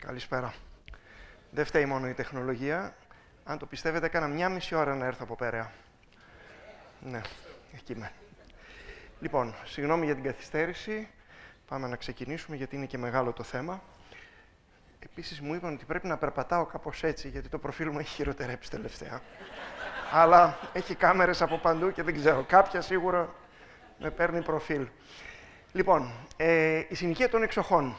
Καλησπέρα. Δεν φταίει μόνο η τεχνολογία. Αν το πιστεύετε, έκανα 1,5 ώρα να έρθω από Πέραιο. Ναι, εκεί είμαι. Λοιπόν, συγγνώμη για την καθυστέρηση. Πάμε να ξεκινήσουμε, γιατί είναι και μεγάλο το θέμα. Επίσης, μου είπαν ότι πρέπει να περπατάω κάπως έτσι, γιατί το προφίλ μου έχει χειροτερέψει τελευταία. Αλλά έχει κάμερες από παντού και δεν ξέρω. Κάποια σίγουρα με παίρνει προφίλ. Λοιπόν, η συνοικία των εξοχών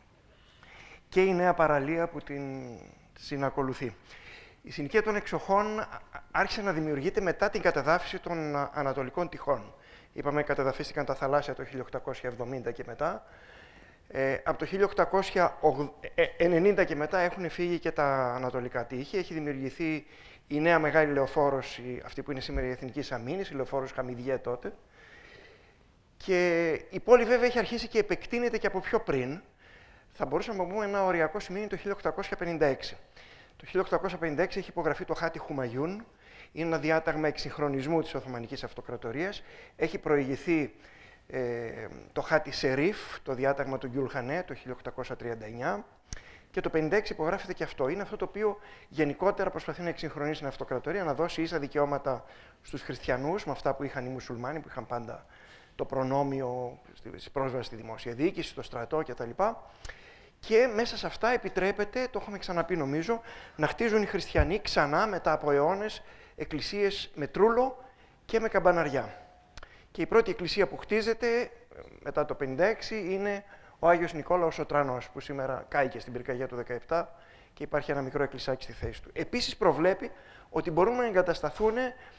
και η νέα παραλία που την συνακολουθεί. Η συνοικία των εξοχών άρχισε να δημιουργείται μετά την κατεδάφιση των ανατολικών τυχών. Είπαμε, κατεδαφίστηκαν τα θαλάσσια το 1870 και μετά. Από το 1890 και μετά έχουν φύγει και τα ανατολικά τείχη. Έχει δημιουργηθεί η νέα μεγάλη λεωφόρος, αυτή που είναι σήμερα η Εθνικής Αμήνης, η λεωφόρος Χαμιδιέ τότε. Και η πόλη βέβαια έχει αρχίσει και επεκτείνεται και από πιο πριν. Θα μπορούσαμε να πούμε ένα οριακό σημείο είναι το 1856. Το 1856 έχει υπογραφεί το χάτι Χουμαγιούν. Είναι ένα διάταγμα εξυγχρονισμού της Οθωμανικής Αυτοκρατορίας. Έχει προηγηθεί το χάτι Σερίφ, το διάταγμα του Γκιουλχανέ, το 1839. Και το 1956 υπογράφεται και αυτό. Είναι αυτό το οποίο γενικότερα προσπαθεί να εξυγχρονίσει την αυτοκρατορία, να δώσει ίσα δικαιώματα στους χριστιανούς με αυτά που είχαν οι μουσουλμάνοι, που είχαν πάντα το προνόμιο στη πρόσβαση στη δημόσια διοίκηση, στο στρατό κτλ. Και μέσα σε αυτά επιτρέπεται, το έχουμε ξαναπεί νομίζω, να χτίζουν οι χριστιανοί ξανά μετά από αιώνες εκκλησίες με τρούλο και με καμπαναριά. Και η πρώτη εκκλησία που χτίζεται μετά το 1956 είναι ο Άγιος Νικόλαος ο Τρανός, που σήμερα κάηκε στην πυρκαγιά του 17 και υπάρχει ένα μικρό εκκλησάκι στη θέση του. Επίσης προβλέπει ότι μπορούν να εγκατασταθούν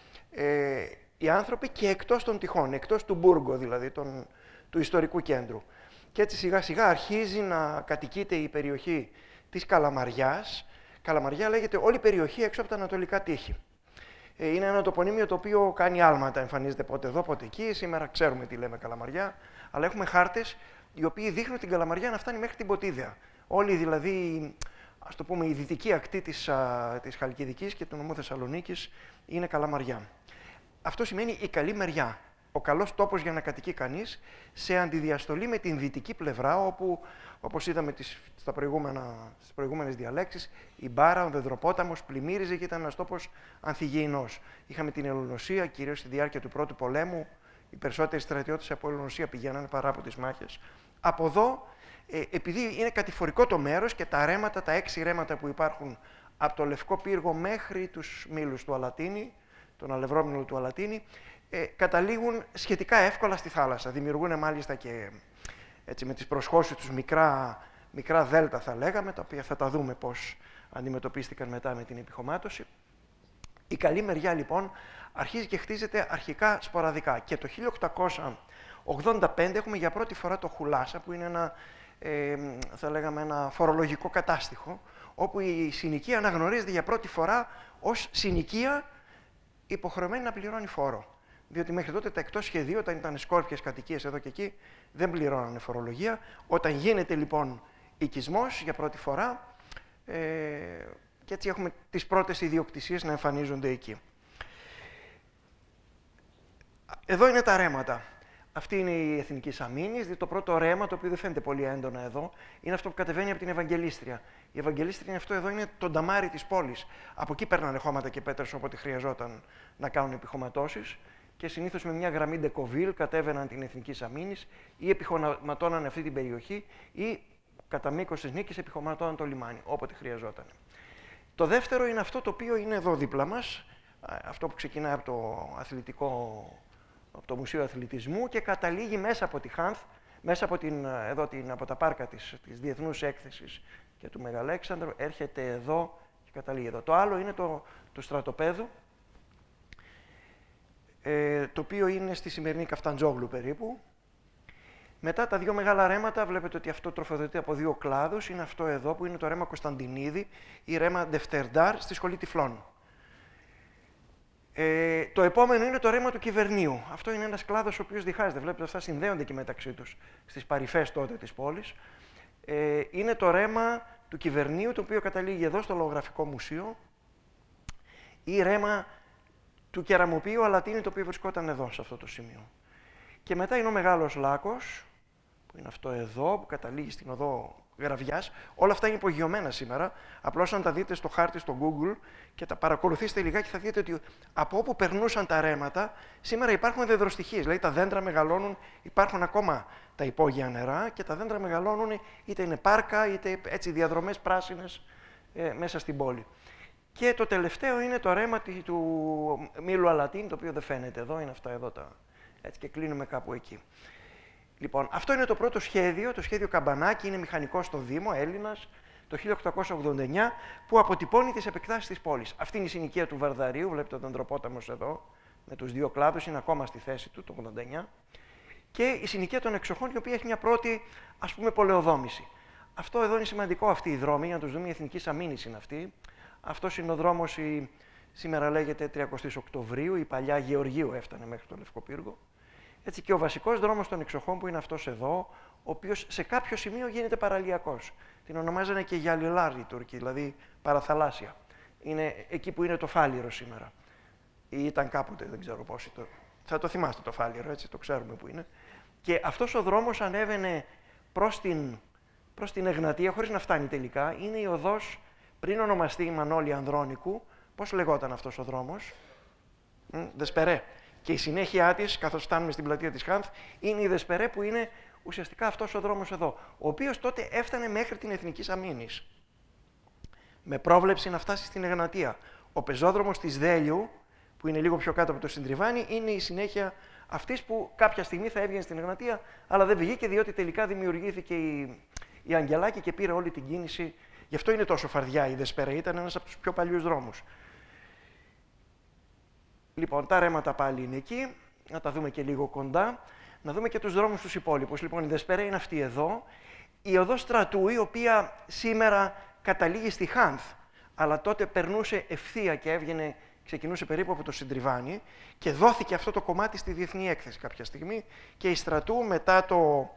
οι άνθρωποι και εκτός των τυχών, εκτός του Μπούργο δηλαδή, του ιστορικού κέντρου. Και έτσι σιγά σιγά αρχίζει να κατοικείται η περιοχή της Καλαμαριάς. Καλαμαριά λέγεται όλη η περιοχή έξω από τα ανατολικά τείχη. Είναι ένα τοπονύμιο το οποίο κάνει άλματα, εμφανίζεται πότε εδώ, πότε εκεί. Σήμερα ξέρουμε τι λέμε Καλαμαριά, αλλά έχουμε χάρτες οι οποίοι δείχνουν την Καλαμαριά να φτάνει μέχρι την Ποτίδια. Όλη δηλαδή, ας το πούμε, η δυτική ακτή της Χαλκιδικής και του νομού Θεσσαλονίκης είναι Καλαμαριά. Αυτό σημαίνει η καλή μεριά. Ο καλός τόπος για να κατοικεί κανείς, σε αντιδιαστολή με την δυτική πλευρά, όπου, όπως είδαμε στις προηγούμενες διαλέξεις, η Μπάρα, ο Δεδροπόταμος πλημμύριζε και ήταν ένας τόπος ανθυγιεινός. Είχαμε την Ελλονοσία, κυρίως στη διάρκεια του Πρώτου Πολέμου, οι περισσότεροι στρατιώτες από Ελλονοσία πηγαίνανε παρά από τις μάχες. Από εδώ, επειδή είναι κατηφορικό το μέρος και τα ρέματα, τα 6 ρέματα που υπάρχουν από το Λευκό Πύργο μέχρι τους μήλους του Αλατίνη, τον αλευρόμηλο του Αλατίνη, καταλήγουν σχετικά εύκολα στη θάλασσα. Δημιουργούν μάλιστα και έτσι, με τις προσχώσεις τους μικρά δέλτα θα λέγαμε, τα οποία θα τα δούμε πώς αντιμετωπίστηκαν μετά με την επιχωμάτωση. Η καλή μεριά λοιπόν αρχίζει και χτίζεται αρχικά σποραδικά και το 1885 έχουμε για πρώτη φορά το Χουλάσα, που είναι θα λέγαμε ένα φορολογικό κατάστοιχο, όπου η συνοικία αναγνωρίζεται για πρώτη φορά ως συνοικία υποχρεωμένη να πληρώνει φόρο. Διότι μέχρι τότε τα εκτός σχεδίου, όταν ήταν σκόρπιες κατοικίες εδώ και εκεί, δεν πληρώνανε φορολογία. Όταν γίνεται λοιπόν οικισμός για πρώτη φορά, και έτσι έχουμε τις πρώτες ιδιοκτησίες να εμφανίζονται εκεί. Εδώ είναι τα ρέματα. Αυτή είναι η Εθνικής Αμήνης. Δηλαδή το πρώτο ρέμα, το οποίο δεν φαίνεται πολύ έντονα εδώ, είναι αυτό που κατεβαίνει από την Ευαγγελίστρια. Η Ευαγγελίστρια είναι αυτό εδώ, είναι το νταμάρι της πόλης. Από εκεί παίρνανε χώματα και πέτρες όποτε χρειαζόταν να κάνουν επιχωματώσεις. Και συνήθως με μια γραμμή ντεκοβίλ κατέβαιναν την Εθνικής Αμήνης ή επιχωματώναν αυτή την περιοχή ή κατά μήκος της νίκης επιχωματώναν το λιμάνι, όποτε χρειαζόταν. Το δεύτερο είναι αυτό το οποίο είναι εδώ δίπλα μας, αυτό που ξεκινάει από το Μουσείο Αθλητισμού και καταλήγει μέσα από τη Χάνθ, μέσα από τα πάρκα της Διεθνούς Έκθεσης και του Μεγαλέξανδρου, έρχεται εδώ και καταλήγει εδώ. Το άλλο είναι το στρατοπέδο, το οποίο είναι στη σημερινή Καφταντζόγλου περίπου. Μετά τα δύο μεγάλα ρέματα, βλέπετε ότι αυτό τροφοδοτείται από δύο κλάδους. Είναι αυτό εδώ που είναι το ρέμα Κωνσταντινίδη ή ρέμα Ντεφτερντάρ στη Σχολή Τυφλών. Το επόμενο είναι το ρέμα του Κυβερνίου. Αυτό είναι ένας κλάδος ο οποίος διχάζεται. Βλέπετε αυτά συνδέονται και μεταξύ τους στις παρυφές τότε της πόλης. Είναι το ρέμα του Κυβερνίου, το οποίο καταλήγει εδώ στο Λογογραφικό Μουσείο, ή ρέμα του Κεραμοποιείου Αλατίνη, το οποίο βρισκόταν εδώ, σε αυτό το σημείο. Και μετά είναι ο Μεγάλος Λάκος, που είναι αυτό εδώ, που καταλήγει στην οδό Γραβιάς. Όλα αυτά είναι υπογειωμένα σήμερα. Απλώς αν τα δείτε στο χάρτη στο Google και τα παρακολουθήσετε λιγάκι, θα δείτε ότι από όπου περνούσαν τα ρέματα, σήμερα υπάρχουν δεδροστοιχείες. Δηλαδή τα δέντρα μεγαλώνουν, υπάρχουν ακόμα τα υπόγεια νερά και τα δέντρα μεγαλώνουν, είτε είναι πάρκα, είτε έτσι διαδρομές πράσινες μέσα στην πόλη. Και το τελευταίο είναι το ρέμα του Μήλου Αλατίν, το οποίο δεν φαίνεται εδώ, είναι αυτά εδώ τα. Έτσι και κλείνουμε κάπου εκεί. Λοιπόν, αυτό είναι το πρώτο σχέδιο, το σχέδιο Καμπανάκη, είναι μηχανικός στο Δήμο, Έλληνας, το 1889, που αποτυπώνει τις επεκτάσεις της πόλης. Αυτή είναι η συνοικία του Βαρδαρίου, βλέπετε τον Δεντροπόταμος εδώ, με τους δύο κλάδους, είναι ακόμα στη θέση του, το 89. Και η συνοικία των Εξοχών, η οποία έχει μια πρώτη, ας πούμε, πολεοδόμηση. Αυτό εδώ είναι σημαντικό, αυτοί οι δρόμοι, για να τους δούμε, η Εθνικής Αμήνης είναι αυτή. Αυτός είναι ο δρόμος, σήμερα λέγεται 30 Οκτωβρίου, η παλιά Γεωργίου έφτανε μέχρι το Λευκό Πύργο. Έτσι και ο βασικός δρόμος των Εξοχών που είναι αυτός εδώ, ο οποίος σε κάποιο σημείο γίνεται παραλιακός. Την ονομάζανε και Γιαλιλάρ οι Τούρκοι, δηλαδή παραθαλάσσια. Είναι εκεί που είναι το Φάληρο σήμερα. Ή ήταν κάποτε, δεν ξέρω πόσοι. Θα το θυμάστε το Φάληρο, έτσι, το ξέρουμε που είναι. Και αυτός ο δρόμος ανέβαινε προς την Εγνατία, χωρίς να φτάνει τελικά. Είναι η οδός, πριν ονομαστεί η Μανώλη Ανδρώνικου. Πώς λεγόταν αυτός ο δρόμος? Δεσπερέ. Και η συνέχεια της, καθώς φτάνουμε στην πλατεία της Χάνθ, είναι η Δεσπερέ, που είναι ουσιαστικά αυτός ο δρόμος εδώ, ο οποίος τότε έφτανε μέχρι την Εθνικής Αμήνης. Με πρόβλεψη να φτάσει στην Εγνατία. Ο πεζόδρομος της Δέλειου, που είναι λίγο πιο κάτω από το Συντριβάνι, είναι η συνέχεια αυτής που κάποια στιγμή θα έβγαινε στην Εγνατία, αλλά δεν βγήκε διότι τελικά δημιουργήθηκε η Αγγελάκη και πήρε όλη την κίνηση. Γι' αυτό είναι τόσο φαρδιά η Δεσπερέ, ήταν ένας από τους πιο παλιούς δρόμους. Λοιπόν, τα ρέματα πάλι είναι εκεί, να τα δούμε και λίγο κοντά. Να δούμε και τους δρόμους τους υπόλοιπους. Λοιπόν, η Δεσπερέ είναι αυτή εδώ. Η οδός Στρατού, η οποία σήμερα καταλήγει στη Χάνθ, αλλά τότε περνούσε ευθεία και ξεκινούσε περίπου από το Συντριβάνι και δόθηκε αυτό το κομμάτι στη Διεθνή Έκθεση κάποια στιγμή και η Στρατού μετά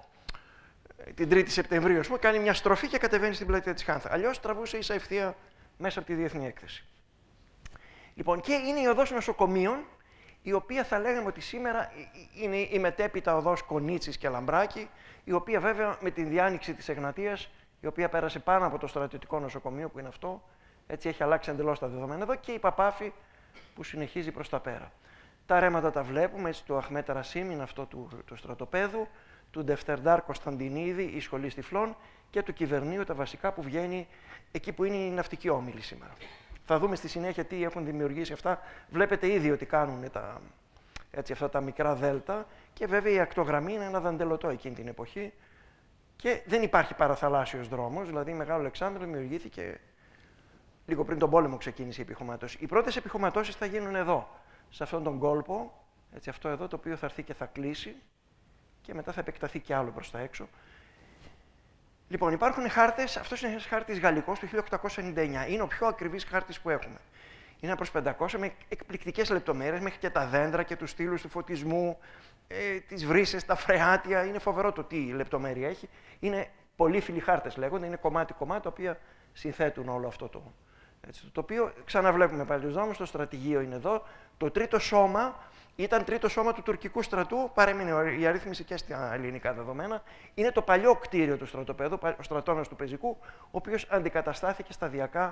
την 3η Σεπτεμβρίου, κάνει μια στροφή και κατεβαίνει στην πλατεία της Χάνθ. Αλλιώς τραβούσε ίσα ευθεία μέσα από τη Διεθνή Έκθεση. Λοιπόν, και είναι η οδός νοσοκομείων, η οποία θα λέγαμε ότι σήμερα είναι η μετέπειτα οδός Κονίτσης και Λαμπράκη, η οποία βέβαια με την διάνοιξη της Εγνατίας, η οποία πέρασε πάνω από το στρατιωτικό νοσοκομείο που είναι αυτό, έτσι έχει αλλάξει εντελώς τα δεδομένα εδώ, και η Παπάφη που συνεχίζει προς τα πέρα. Τα ρέματα τα βλέπουμε, έτσι, του Αχμέτ Ρασίμ είναι αυτό του στρατοπέδου, του Ντεφτερντάρ Κωνσταντινίδη, η Σχολή Τυφλών, και του Κυβερνείου, τα βασικά που βγαίνει εκεί που είναι η ναυτική όμιλη σήμερα. Θα δούμε στη συνέχεια τι έχουν δημιουργήσει αυτά. Βλέπετε ήδη ότι κάνουν αυτά τα μικρά δέλτα και βέβαια η ακτογραμμή είναι ένα δαντελωτό εκείνη την εποχή και δεν υπάρχει παραθαλάσσιος δρόμος, δηλαδή η Μεγάλο Αλεξάνδρεια δημιουργήθηκε λίγο πριν τον πόλεμο, ξεκίνησε η επιχωμάτωση. Οι πρώτες επιχωματώσεις θα γίνουν εδώ, σε αυτόν τον κόλπο, έτσι, αυτό εδώ, το οποίο θα έρθει και θα κλείσει και μετά θα επεκταθεί κι άλλο προς τα έξω. Λοιπόν, υπάρχουν χάρτες, αυτός είναι ένας χάρτης γαλλικός του 1899. Είναι ο πιο ακριβής χάρτης που έχουμε. Είναι προς 500 με εκπληκτικές λεπτομέρειες, μέχρι και τα δέντρα και τους στήλους του φωτισμού, τις βρύσες, τα φρεάτια. Είναι φοβερό το τι λεπτομέρεια έχει. Είναι πολύφυλλοι χάρτες λέγονται, είναι κομμάτι-κομμάτι, τα οποία συνθέτουν όλο αυτό το οποίο ξαναβλέπουμε πάλι τους δρόμους. Το στρατηγείο είναι εδώ. Το τρίτο σώμα ήταν τρίτο σώμα του τουρκικού στρατού, παρέμεινε η αρρύθμιση και στα ελληνικά δεδομένα. Είναι το παλιό κτίριο του στρατοπέδου, ο στρατώνας του Πεζικού, ο οποίος αντικαταστάθηκε σταδιακά.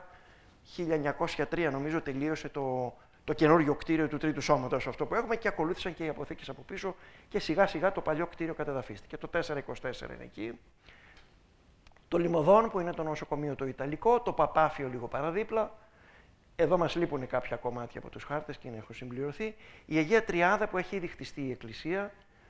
1903 νομίζω τελείωσε το καινούριο κτίριο του τρίτου σώματος, αυτό που έχουμε, και ακολούθησαν και οι αποθήκες από πίσω και σιγά σιγά το παλιό κτίριο κατεδαφίστηκε. Το 424 είναι εκεί. Το Λιμωδόν που είναι το νοσοκομείο το Ιταλικό, το Παπάφιο λίγο παραδίπλα. Εδώ μας λείπουν κάποια κομμάτια από τους χάρτες και έχουν συμπληρωθεί. Η Αγία Τριάδα που έχει ήδη χτιστεί η εκκλησία,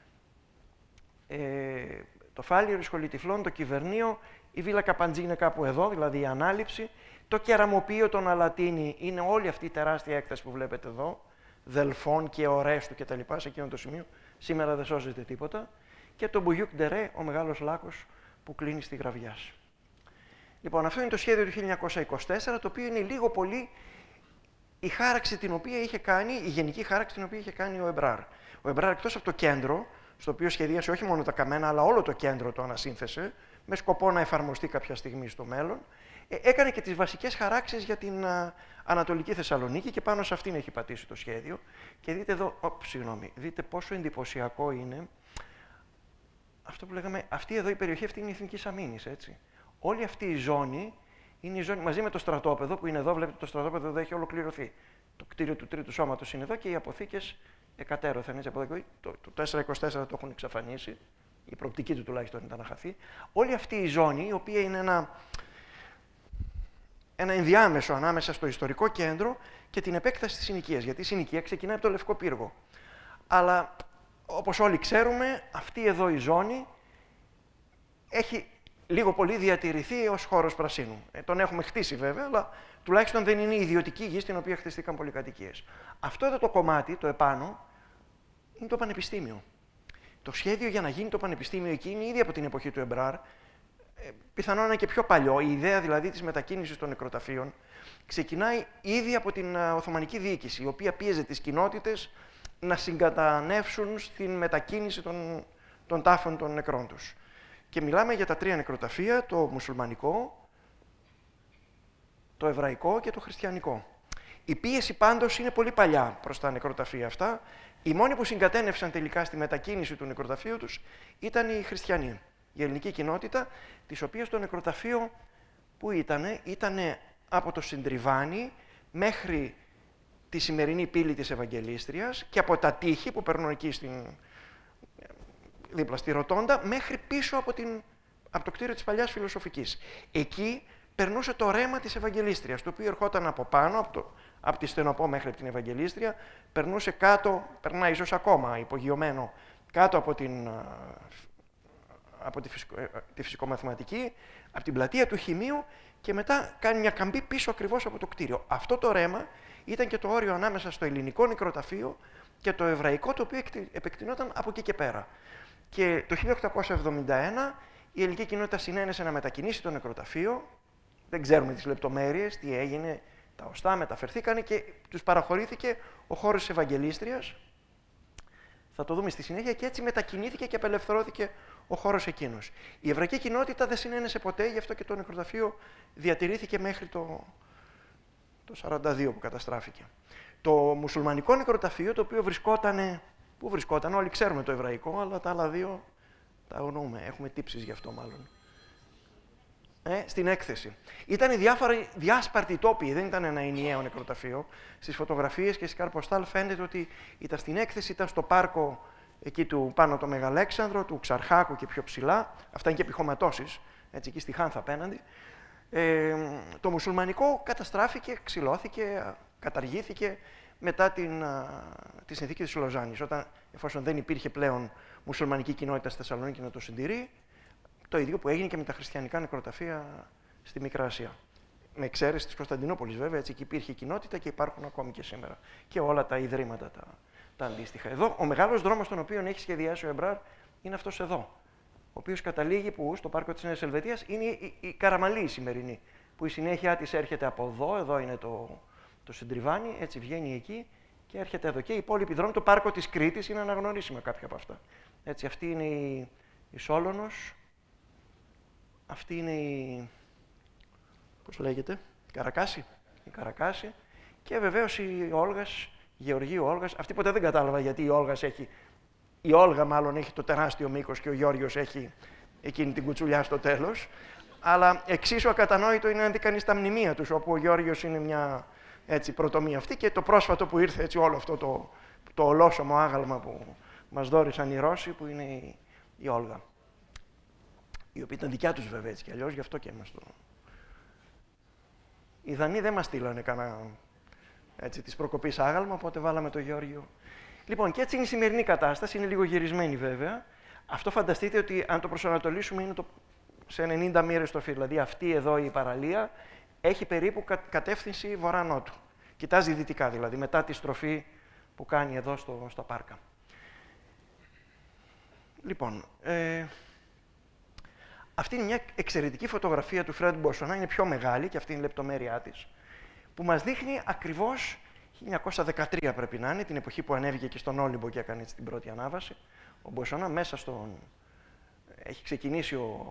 το Φάληρο, η Σχολή Τυφλών, το Κυβερνείο, η Βίλα Καπαντζή είναι κάπου εδώ, δηλαδή η Ανάληψη, το Κεραμοποιείο των Αλατίνη είναι όλη αυτή η τεράστια έκταση που βλέπετε εδώ, Δελφών και Ορέστου κτλ. Σε εκείνο το σημείο, σήμερα δεν σώζεται τίποτα, και το Μπουγιούκ Ντερέ, ο μεγάλος λάκκος που κλείνει στη Γραβιάς. Λοιπόν, αυτό είναι το σχέδιο του 1924, το οποίο είναι λίγο πολύ η χάραξη την οποία είχε κάνει, η γενική χάραξη την οποία είχε κάνει ο Εμπράρ. Ο Εμπράρ, εκτός από το κέντρο, στο οποίο σχεδίασε όχι μόνο τα καμένα, αλλά όλο το κέντρο το ανασύνθεσε, με σκοπό να εφαρμοστεί κάποια στιγμή στο μέλλον, έκανε και τις βασικές χαράξεις για την Ανατολική Θεσσαλονίκη και πάνω σε αυτήν έχει πατήσει το σχέδιο. Και δείτε εδώ, δείτε πόσο εντυπωσιακό είναι αυτό που λέγαμε, αυτή εδώ η περιοχή αυτή είναι η Εθνικής Αμήνης, έτσι. Όλη αυτή η ζώνη είναι η ζώνη μαζί με το στρατόπεδο που είναι εδώ. Βλέπετε το στρατόπεδο εδώ έχει ολοκληρωθεί. Το κτίριο του τρίτου σώματος είναι εδώ και οι αποθήκες εκατέρωθεν. Το 424 το έχουν εξαφανίσει. Η προοπτική του τουλάχιστον ήταν να χαθεί. Όλη αυτή η ζώνη, η οποία είναι ένα ενδιάμεσο ανάμεσα στο ιστορικό κέντρο και την επέκταση της συνοικίας. Γιατί η συνοικία ξεκινάει από το Λευκό Πύργο. Αλλά, όπως όλοι ξέρουμε, αυτή εδώ η ζώνη έχει λίγο πολύ διατηρηθεί ως χώρος πρασίνου. Τον έχουμε χτίσει βέβαια, αλλά τουλάχιστον δεν είναι ιδιωτική γη στην οποία χτιστήκαν πολυκατοικίες. Αυτό εδώ το κομμάτι, το επάνω, είναι το πανεπιστήμιο. Το σχέδιο για να γίνει το πανεπιστήμιο εκεί είναι ήδη από την εποχή του Εμπράρ, πιθανόν είναι και πιο παλιό. Η ιδέα δηλαδή της μετακίνησης των νεκροταφείων ξεκινάει ήδη από την Οθωμανική διοίκηση, η οποία πίεζε τις κοινότητες να συγκατανεύσουν στην μετακίνηση των τάφων των νεκρών τους. Και μιλάμε για τα τρία νεκροταφεία, το μουσουλμανικό, το εβραϊκό και το χριστιανικό. Η πίεση πάντως είναι πολύ παλιά προς τα νεκροταφεία αυτά. Οι μόνοι που συγκατένευσαν τελικά στη μετακίνηση του νεκροταφείου τους ήταν οι χριστιανοί. Η ελληνική κοινότητα, της οποίας το νεκροταφείο που ήτανε από το Συντριβάνι μέχρι τη σημερινή πύλη της Ευαγγελίστριας και από τα τείχη που περνούν εκεί δίπλα στη Ρωτώντα μέχρι πίσω από το κτίριο της παλιάς Φιλοσοφικής. Εκεί περνούσε το ρέμα της Ευαγγελίστριας, το οποίο ερχόταν από πάνω, από τη Στενοπό μέχρι την Ευαγγελίστρια, περνούσε κάτω, περνάει ίσως ακόμα υπογειωμένο, κάτω από τη φυσικομαθηματική, από την πλατεία του Χημείου και μετά κάνει μια καμπή πίσω ακριβώς από το κτίριο. Αυτό το ρέμα ήταν και το όριο ανάμεσα στο ελληνικό νεκροταφείο και το εβραϊκό, το οποίο επεκτηνόταν από εκεί και πέρα. Και το 1871 η ελληνική κοινότητα συνένεσε να μετακινήσει το νεκροταφείο. Δεν ξέρουμε τις λεπτομέρειες, τι έγινε, τα οστά μεταφερθήκανε και τους παραχωρήθηκε ο χώρος της Ευαγγελίστριας. Θα το δούμε στη συνέχεια και έτσι μετακινήθηκε και απελευθερώθηκε ο χώρος εκείνος. Η εβραϊκή κοινότητα δεν συνένεσε ποτέ, γι' αυτό και το νεκροταφείο διατηρήθηκε μέχρι το 1942 που καταστράφηκε. Το μουσουλμανικό νεκροταφείο, το οποίο βρισκόταν, πού βρισκόταν, όλοι ξέρουμε το εβραϊκό, αλλά τα άλλα δύο τα αγνοούμε, έχουμε τύψεις γι' αυτό μάλλον. Στην έκθεση. Ήταν διάσπαρτοι τόποι, δεν ήταν ένα ενιαίο νεκροταφείο. Στις φωτογραφίες και στις καρποστάλ φαίνεται ότι ήταν στην έκθεση, ήταν στο πάρκο εκεί του πάνω το Μεγαλέξανδρο, του Ξαρχάκου και πιο ψηλά. Αυτά είναι και επιχωματώσεις, έτσι εκεί στη Χάνθα απέναντι. Το μουσουλμανικό καταστράφηκε, ξυλώθηκε, καταργήθηκε μετά τη συνθήκη της Λοζάνης. Εφόσον δεν υπήρχε πλέον μουσουλμανική κοινότητα στη Θεσσαλονίκη να το συντηρεί, το ίδιο που έγινε και με τα χριστιανικά νεκροταφεία στη Μικρά Ασία. Με εξαίρεση της Κωνσταντινούπολης, βέβαια, έτσι, εκεί υπήρχε κοινότητα και υπάρχουν ακόμη και σήμερα. Και όλα τα ιδρύματα τα αντίστοιχα. Εδώ, ο μεγάλος δρόμος τον οποίο έχει σχεδιάσει ο Εμπράρ είναι αυτός εδώ. Ο οποίος καταλήγει στο πάρκο της Νέας Ελβετίας, είναι η Καραμαλή η σημερινή. Που η συνέχεια της έρχεται από εδώ είναι το Συντριβάνι, έτσι βγαίνει εκεί και έρχεται εδώ. Και η υπόλοιπη δρόμη, το πάρκο της Κρήτης, είναι αναγνωρίσιμα κάποια από αυτά. Έτσι, αυτή είναι η Σόλωνος. Αυτή είναι πώς λέγεται, η Καρακάση και βεβαίως η Όλγας, Γεωργίου Όλγας. Αυτή ποτέ δεν κατάλαβα γιατί η Όλγα μάλλον έχει το τεράστιο μήκος και ο Γιώργιος έχει εκείνη την κουτσουλιά στο τέλος. Αλλά εξίσου ακατανόητο είναι να δει κανείς τα μνημεία τους, όπου ο Γιώργιος είναι μια πρωτομία αυτή και το πρόσφατο που ήρθε έτσι όλο αυτό το ολόσωμο άγαλμα που μας δώρισαν οι Ρώσοι, που είναι η Όλγα. Η οποία ήταν δικιά τους βέβαια έτσι κι αλλιώς, γι' αυτό και είμαστε. Οι Δανείοι δεν μας στείλανε κανένα της προκοπής άγαλμα, οπότε βάλαμε το Γεώργιο. Λοιπόν, και έτσι είναι η σημερινή κατάσταση, είναι λίγο γυρισμένη βέβαια. Αυτό φανταστείτε ότι αν το προσανατολίσουμε είναι σε 90 μοίρες το φύλλο. Δηλαδή αυτή εδώ η παραλία έχει περίπου κατεύθυνση βορρά-νότου. Κοιτάζει δυτικά δηλαδή, μετά τη στροφή που κάνει εδώ στα πάρκα. Λοιπόν, αυτή είναι μια εξαιρετική φωτογραφία του Φρέντ Μποσονά, είναι πιο μεγάλη και αυτή είναι η λεπτομέρειά της, που μας δείχνει ακριβώς 1913 πρέπει να είναι, την εποχή που ανέβηκε και στον Όλυμπο και έκανε την πρώτη ανάβαση. Ο Μποσονά μέσα έχει ξεκινήσει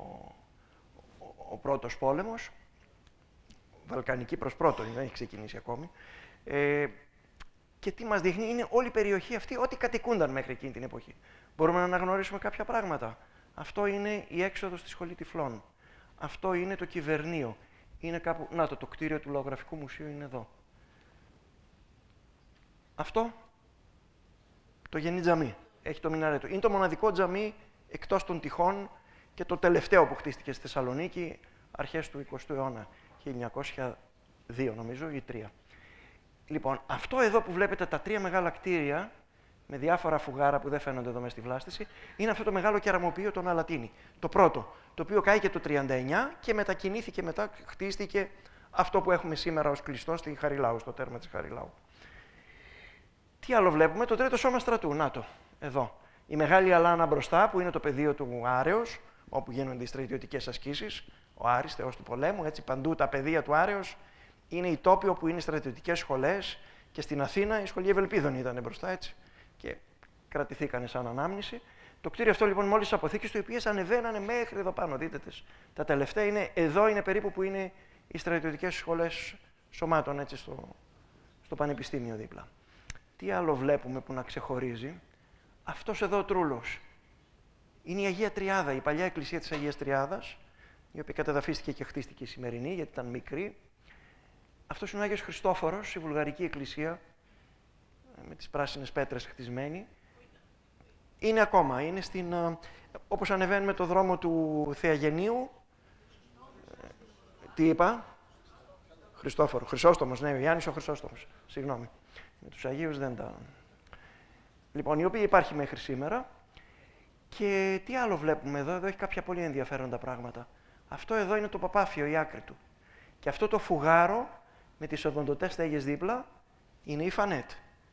ο πρώτος πόλεμος, Βαλκανική προς πρώτον, δεν έχει ξεκινήσει ακόμη. Και τι μας δείχνει, είναι όλη η περιοχή αυτή, ό,τι κατοικούνταν μέχρι εκείνη την εποχή. Μπορούμε να αναγνωρίσουμε κάποια πράγματα. Αυτό είναι η έξοδος στη Σχολή Τυφλών. Αυτό είναι το Κυβερνείο. Είναι κάπου... Να το κτίριο του Λαογραφικού Μουσείου είναι εδώ. Αυτό, το Γενή Τζαμί. Έχει το μιναρέτο. Είναι το μοναδικό τζαμί εκτός των τυχών και το τελευταίο που χτίστηκε στη Θεσσαλονίκη αρχές του 20ου αιώνα. 1902 νομίζω ή 3. Λοιπόν, αυτό εδώ που βλέπετε τα τρία μεγάλα κτίρια με διάφορα φουγάρα που δεν φαίνονται εδώ μέσα στη βλάστηση, είναι αυτό το μεγάλο κεραμοποιείο των Αλατίνη. Το πρώτο, το οποίο κάηκε το 1939 και μετακινήθηκε μετά, χτίστηκε αυτό που έχουμε σήμερα ως κλειστό στη Χαριλάου, στο τέρμα της Χαριλάου. Τι άλλο βλέπουμε, το τρίτο σώμα στρατού, να το, εδώ. Η μεγάλη αλάνα μπροστά, που είναι το πεδίο του Άρεως, όπου γίνονται οι στρατιωτικές ασκήσεις, ο Άρης, θεός του πολέμου, έτσι παντού τα πεδία του Άρεως είναι οι τόποι όπου είναι στρατιωτικές σχολές και στην Αθήνα η σχολή Ευελπίδων ήταν μπροστά, έτσι. Και κρατηθήκανε σαν ανάμνηση. Το κτίριο αυτό λοιπόν μόλις αποθήκες του, οι οποίες ανεβαίνανε μέχρι εδώ πάνω. Δείτε τα τελευταία είναι, εδώ είναι περίπου που είναι οι στρατιωτικές σχολές σωμάτων, έτσι, στο πανεπιστήμιο δίπλα. Τι άλλο βλέπουμε που να ξεχωρίζει? Αυτός εδώ ο τρούλος. Είναι η Αγία Τριάδα, η παλιά εκκλησία της Αγίας Τριάδας, η οποία κατεδαφίστηκε και χτίστηκε η σημερινή, γιατί ήταν μικρή. Αυτός είναι ο Άγιος Χριστόφορος, η βουλγαρική εκκλησία, με τις πράσινες πέτρες χτισμένη. Είναι ακόμα, είναι όπως ανεβαίνουμε το δρόμο του Θεαγενείου. Τι είπα? Χριστόφορο, Χρυσόστομος, ναι, ο Γιάννης ο Χρυσόστομος. Συγγνώμη, με τους Αγίους δεν τα... Λοιπόν, η οποία υπάρχει μέχρι σήμερα. Και τι άλλο βλέπουμε εδώ? Εδώ έχει κάποια πολύ ενδιαφέροντα πράγματα. Αυτό εδώ είναι το Παπάφιο, η άκρη του. Και αυτό το φουγάρο με τις οδοντοτές στέγες δίπλα είναι η Φανέτ.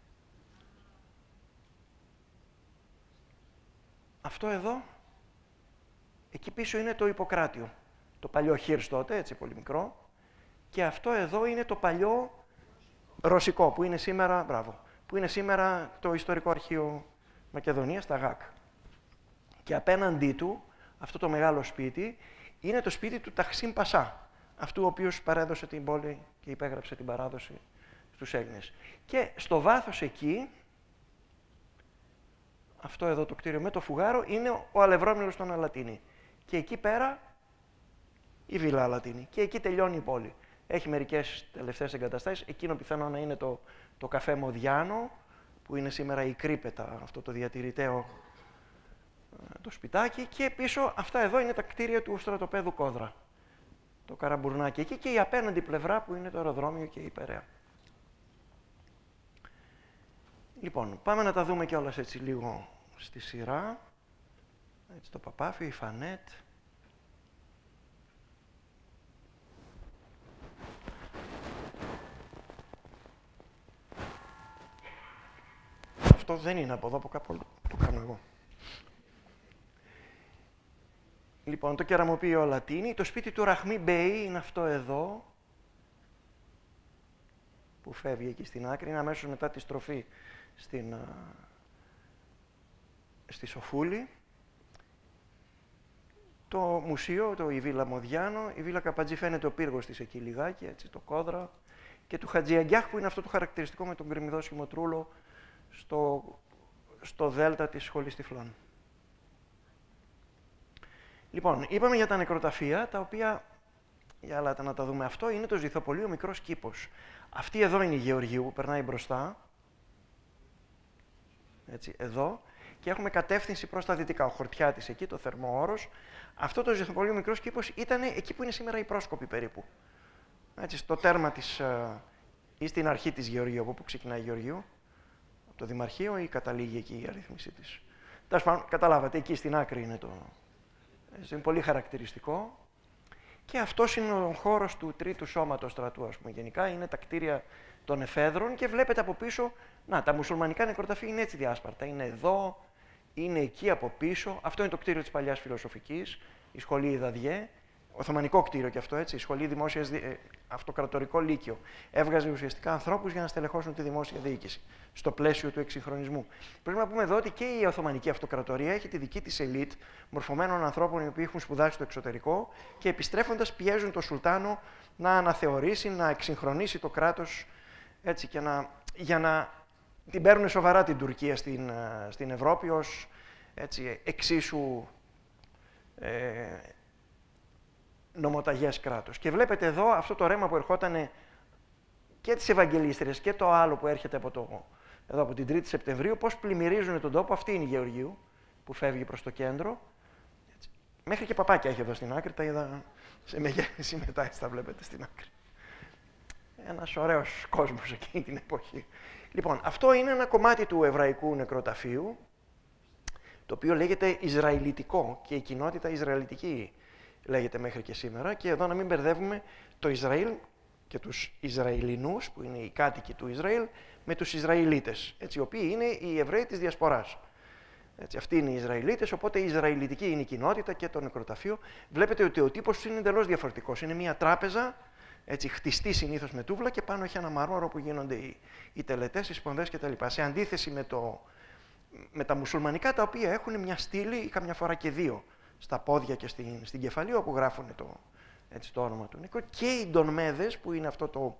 Αυτό εδώ, εκεί πίσω είναι το Ιπποκράτιο. Το παλιό Χίρς τότε, έτσι πολύ μικρό. Και αυτό εδώ είναι το παλιό Ρωσικό, που είναι σήμερα, μπράβο, που είναι σήμερα το Ιστορικό Αρχείο Μακεδονίας, τα ΓΑΚ. Και απέναντί του, αυτό το μεγάλο σπίτι, είναι το σπίτι του Ταχσίν Πασά, αυτού ο οποίος παρέδωσε την πόλη και υπέγραψε την παράδοση στους Έλληνες. Και στο βάθος εκεί, αυτό εδώ το κτίριο με το φουγάρο, είναι ο Αλευρόμυλος των Αλατίνη. Και εκεί πέρα η Βίλα Αλατίνη. Και εκεί τελειώνει η πόλη. Έχει μερικές τελευταίες εγκαταστάσεις. Εκείνο πιθανό να είναι το καφέ Μοδιάνο, που είναι σήμερα η Κρύπετα, αυτό το διατηρηταίο το σπιτάκι. Και πίσω αυτά εδώ είναι τα κτίρια του στρατοπέδου Κόδρα. Το Καραμπουρνάκι εκεί και η απέναντι πλευρά που είναι το αεροδρόμιο και η Περαία. Λοιπόν, πάμε να τα δούμε κιόλας έτσι λίγο στη σειρά. Έτσι, το Παπάφιο, η Φανέτ. Αυτό δεν είναι από εδώ, από κάπου το κάνω εγώ. Λοιπόν, το κεραμοποιείο Λατίνη. Το σπίτι του Ραχμί Μπέι είναι αυτό εδώ, που φεύγει εκεί στην άκρη. Είναι αμέσως μετά τη στροφή στη Σοφούλη. Το μουσείο, η Βίλα Μοδιάνο, η Βίλα Καπατζή φαίνεται ο πύργος της εκεί λιγάκι, έτσι, το Κόδρα. Και του Χατζιαγκιάχ, που είναι αυτό το χαρακτηριστικό με τον γκρεμιδόσιμο τρούλο στο δέλτα της Σχολής Τυφλών. Λοιπόν, είπαμε για τα νεκροταφεία, τα οποία, για άλλα να τα δούμε, αυτό είναι το Ζυθοπολείο Μικρός Κήπος. Αυτή εδώ είναι η Γεωργίου που περνάει μπροστά, έτσι, εδώ, και έχουμε κατεύθυνση προς τα δυτικά, ο Χορτιάτης εκεί, το θερμό όρος. Αυτό το Ζυθοπολείο Μικρός Κήπος ήταν εκεί που είναι σήμερα η Πρόσκοπη περίπου. Έτσι, στο τέρμα της, ή στην αρχή της Γεωργίου, από όπου ξεκινάει η Γεωργίου, από το Δημαρχείο, ή καταλήγει εκεί η αρρύθμιση της. Τέλος πάντων, καταλάβατε, εκεί στην άκρη είναι το... Είναι πολύ χαρακτηριστικό. Και αυτός είναι ο χώρος του τρίτου σώματος στρατού, ας πούμε. Γενικά είναι τα κτίρια των εφέδρων και βλέπετε από πίσω, να, τα μουσουλμανικά νεκροταφεία είναι έτσι διάσπαρτα. Είναι εδώ, είναι εκεί από πίσω. Αυτό είναι το κτίριο της παλιάς φιλοσοφικής, η σχολή Ιδαδιέ. Οθωμανικό κτίριο και αυτό, έτσι, η σχολή δημόσιας, αυτοκρατορικό λύκειο. Έβγαζε ουσιαστικά ανθρώπους για να στελεχώσουν τη δημόσια διοίκηση, στο πλαίσιο του εξυγχρονισμού. Πρέπει να πούμε εδώ ότι και η Οθωμανική Αυτοκρατορία έχει τη δική της ελίτ μορφωμένων ανθρώπων οι οποίοι έχουν σπουδάσει στο εξωτερικό και επιστρέφοντας πιέζουν τον Σουλτάνο να αναθεωρήσει, να εξυγχρονίσει το κράτος, έτσι, και για να την παίρνουν σοβαρά την Τουρκία στην Ευρώπη ως, έτσι, εξίσου νομοταγές κράτος. Και βλέπετε εδώ αυτό το ρέμα που ερχόταν και τις Ευαγγελίστριες και το άλλο που έρχεται εδώ από την 3η Σεπτεμβρίου, πώς πλημμυρίζουν τον τόπο. Αυτή είναι η Γεωργίου που φεύγει προς το κέντρο. Έτσι. Μέχρι και παπάκια έχει εδώ στην άκρη, τα είδα σε μεγέθυνση μετά, έτσι τα βλέπετε στην άκρη. Ένας ωραίος κόσμος εκείνη την εποχή. Λοιπόν, αυτό είναι ένα κομμάτι του εβραϊκού νεκροταφείου, το οποίο λέγεται Ισραηλιτικό και η κοινότητα Ισραηλιτική λέγεται μέχρι και σήμερα. Και εδώ να μην μπερδεύουμε το Ισραήλ και τους Ισραηλινούς, που είναι οι κάτοικοι του Ισραήλ, με τους Ισραηλίτες, έτσι, οι οποίοι είναι οι Εβραίοι της Διασποράς. Έτσι, αυτοί είναι οι Ισραηλίτες, οπότε η Ισραηλιτική είναι η κοινότητα και το νεκροταφείο. Βλέπετε ότι ο τύπος είναι εντελώς διαφορετικός. Είναι μια τράπεζα, έτσι, χτιστή συνήθως με τούβλα και πάνω έχει ένα μάρμαρο που γίνονται οι τελετές, οι σπονδές κτλ. Σε αντίθεση με τα μουσουλμανικά, τα οποία έχουν μια στήλη ή καμιά φορά και δύο στα πόδια και στην κεφαλή, όπου γράφουν το όνομα του νεκρού. Και οι ντονμέδες, που είναι αυτό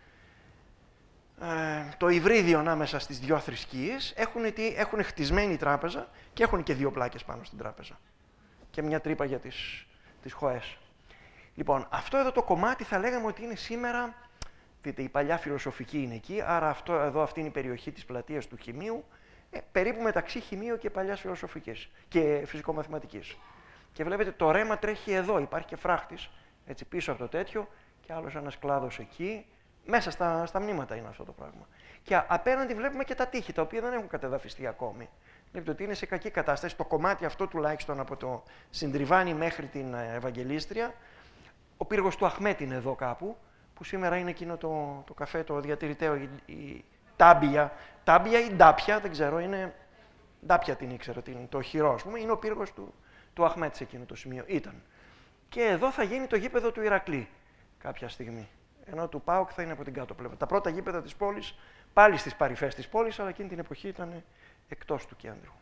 το υβρίδιο ανάμεσα στις δυο θρησκείες, έχουν χτισμένη τράπεζα και έχουν και δύο πλάκες πάνω στην τράπεζα. Και μια τρύπα για τις χωές. Λοιπόν, αυτό εδώ το κομμάτι θα λέγαμε ότι είναι σήμερα, δείτε, η παλιά φιλοσοφική είναι εκεί, άρα αυτή είναι η περιοχή της πλατείας του Χημείου, περίπου μεταξύ Χημείου και παλιάς φιλοσοφικής και φυσικομαθηματικής. Και βλέπετε το ρέμα τρέχει εδώ, υπάρχει και φράχτης, έτσι, πίσω από το τέτοιο, και άλλος ένας κλάδος εκεί. Μέσα στα μνήματα είναι αυτό το πράγμα. Και απέναντι βλέπουμε και τα τείχη, τα οποία δεν έχουν κατεδαφιστεί ακόμη. Βλέπετε ότι είναι σε κακή κατάσταση. Το κομμάτι αυτό τουλάχιστον από το Συντριβάνι μέχρι την Ευαγγελίστρια. Ο πύργος του Αχμέτ είναι εδώ κάπου, που σήμερα είναι εκείνο το καφέ, το διατηρηταίο, η Τάμπια. Τάμπια ή Ντάπια, δεν ξέρω, είναι. Ντάπια την ήξερα, το χειρό, ας πούμε. Είναι ο πύργος του Αχμέτ σε εκείνο το σημείο. Ήταν. Και εδώ θα γίνει το γήπεδο του Ηρακλή κάποια στιγμή. Ενώ του ΠΑΟΚ θα είναι από την κάτω πλευρά. Τα πρώτα γήπεδα της πόλης, πάλι στις παρυφές της πόλης, αλλά εκείνη την εποχή ήταν εκτός του κέντρου.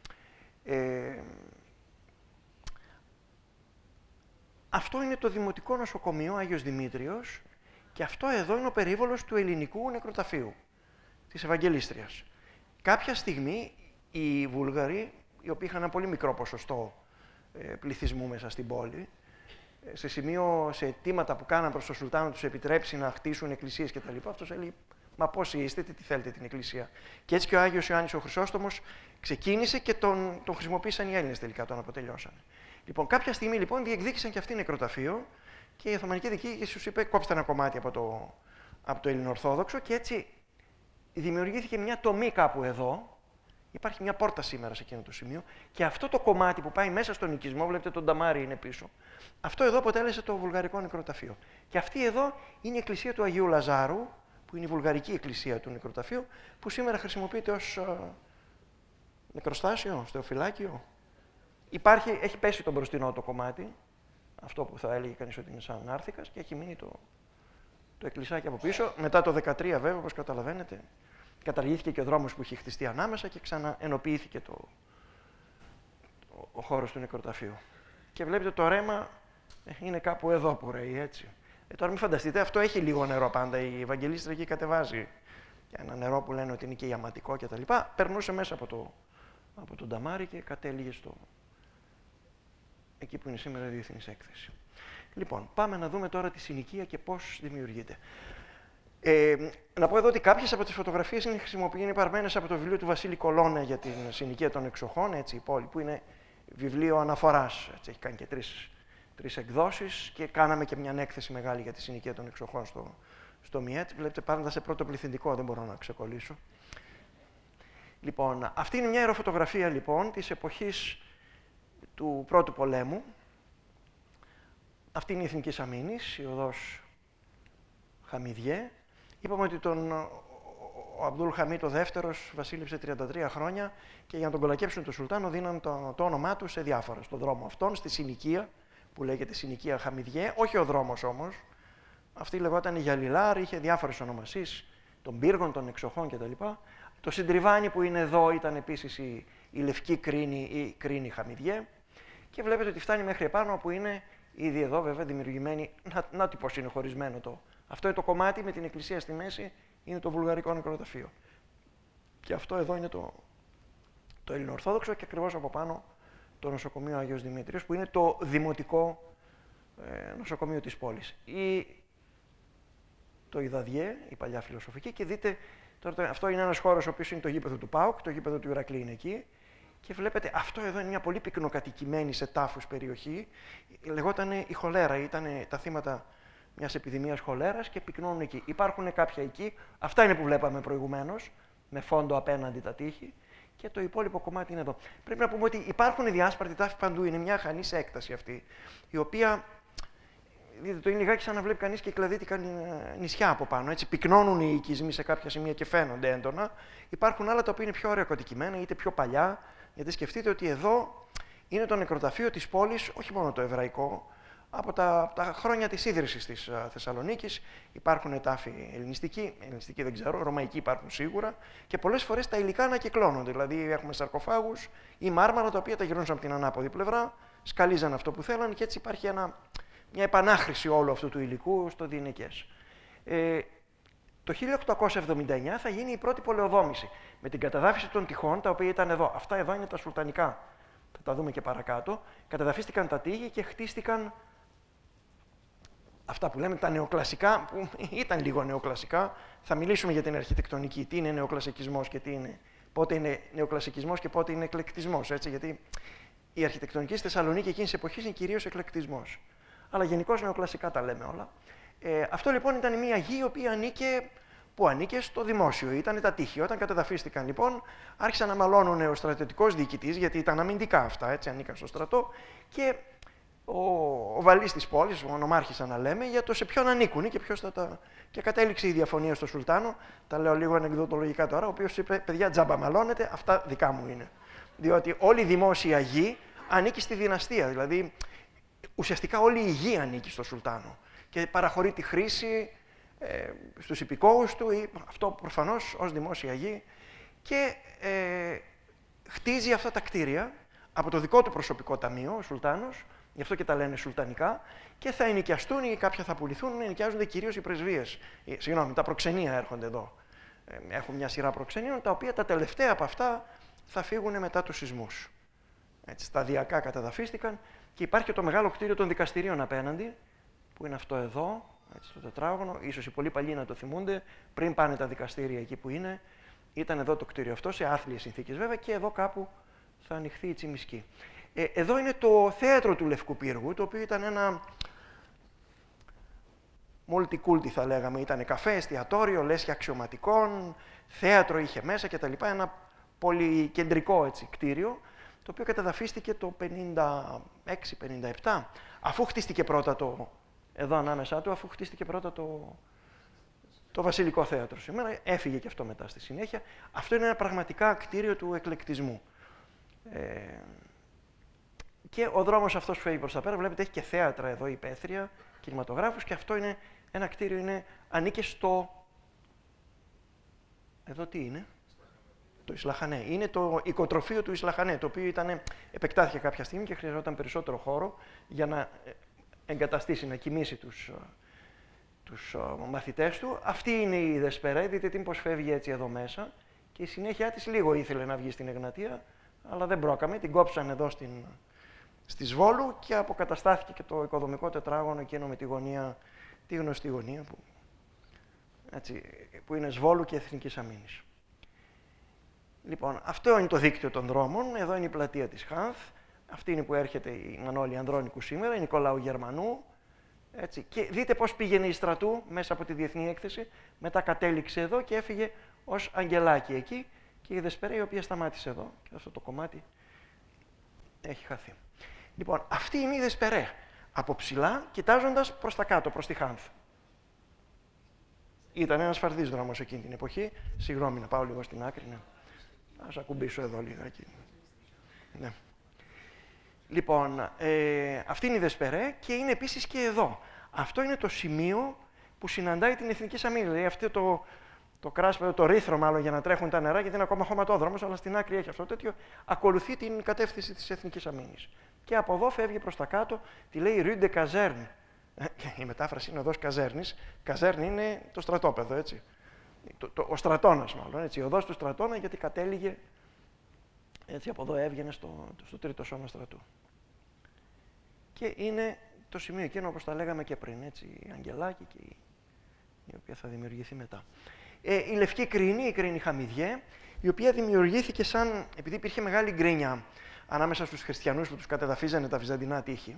Αυτό είναι το Δημοτικό Νοσοκομείο Άγιος Δημήτριος και αυτό εδώ είναι ο περίβολος του ελληνικού νεκροταφείου, της Ευαγγελίστριας. Κάποια στιγμή οι Βούλγαροι, οι οποίοι είχαν ένα πολύ μικρό ποσοστό πληθυσμού μέσα στην πόλη, σε αιτήματα που κάναν προς τον Σουλτάνο να τους επιτρέψει να χτίσουν εκκλησίες κτλ. Αυτός έλεγε, μα πόσοι είστε, τι θέλετε την εκκλησία. Και έτσι και ο Άγιος Ιωάννης ο Χρυσόστομος ξεκίνησε και τον χρησιμοποίησαν οι Έλληνες τελικά, τον αποτελειώσαν. Λοιπόν, κάποια στιγμή λοιπόν διεκδίκησαν και αυτοί νεκροταφείο και η Οθωμανική Διοίκηση τους είπε, κόψτε ένα κομμάτι από το Ελληνοορθόδοξο και έτσι δημιουργήθηκε μια τομή κάπου εδώ. Υπάρχει μια πόρτα σήμερα σε εκείνο το σημείο και αυτό το κομμάτι που πάει μέσα στον οικισμό, βλέπετε τον Νταμάρι είναι πίσω, αυτό εδώ αποτέλεσε το βουλγαρικό νεκροταφείο. Και αυτή εδώ είναι η εκκλησία του Αγίου Λαζάρου, που είναι η βουλγαρική εκκλησία του νεκροταφείου, που σήμερα χρησιμοποιείται ως νεκροστάσιο, στεοφυλάκιο. Έχει πέσει το μπροστινό το κομμάτι, αυτό που θα έλεγε κανείς ότι είναι σαν νάρθηκας, και έχει μείνει το εκκλησάκι από πίσω. Μετά το 13 βέβαια, όπως καταλαβαίνετε, καταργήθηκε και ο δρόμος που είχε χτιστεί ανάμεσα και ξαναενοποιήθηκε ο χώρος του νεκροταφείου. Και βλέπετε το ρέμα είναι κάπου εδώ που ρέει, έτσι. Τώρα μην φανταστείτε, αυτό έχει λίγο νερό πάντα. Η Ευαγγελίστρια εκεί κατεβάζει ένα νερό που λένε ότι είναι και ιαματικό κτλ. Περνούσε μέσα από τον Νταμάρι και κατέληγε εκεί που είναι σήμερα η Διεθνής Έκθεση. Λοιπόν, πάμε να δούμε τώρα τη συνοικία και πώς δημιουργείται. Να πω εδώ ότι κάποιες από τις φωτογραφίες είναι παρμένες από το βιβλίο του Βασίλη Κολώνα για την συνοικία των εξοχών, έτσι, η πόλη, που είναι βιβλίο αναφοράς. Έτσι, έχει κάνει και τρεις εκδόσεις και κάναμε και μια έκθεση μεγάλη για τη συνοικία των εξοχών στο ΜΙΕΤ. Βλέπετε πάντα σε πρώτο πληθυντικό, δεν μπορώ να ξεκολλήσω. Λοιπόν, αυτή είναι μια αεροφωτογραφία λοιπόν της εποχής του Πρώτου Πολέμου. Αυτή είναι η Εθνικής Αμήνης, η οδός Χαμιδιέ. Είπαμε ότι ο Αμπτούλ Χαμίτ ο δεύτερος βασίλεψε 33 χρόνια και για να τον κολακέψουν τον Σουλτάνο δίναν το όνομά του σε διάφορα. Στον δρόμο αυτόν, στη συνοικία, που λέγεται συνοικία Χαμιδιέ, όχι ο δρόμος όμως. Αυτή λεγόταν Γιαλιλάρ, είχε διάφορες ονομασίες των πύργων, των εξοχών κτλ. Το Συντριβάνι που είναι εδώ ήταν επίσης η Λευκή Κρίνη ή Κρίνη Χαμιδιέ. Και βλέπετε ότι φτάνει μέχρι επάνω που είναι ήδη εδώ βέβαια δημιουργημένη. Να τι πώς είναι χωρισμένο αυτό είναι το κομμάτι με την εκκλησία στη μέση, είναι το βουλγαρικό νεκροταφείο. Και αυτό εδώ είναι το Ελληνοορθόδοξο και ακριβώς από πάνω το νοσοκομείο Άγιος Δημήτριος, που είναι το δημοτικό νοσοκομείο της πόλης. Ή το Ιδαδιέ, η παλιά φιλοσοφική, και δείτε, τώρα, αυτό είναι ένας χώρος ο οποίος είναι το γήπεδο του ΠΑΟΚ, το γήπεδο του Ηρακλή είναι εκεί, και βλέπετε, αυτό εδώ είναι μια πολύ πυκνοκατοικημένη σε τάφους περιοχή, λεγόταν η χολέρα, ήταν τα θύματα μιας επιδημίας χολέρας και πυκνώνουν εκεί. Υπάρχουν κάποια εκεί, αυτά είναι που βλέπαμε προηγουμένως, με φόντο απέναντι τα τείχη, και το υπόλοιπο κομμάτι είναι εδώ. Πρέπει να πούμε ότι υπάρχουν διάσπαρτοι τάφοι παντού, είναι μια αχανής έκταση αυτή, η οποία, δείτε, το είναι λιγάκι σαν να βλέπει κανείς και κλαδίτικα νησιά από πάνω. Έτσι, πυκνώνουν οι οικισμοί σε κάποια σημεία και φαίνονται έντονα. Υπάρχουν άλλα τα οποία είναι πιο ωραιοκατοικημένα, είτε πιο παλιά, γιατί σκεφτείτε ότι εδώ είναι το νεκροταφείο της πόλης, όχι μόνο το εβραϊκό. Από τα χρόνια της ίδρυσης της Θεσσαλονίκης υπάρχουν τάφοι ελληνιστικοί δεν ξέρω, ρωμαϊκοί υπάρχουν σίγουρα, και πολλές φορές τα υλικά ανακυκλώνονται. Δηλαδή έχουμε σαρκοφάγους ή μάρμαρα τα οποία τα γυρνούσαν από την ανάποδη πλευρά, σκαλίζαν αυτό που θέλαν και έτσι υπάρχει μια επανάχρηση όλου αυτού του υλικού στο διηνικές. Το 1879 θα γίνει η πρώτη πολεοδόμηση με την καταδάφιση των τυχών, τα οποία ήταν εδώ. Αυτά εδώ είναι τα σουλτανικά. Θα τα δούμε και παρακάτω. Καταδαφίστηκαν τα τείχη και χτίστηκαν αυτά που λέμε τα νεοκλασικά, που ήταν λίγο νεοκλασικά. Θα μιλήσουμε για την αρχιτεκτονική, τι είναι νεοκλασικισμός και τι είναι, πότε είναι νεοκλασικισμός και πότε είναι εκλεκτισμός. Έτσι, γιατί η αρχιτεκτονική στη Θεσσαλονίκη εκείνης της εποχής είναι κυρίως εκλεκτισμός. Αλλά γενικώς νεοκλασικά τα λέμε όλα. Αυτό λοιπόν ήταν μια γη η οποία ανήκε στο δημόσιο, ήταν τα τείχη. Όταν κατεδαφίστηκαν λοιπόν, άρχισαν να μαλώνουν ο στρατιωτικός διοικητής, γιατί ήταν αμυντικά αυτά, έτσι, ανήκαν στο στρατό, και ο βαλής της πόλης, ο νομάρχης να λέμε, για το σε ποιον ανήκουν και ποιος θα τα. Και κατέληξε η διαφωνία στο Σουλτάνο, τα λέω λίγο ανεκδοτολογικά τώρα, ο οποίος είπε: παιδιά, τζάμπα μαλώνετε, αυτά δικά μου είναι. Διότι όλη η δημόσια γη ανήκει στη δυναστεία, δηλαδή ουσιαστικά όλη η γη ανήκει στο Σουλτάνο και παραχωρεί τη χρήση στους υπηκόους του, ή αυτό προφανώς ως δημόσια γη, και χτίζει αυτά τα κτίρια από το δικό του προσωπικό ταμείο, ο Σουλτάνος, γι' αυτό και τα λένε σουλτανικά, και θα ενοικιαστούν ή κάποια θα πουληθούν, ενοικιάζονται κυρίως οι πρεσβείες. Συγγνώμη, τα προξενία έρχονται εδώ. Έχουν μια σειρά προξενίων, τα οποία τα τελευταία από αυτά θα φύγουν μετά τους σεισμούς. Έτσι, σταδιακά καταδαφίστηκαν και υπάρχει και το μεγάλο κτίριο των δικαστηρίων απέναντι, που είναι αυτό εδώ, έτσι, το τετράγωνο. Ίσως οι πολύ παλιοί να το θυμούνται, πριν πάνε τα δικαστήρια εκεί που είναι. Ήταν εδώ το κτίριο αυτό, σε άθλιες συνθήκες βέβαια, και εδώ κάπου θα ανοιχθεί η Τσιμισκή. Εδώ είναι το θέατρο του Λευκού Πύργου, το οποίο ήταν ένα multi-culti θα λέγαμε. Ήταν καφέ, εστιατόριο, λέσχη αξιωματικών, θέατρο είχε μέσα κτλ. Ένα πολυκεντρικό έτσι, κτίριο, το οποίο καταδαφίστηκε το 56-57, αφού χτίστηκε πρώτα εδώ ανάμεσά του, αφού χτίστηκε πρώτα το Βασιλικό Θέατρο σήμερα, έφυγε και αυτό μετά στη συνέχεια. Αυτό είναι ένα πραγματικά κτίριο του εκλεκτισμού. Και ο δρόμος αυτός που φεύγει προς τα πέρα, βλέπετε, έχει και θέατρα εδώ, υπαίθρια, κινηματογράφους, και αυτό είναι ένα κτίριο, ανήκε στο. Εδώ τι είναι? Το Ισλαχανέ. Είναι το οικοτροφείο του Ισλαχανέ, το οποίο επεκτάθηκε κάποια στιγμή και χρειαζόταν περισσότερο χώρο για να εγκαταστήσει, να κοιμήσει τους μαθητές του. Αυτή είναι η Δεσπερέ, δείτε την πώς φεύγει έτσι εδώ μέσα, και η συνέχεια της λίγο ήθελε να βγει στην Εγνατία, αλλά δεν πρόκαμε, την κόψαν εδώ στη Σβόλου και αποκαταστάθηκε και το οικοδομικό τετράγωνο εκείνο με τη γωνία, τη γνωστή γωνία που είναι Σβόλου και Εθνικής Αμήνης. Λοιπόν, αυτό είναι το δίκτυο των δρόμων, εδώ είναι η πλατεία της Χάνθ, αυτή είναι που έρχεται η Μανώλη Ανδρώνικου σήμερα, η Νικολάου Γερμανού. Έτσι. Και δείτε πώς πήγαινε η Στρατού μέσα από τη Διεθνή Έκθεση, μετά κατέληξε εδώ και έφυγε ως αγγελάκι εκεί, και η Δεσπερέ η οποία σταμάτησε εδώ, και αυτό το κομμάτι έχει χαθεί. Λοιπόν, αυτή είναι η Δεσπερέ, από ψηλά, κοιτάζοντας προς τα κάτω, προς τη Χάνθ. Ήταν ένας φαρδής δρόμος εκείνη την εποχή. Συγγνώμη, να πάω λίγο στην άκρη. Ναι. Ας ακουμπήσω εδώ λιγάκι. Ναι. Λοιπόν, αυτή είναι η Δεσπερέ και είναι επίσης και εδώ. Αυτό είναι το σημείο που συναντάει την Εθνική Σαμίνη. Δηλαδή αυτό το κράσπεδο, το ρήθρο μάλλον για να τρέχουν τα νερά, γιατί είναι ακόμα χωματόδρομος, αλλά στην άκρη έχει αυτό τέτοιο, ακολουθεί την κατεύθυνση της Εθνικής Αμήνης. Και από εδώ φεύγει προς τα κάτω, τη λέει Rue de Caserne. Η μετάφραση είναι οδός Καζέρνης. Καζέρνη είναι το στρατόπεδο, έτσι. Ο στρατώνας μάλλον, έτσι. Η οδός του στρατώνα, γιατί κατέληγε, έτσι από εδώ έβγαινε στο τρίτο σώμα στρατού. Και είναι το σημείο εκείνο, όπως τα λέγαμε και πριν, έτσι, η Αγγελάκη και η οποία θα δημιουργηθεί μετά. Η Λευκή Κρίνη, η Κρίνη Χαμιδιέ, η οποία δημιουργήθηκε επειδή υπήρχε μεγάλη γκρίνια ανάμεσα στους χριστιανούς που τους κατεδαφίζανε τα βυζαντινά τείχη.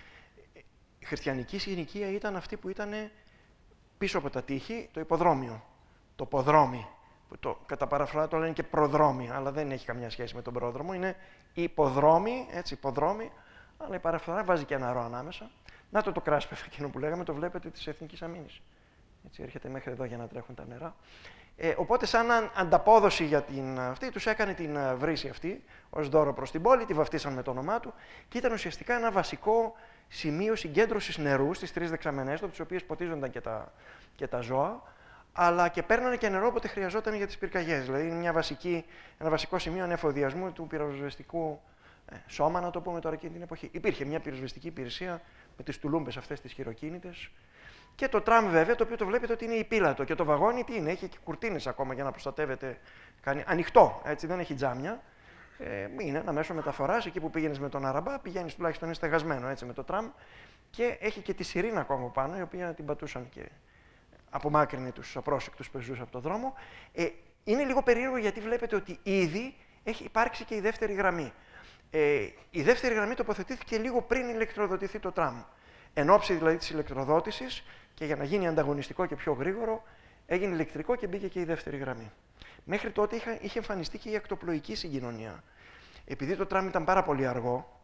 Η χριστιανική συνοικία ήταν αυτή που ήταν πίσω από τα τείχη, το υποδρόμιο, το ποδρόμι. Κατά παραφρά το λένε και προδρόμι, αλλά δεν έχει καμιά σχέση με τον πρόδρομο. Είναι υποδρόμι, έτσι, υποδρόμι, αλλά η παραφρά βάζει και ένα ρο ανάμεσα. Να το κράσπευ εκείνο που λέγαμε, το βλέπετε της Εθνικής Αμήνης. Έτσι, έρχεται μέχρι εδώ για να τρέχουν τα νερά. Οπότε, σαν ανταπόδοση για αυτή, τους έκανε την βρύση αυτή ως δώρο προς την πόλη, τη βαφτίσαν με το όνομά του και ήταν ουσιαστικά ένα βασικό σημείο συγκέντρωσης νερού στις τρεις δεξαμενές, από τις οποίες ποτίζονταν και τα ζώα, αλλά και παίρνανε και νερό όποτε χρειαζόταν για τις πυρκαγιές. Δηλαδή, είναι ένα βασικό σημείο ανεφοδιασμού του πυροσβεστικού σώμα, να το πούμε τώρα εκείνη την εποχή. Υπήρχε μια πυροσβεστική υπηρεσία με τις τουλούμπες αυτές τις χειροκίνητες. Και το τραμ, βέβαια, το οποίο το βλέπετε ότι είναι υπήλατο. Και το βαγόνι τι είναι, έχει και κουρτίνες ακόμα για να προστατεύεται. Ανοιχτό, έτσι, δεν έχει τζάμια. Είναι ένα μέσο μεταφοράς. Εκεί που πήγαινες με τον Αραμπά, πηγαίνεις τουλάχιστον είναι στεγασμένο έτσι, με το τραμ. Και έχει και τη σιρήνα ακόμα πάνω, η οποία την πατούσαν και απομάκρυνε τους απρόσεκτους πεζούς από το δρόμο. Είναι λίγο περίεργο γιατί βλέπετε ότι ήδη έχει υπάρξει και η δεύτερη γραμμή. Η δεύτερη γραμμή τοποθετήθηκε λίγο πριν ηλεκτροδοτηθεί το τραμ. Εν ώψη δηλαδή της ηλεκτροδότησης και για να γίνει ανταγωνιστικό και πιο γρήγορο, έγινε ηλεκτρικό και μπήκε και η δεύτερη γραμμή. Μέχρι τότε είχε εμφανιστεί και η ακτοπλοϊκή συγκοινωνία. Επειδή το τραμ ήταν πάρα πολύ αργό,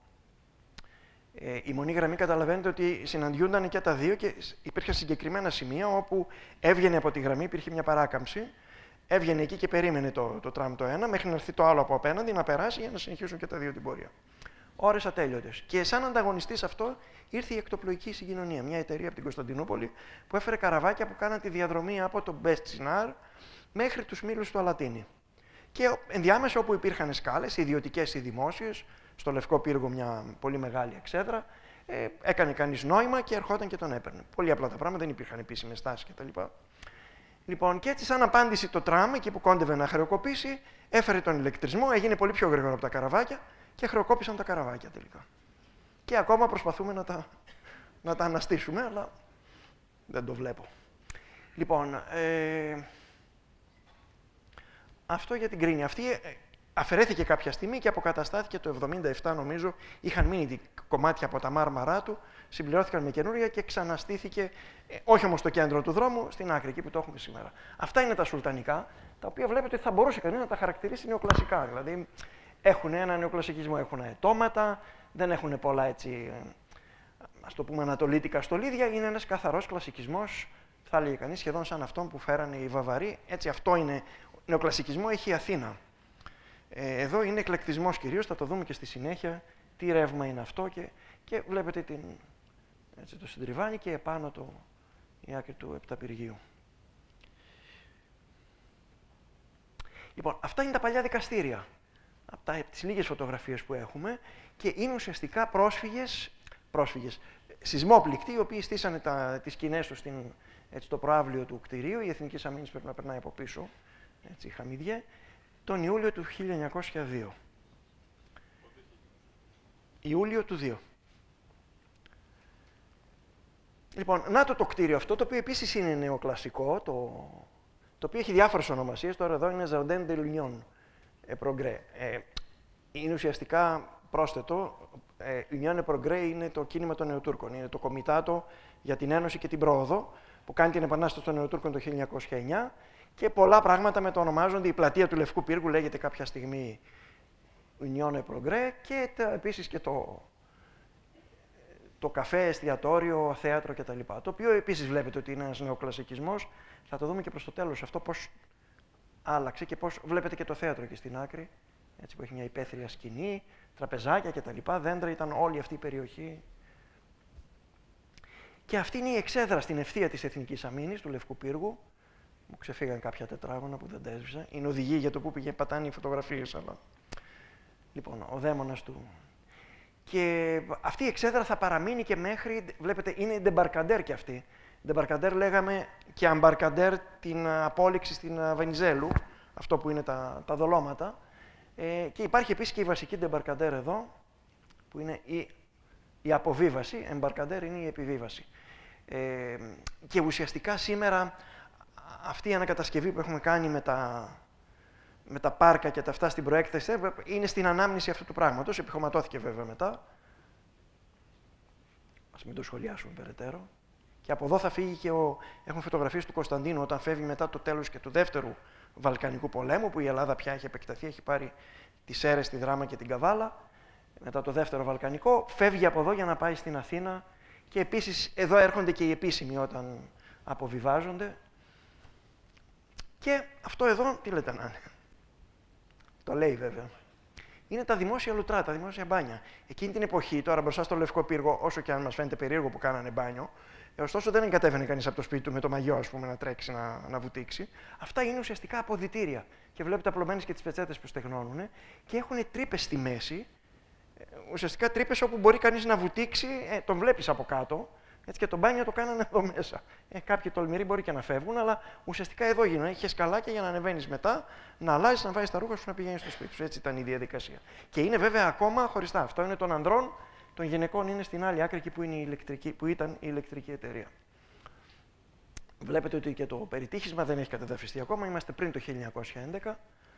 η μονή γραμμή καταλαβαίνετε ότι συναντιούνταν και τα δύο και υπήρχαν συγκεκριμένα σημεία όπου έβγαινε από τη γραμμή, υπήρχε μια παράκαμψη, έβγαινε εκεί και περίμενε το τραμ το ένα, μέχρι να έρθει το άλλο από απέναντι να περάσει για να συνεχίσουν και τα δύο την πορεία. Ώρες ατέλειωτες. Και σαν ανταγωνιστής αυτό ήρθε η ακτοπλοϊκή συγκοινωνία, μια εταιρεία από την Κωνσταντινούπολη που έφερε καραβάκια που κάναν τη διαδρομή από το Μπεστσινάρ μέχρι τους Μήλους του Αλατίνη. Και ενδιάμεσα όπου υπήρχαν σκάλες, ιδιωτικές ή δημόσιες, στο Λευκό Πύργο μια πολύ μεγάλη εξέδρα, έκανε κανείς νόημα και ερχόταν και τον έπαιρνε. Πολύ απλά τα πράγματα, δεν υπήρχαν επίσημες στάσεις κτλ. Λοιπόν, και έτσι, σαν απάντηση, το τραμ, εκεί που κόντευε να χρεοκοπήσει, έφερε τον ηλεκτρισμό, έγινε πολύ πιο γρήγορο από τα καραβάκια και χρεοκόπησαν τα καραβάκια τελικά. Και ακόμα προσπαθούμε να τα αναστήσουμε, αλλά δεν το βλέπω. Λοιπόν, αυτό για την Κρίνη. Αυτή αφαιρέθηκε κάποια στιγμή και αποκαταστάθηκε το 1977, νομίζω. Είχαν μείνει κομμάτια από τα μάρμαρά του, συμπληρώθηκαν με καινούρια και ξαναστήθηκε, όχι όμως στο κέντρο του δρόμου, στην άκρη, εκεί που το έχουμε σήμερα. Αυτά είναι τα σουλτανικά, τα οποία βλέπετε ότι θα μπορούσε κανείς να τα χαρακτηρίσει νεοκλασικά. Δηλαδή, έχουν ένα νεοκλασικισμό, έχουν αετώματα, δεν έχουν πολλά έτσι, ας το πούμε, ανατολίτικα στολίδια. Είναι ένας καθαρός κλασικισμός, θα έλεγε κανείς, σχεδόν σαν αυτόν που φέρανε οι Βαβαροί. Έτσι, αυτό είναι. Νεοκλασικισμό έχει η Αθήνα. Εδώ είναι εκλεκτισμός κυρίως, θα το δούμε και στη συνέχεια, τι ρεύμα είναι αυτό και βλέπετε το συντριβάνι και επάνω η άκρη του επταπυργίου. Λοιπόν, αυτά είναι τα παλιά δικαστήρια, από τις λίγες φωτογραφίες που έχουμε και είναι ουσιαστικά πρόσφυγες σεισμόπληκτοι, οι οποίοι στήσανε τις σκηνές τους στο προαύλιο του κτηρίου. Η Εθνική Αμήνης πρέπει να περνάει από πίσω, έτσι, η Χαμιδιέ, τον Ιούλιο του 1902. Ιούλιο του 2. Λοιπόν, να το κτίριο αυτό, το οποίο επίσης είναι νεοκλασικό, το οποίο έχει διάφορες ονομασίες. Τώρα εδώ είναι Jardin de l'Union Progrès. Είναι ουσιαστικά πρόσθετο. Union Progrès είναι το κίνημα των Νεοτούρκων. Είναι το κομιτάτο για την Ένωση και την Πρόοδο, που κάνει την Επανάσταση των Νεοτούρκων το 1909. Και πολλά πράγματα μετονομάζονται. Η πλατεία του Λευκού Πύργου λέγεται κάποια στιγμή Union Progrès και επίσης και το καφέ, εστιατόριο, θέατρο κτλ. Το οποίο επίσης βλέπετε ότι είναι ένας νεοκλασικισμός. Θα το δούμε και προς το τέλος αυτό πώς άλλαξε και πώς βλέπετε και το θέατρο εκεί στην άκρη. Έτσι, που έχει μια υπαίθρια σκηνή, τραπεζάκια κτλ. Δέντρα, ήταν όλη αυτή η περιοχή. Και αυτή είναι η εξέδρα στην ευθεία της Εθνικής Αμήνης του Λευκού Πύργου. Μου ξεφύγαν κάποια τετράγωνα που δεν τα έσβησα. Είναι οδηγοί για το που πήγε πατάνε οι φωτογραφίες, αλλά. Λοιπόν, ο δαίμονας του. Και αυτή η εξέδρα θα παραμείνει και μέχρι. Βλέπετε, είναι ντεμπαρκαντέρ κι αυτή. Ντεμπαρκαντέρ λέγαμε και αμπαρκαντέρ την απόλυξη στην Βενιζέλου, αυτό που είναι τα δολώματα. Και υπάρχει επίσης και η βασική ντεμπαρκαντέρ εδώ, που είναι η η αποβίβαση, embarcadère είναι η επιβίβαση. Και ουσιαστικά σήμερα αυτή η ανακατασκευή που έχουμε κάνει με τα πάρκα και τα αυτά στην προέκταση είναι στην ανάμνηση αυτού του πράγματος. Επιχωματώθηκε βέβαια μετά. Ας μην το σχολιάσουμε περαιτέρω. Και από εδώ θα φύγει και έχουμε φωτογραφίες του Κωνσταντίνου όταν φεύγει μετά το τέλος και του δεύτερου Βαλκανικού πολέμου, που η Ελλάδα πια έχει επεκταθεί, έχει πάρει τις Σέρρες, τη Δράμα και την Καβάλα. Μετά το δεύτερο Βαλκανικό, φεύγει από εδώ για να πάει στην Αθήνα. Και επίσης εδώ έρχονται και οι επίσημοι όταν αποβιβάζονται. Και αυτό εδώ, τι λέτε να είναι. Το λέει βέβαια. Είναι τα δημόσια λουτρά, τα δημόσια μπάνια. Εκείνη την εποχή, τώρα μπροστά στο Λευκό Πύργο, όσο και αν μας φαίνεται περίεργο που κάνανε μπάνιο, ωστόσο δεν εγκατέβαινε κανείς από το σπίτι του με το μαγιό, ας πούμε, να τρέξει, να βουτήξει. Αυτά είναι ουσιαστικά αποδυτήρια. Και βλέπετε απλωμένες και τις πετσέτες που στεγνώνουν και έχουν τρύπες στη μέση. Ουσιαστικά τρύπες όπου μπορεί κανείς να βουτήξει, τον βλέπεις από κάτω. Έτσι και το μπάνιο το κάνανε εδώ μέσα. Κάποιοι τολμηροί μπορεί και να φεύγουν, αλλά ουσιαστικά εδώ γίνονται. Έχει σκαλάκια για να ανεβαίνεις μετά, να αλλάζεις, να βάζεις τα ρούχα σου, να πηγαίνεις στο σπίτι σου. Έτσι ήταν η διαδικασία. Και είναι βέβαια ακόμα χωριστά. Αυτό είναι των ανδρών, των γυναικών είναι στην άλλη άκρη εκεί που ήταν η ηλεκτρική εταιρεία. Βλέπετε ότι και το περιτύχισμα δεν έχει κατεδαφιστεί ακόμα. Είμαστε πριν το 1911.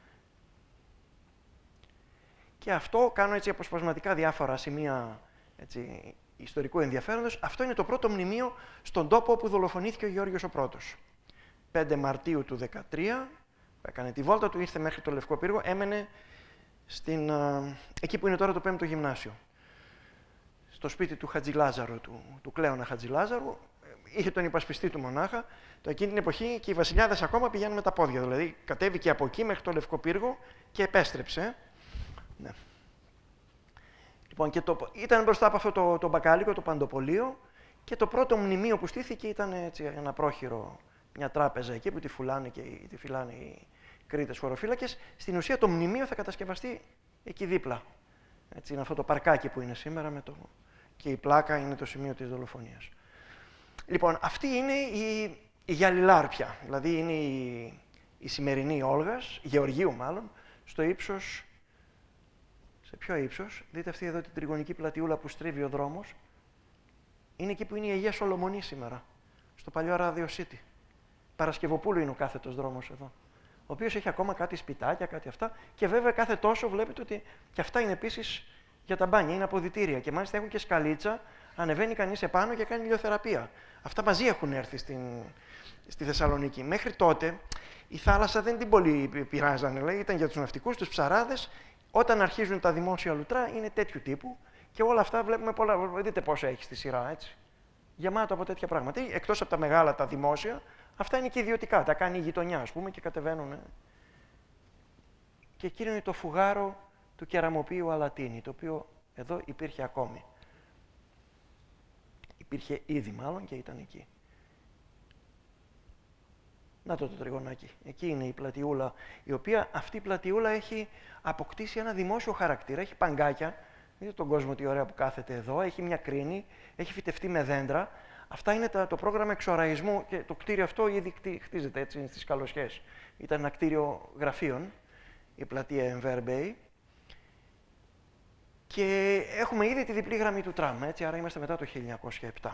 Και αυτό κάνω έτσι αποσπασματικά διάφορα σημεία έτσι, ιστορικού ενδιαφέροντος. Αυτό είναι το πρώτο μνημείο στον τόπο όπου δολοφονήθηκε ο Γεώργιος ο Πρώτος. 5 Μαρτίου του 2013, έκανε τη βόλτα του, ήρθε μέχρι το Λευκό Πύργο, έμενε εκεί που είναι τώρα το 5ο Γυμνάσιο. Στο σπίτι του Χατζηλάζαρου, του Κλέωνα Χατζηλάζαρου, είχε τον υπασπιστή του μονάχα. Εκείνη την εποχή και οι βασιλιάδες ακόμα πηγαίνουν με τα πόδια. Δηλαδή κατέβηκε από εκεί μέχρι το Λευκό Πύργο και επέστρεψε. Ναι. Λοιπόν, και ήταν μπροστά από αυτό το μπακάλικο, το Παντοπολείο, και το πρώτο μνημείο που στήθηκε ήταν έτσι, ένα πρόχειρο, μια τράπεζα εκεί που τη φυλάνε οι Κρήτες χωροφύλακες. Στην ουσία το μνημείο θα κατασκευαστεί εκεί δίπλα. Έτσι, είναι αυτό το παρκάκι που είναι σήμερα και η πλάκα είναι το σημείο της δολοφονίας. Λοιπόν, αυτή είναι η Γιαλιλάρπια, δηλαδή είναι η σημερινή Όλγας, Γεωργίου μάλλον, στο ύψος. Σε ποιο ύψος, δείτε αυτή εδώ την τριγωνική πλατιούλα που στρίβει ο δρόμος. Είναι εκεί που είναι η Αγία Σολομονή σήμερα, στο παλιό Radio City. Παρασκευοπούλου είναι ο κάθετος δρόμος εδώ, ο οποίος έχει ακόμα κάτι σπιτάκια, κάτι αυτά, και βέβαια κάθε τόσο βλέπετε ότι και αυτά είναι επίσης για τα μπάνια, είναι αποδυτήρια και μάλιστα έχουν και σκαλίτσα, ανεβαίνει κανείς επάνω και κάνει ηλιοθεραπεία. Αυτά μαζί έχουν έρθει στη Θεσσαλονίκη. Μέχρι τότε η θάλασσα δεν την πολύ πειράζανε, δηλαδή ήταν για τους ναυτικούς, τους ψαράδες. Όταν αρχίζουν τα δημόσια λουτρά είναι τέτοιου τύπου και όλα αυτά βλέπουμε πολλά. Δείτε πόσα έχει στη σειρά, έτσι. Γεμάτο από τέτοια πράγματα. Εκτός από τα μεγάλα, τα δημόσια, αυτά είναι και ιδιωτικά. Τα κάνει η γειτονιά, ας πούμε, και κατεβαίνουν. Και εκείνο είναι το φουγάρο του κεραμοποιείου Αλατίνη, το οποίο εδώ υπήρχε ακόμη. Υπήρχε ήδη μάλλον και ήταν εκεί. Να το τριγωνάκι. Εκεί είναι η πλατιούλα, η οποία αυτή η πλατιούλα έχει αποκτήσει ένα δημόσιο χαρακτήρα. Έχει παγκάκια. Δείτε τον κόσμο τι ωραία που κάθεται εδώ. Έχει μια κρίνη. Έχει φυτευτεί με δέντρα. Αυτά είναι το πρόγραμμα εξοραϊσμού και το κτίριο αυτό ήδη χτίζεται έτσι στις καλοσιές. Ήταν ένα κτίριο γραφείων, η πλατεία Enver Bey. Και έχουμε ήδη τη διπλή γραμμή του τραμ, έτσι, άρα είμαστε μετά το 1907.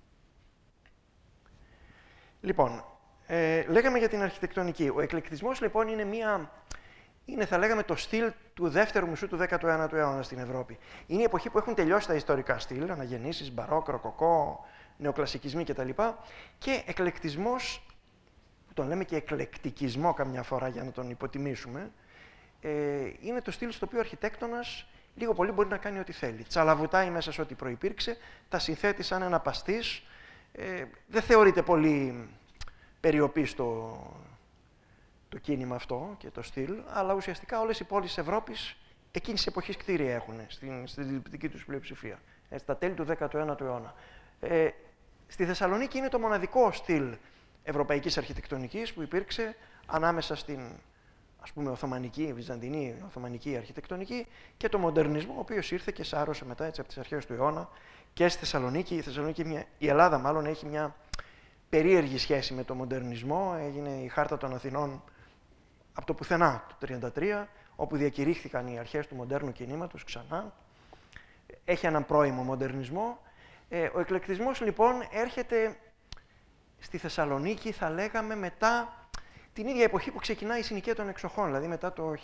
Λοιπόν, λέγαμε για την αρχιτεκτονική. Ο εκλεκτισμός λοιπόν είναι θα λέγαμε το στυλ του δεύτερου μισού του 19ου αιώνα στην Ευρώπη. Είναι η εποχή που έχουν τελειώσει τα ιστορικά στυλ, αναγεννήσεις, μπαρόκ, ροκοκό, νεοκλασικισμοί κτλ. Και εκλεκτισμός, που τον λέμε και εκλεκτικισμό καμιά φορά για να τον υποτιμήσουμε, είναι το στυλ στο οποίο ο αρχιτέκτονας λίγο πολύ μπορεί να κάνει ό,τι θέλει. Τσαλαβουτάει μέσα σε ό,τι προϋπήρξε, τα συνθέτει σαν ένα παστής, δεν θεωρείται πολύ περιοπής το κίνημα αυτό και το στυλ, αλλά ουσιαστικά όλες οι πόλεις της Ευρώπης εκείνης της εποχής κτίρια έχουν στην δυτική τους πλειοψηφία, στα τέλη του 19ου αιώνα. Στη Θεσσαλονίκη είναι το μοναδικό στυλ ευρωπαϊκής αρχιτεκτονικής που υπήρξε ανάμεσα στην ας πούμε οθωμανική, βυζαντινή, οθωμανική αρχιτεκτονική και το μοντερνισμό, ο οποίος ήρθε και σάρωσε μετά έτσι, από τις αρχές του αιώνα και στη Θεσσαλονίκη. Η Ελλάδα μάλλον έχει μια περίεργη σχέση με το μοντερνισμό. Έγινε η Χάρτα των Αθηνών από το πουθενά, το 1933, όπου διακηρύχθηκαν οι αρχές του μοντέρνου κινήματος ξανά. έχει έναν πρώιμο μοντερνισμό. Ο εκλεκτισμός λοιπόν έρχεται στη Θεσσαλονίκη, θα λέγαμε, μετά την ίδια εποχή που ξεκινάει η συνοικία των εξοχών, δηλαδή μετά το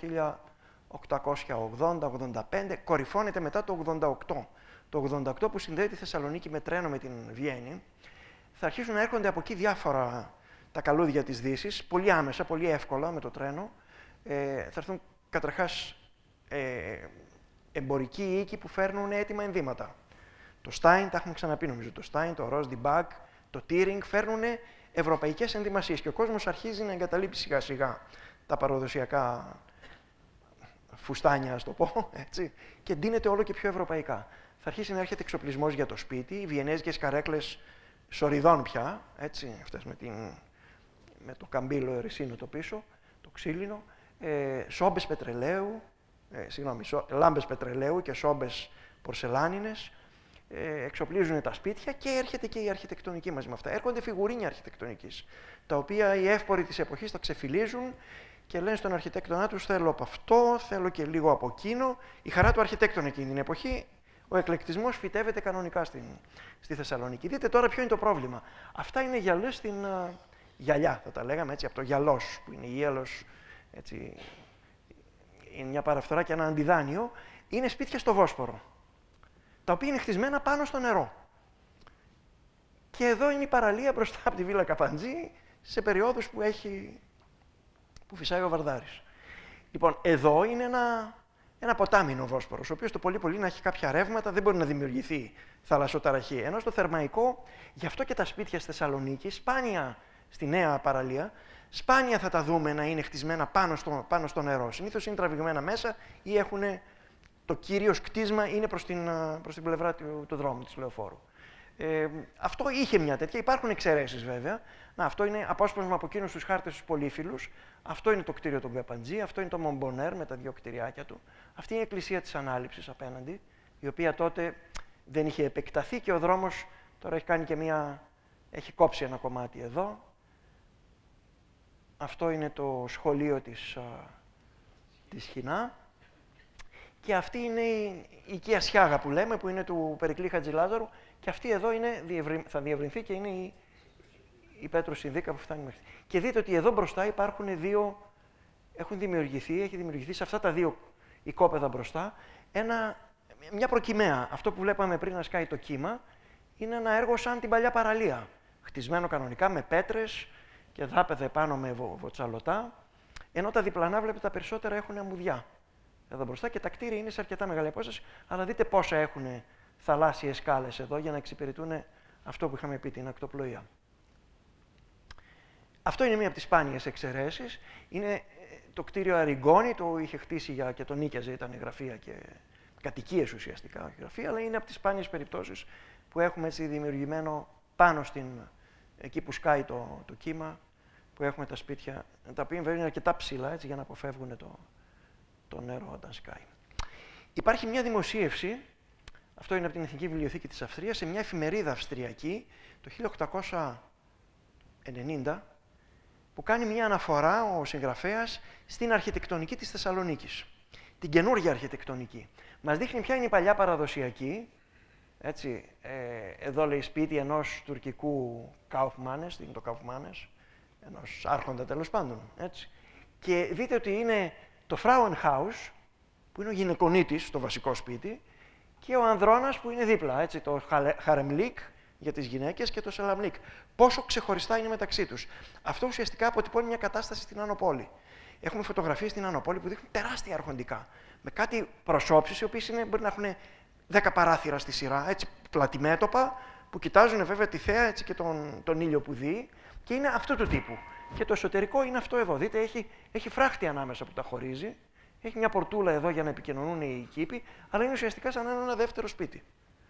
1880-85, κορυφώνεται μετά το 88. Το 88 που συνδέει τη Θεσσαλονίκη με τρένο με την Βιέννη, θα αρχίσουν να έρχονται από εκεί διάφορα τα καλούδια της Δύσης, πολύ άμεσα, πολύ εύκολα με το τρένο. Θα έρθουν καταρχάς εμπορικοί οίκοι που φέρνουν έτοιμα ενδύματα. Το Stein, τα έχουμε ξαναπεί νομίζω, το Stein, το Ross die Bag, το Teering, φέρνουν ευρωπαϊκές ενδυμασίες και ο κόσμος αρχίζει να εγκαταλείπει σιγά σιγά τα παραδοσιακά φουστάνια, ας το πω, έτσι, και ντύνεται όλο και πιο ευρωπαϊκά. Θα αρχίσει να έρχεται εξοπλισμός για το σπίτι, οι βιενέζικες καρέκλες σοριδών πια, έτσι, αυτές με το καμπύλο ερεσίνο το πίσω, το ξύλινο, σόμπες πετρελαίου, λάμπες πετρελαίου και σόμπες πορσελάνινες, εξοπλίζουν τα σπίτια και έρχεται και η αρχιτεκτονική μαζί με αυτά. Έρχονται φιγουρίνια αρχιτεκτονικής, τα οποία οι εύποροι της εποχής τα ξεφυλίζουν και λένε στον αρχιτέκτονά τους θέλω από αυτό, θέλω και λίγο από εκείνο. Η χαρά του αρχιτέκτονα εκείνη την εποχή, ο εκλεκτισμός φυτεύεται κανονικά στη Θεσσαλονίκη. Δείτε τώρα ποιο είναι το πρόβλημα. Αυτά είναι γυαλιά γυαλιά, θα τα λέγαμε έτσι, από το γυαλός, που είναι γυέλος, έτσι, είναι μια παραφθορά και ένα αντιδάνειο, είναι σπίτια στο Βόσπορο, τα οποία είναι χτισμένα πάνω στο νερό. Και εδώ είναι η παραλία μπροστά από τη Βίλα Καπαντζή, σε περιόδους που φυσάει ο Βαρδάρης. Λοιπόν, εδώ είναι ένα ποτάμινο Βόσπορος, ο οποίος το πολύ πολύ να έχει κάποια ρεύματα, δεν μπορεί να δημιουργηθεί θαλασσοταραχή. Ενώ στο Θερμαϊκό, γι' αυτό και τα σπίτια στη Θεσσαλονίκη, σπάνια στη νέα παραλία, σπάνια θα τα δούμε να είναι χτισμένα πάνω στο νερό. Συνήθως είναι τραβηγμένα μέσα ή έχουν το κύριο κτίσμα είναι προς την πλευρά του δρόμου, της λεωφόρου. Αυτό είχε μια τέτοια. Υπάρχουν εξαιρέσεις βέβαια. Αυτό είναι απόσπασμα από εκείνους τους χάρτες τους πολύφυλους. Αυτό είναι το κτίριο των Καπαντζή, αυτό είναι το Μομπονέρ με τα δύο κτηριάκια του. Αυτή είναι η εκκλησία της Ανάληψης απέναντι, η οποία τότε δεν είχε επεκταθεί και ο δρόμος τώρα έχει κάνει και έχει κόψει ένα κομμάτι εδώ. Αυτό είναι το σχολείο της Χινά. Και αυτή είναι η οικία Σιάγα που λέμε, που είναι του Περικλή Χατζηλάζαρου. Και αυτή εδώ θα διευρυνθεί και είναι η Πέτρου Συνδίκα που φτάνει μέχρι. Και δείτε ότι εδώ μπροστά υπάρχουν έχει δημιουργηθεί σε αυτά τα δύο οικόπεδα μπροστά μια προκυμαία. Αυτό που βλέπαμε πριν να σκάει το κύμα είναι ένα έργο σαν την παλιά παραλία. Χτισμένο κανονικά με πέτρες και δάπεδα επάνω με βοτσαλωτά. Ενώ τα διπλανά βλέπετε τα περισσότερα έχουν αμμουδιά εδώ μπροστά και τα κτίρια είναι σε αρκετά μεγάλη απόσταση. Αλλά δείτε πόσα έχουν θαλάσσιες σκάλες εδώ για να εξυπηρετούν αυτό που είχαμε πει, την ακτοπλοεία. Αυτό είναι μία από τις σπάνιες εξαιρέσεις. Είναι το κτίριο Αριγκόνη, το είχε χτίσει και το νίκιαζε, ήταν γραφεία και κατοικίες ουσιαστικά, όχι γραφεία, αλλά είναι από τις σπάνιες περιπτώσεις που έχουμε έτσι δημιουργημένο πάνω εκεί που σκάει το κύμα, που έχουμε τα σπίτια, τα οποία είναι αρκετά ψηλά έτσι, για να αποφεύγουν το νερό όταν σκάει. Υπάρχει μια δημοσίευση, αυτό είναι από την Εθνική Βιβλιοθήκη της Αυστρίας, σε μια εφημερίδα αυστριακή το 1890, που κάνει μια αναφορά ο συγγραφέας στην αρχιτεκτονική της Θεσσαλονίκης. Την καινούργια αρχιτεκτονική. Μας δείχνει ποια είναι η παλιά παραδοσιακή. Έτσι, εδώ λέει σπίτι ενός τουρκικού Kaufmannes, είναι το Kaufmannes, ενός άρχοντα τέλος πάντων. Έτσι. Και δείτε ότι είναι το Frauenhaus, που είναι ο γυναικονίτης, το βασικό σπίτι, και ο ανδρώνας που είναι δίπλα, έτσι, το Haremlik για τις γυναίκες και το Selamlik. Πόσο ξεχωριστά είναι μεταξύ τους. Αυτό ουσιαστικά αποτυπώνει μια κατάσταση στην Άνω Πόλη. Έχουμε φωτογραφίες στην Άνω Πόλη που δείχνουν τεράστια αρχοντικά. Με κάτι προσώψεις, οι οποίες μπορεί να έχουν 10 παράθυρα στη σειρά, έτσι, πλατιμέτωπα, που κοιτάζουν βέβαια τη θέα έτσι, και τον ήλιο που δει, και είναι αυτού του τύπου. Και το εσωτερικό είναι αυτό εδώ. Δείτε, έχει φράχτη ανάμεσα που τα χωρίζει. Έχει μια πορτούλα εδώ για να επικοινωνούν οι κήποι, αλλά είναι ουσιαστικά σαν ένα δεύτερο σπίτι.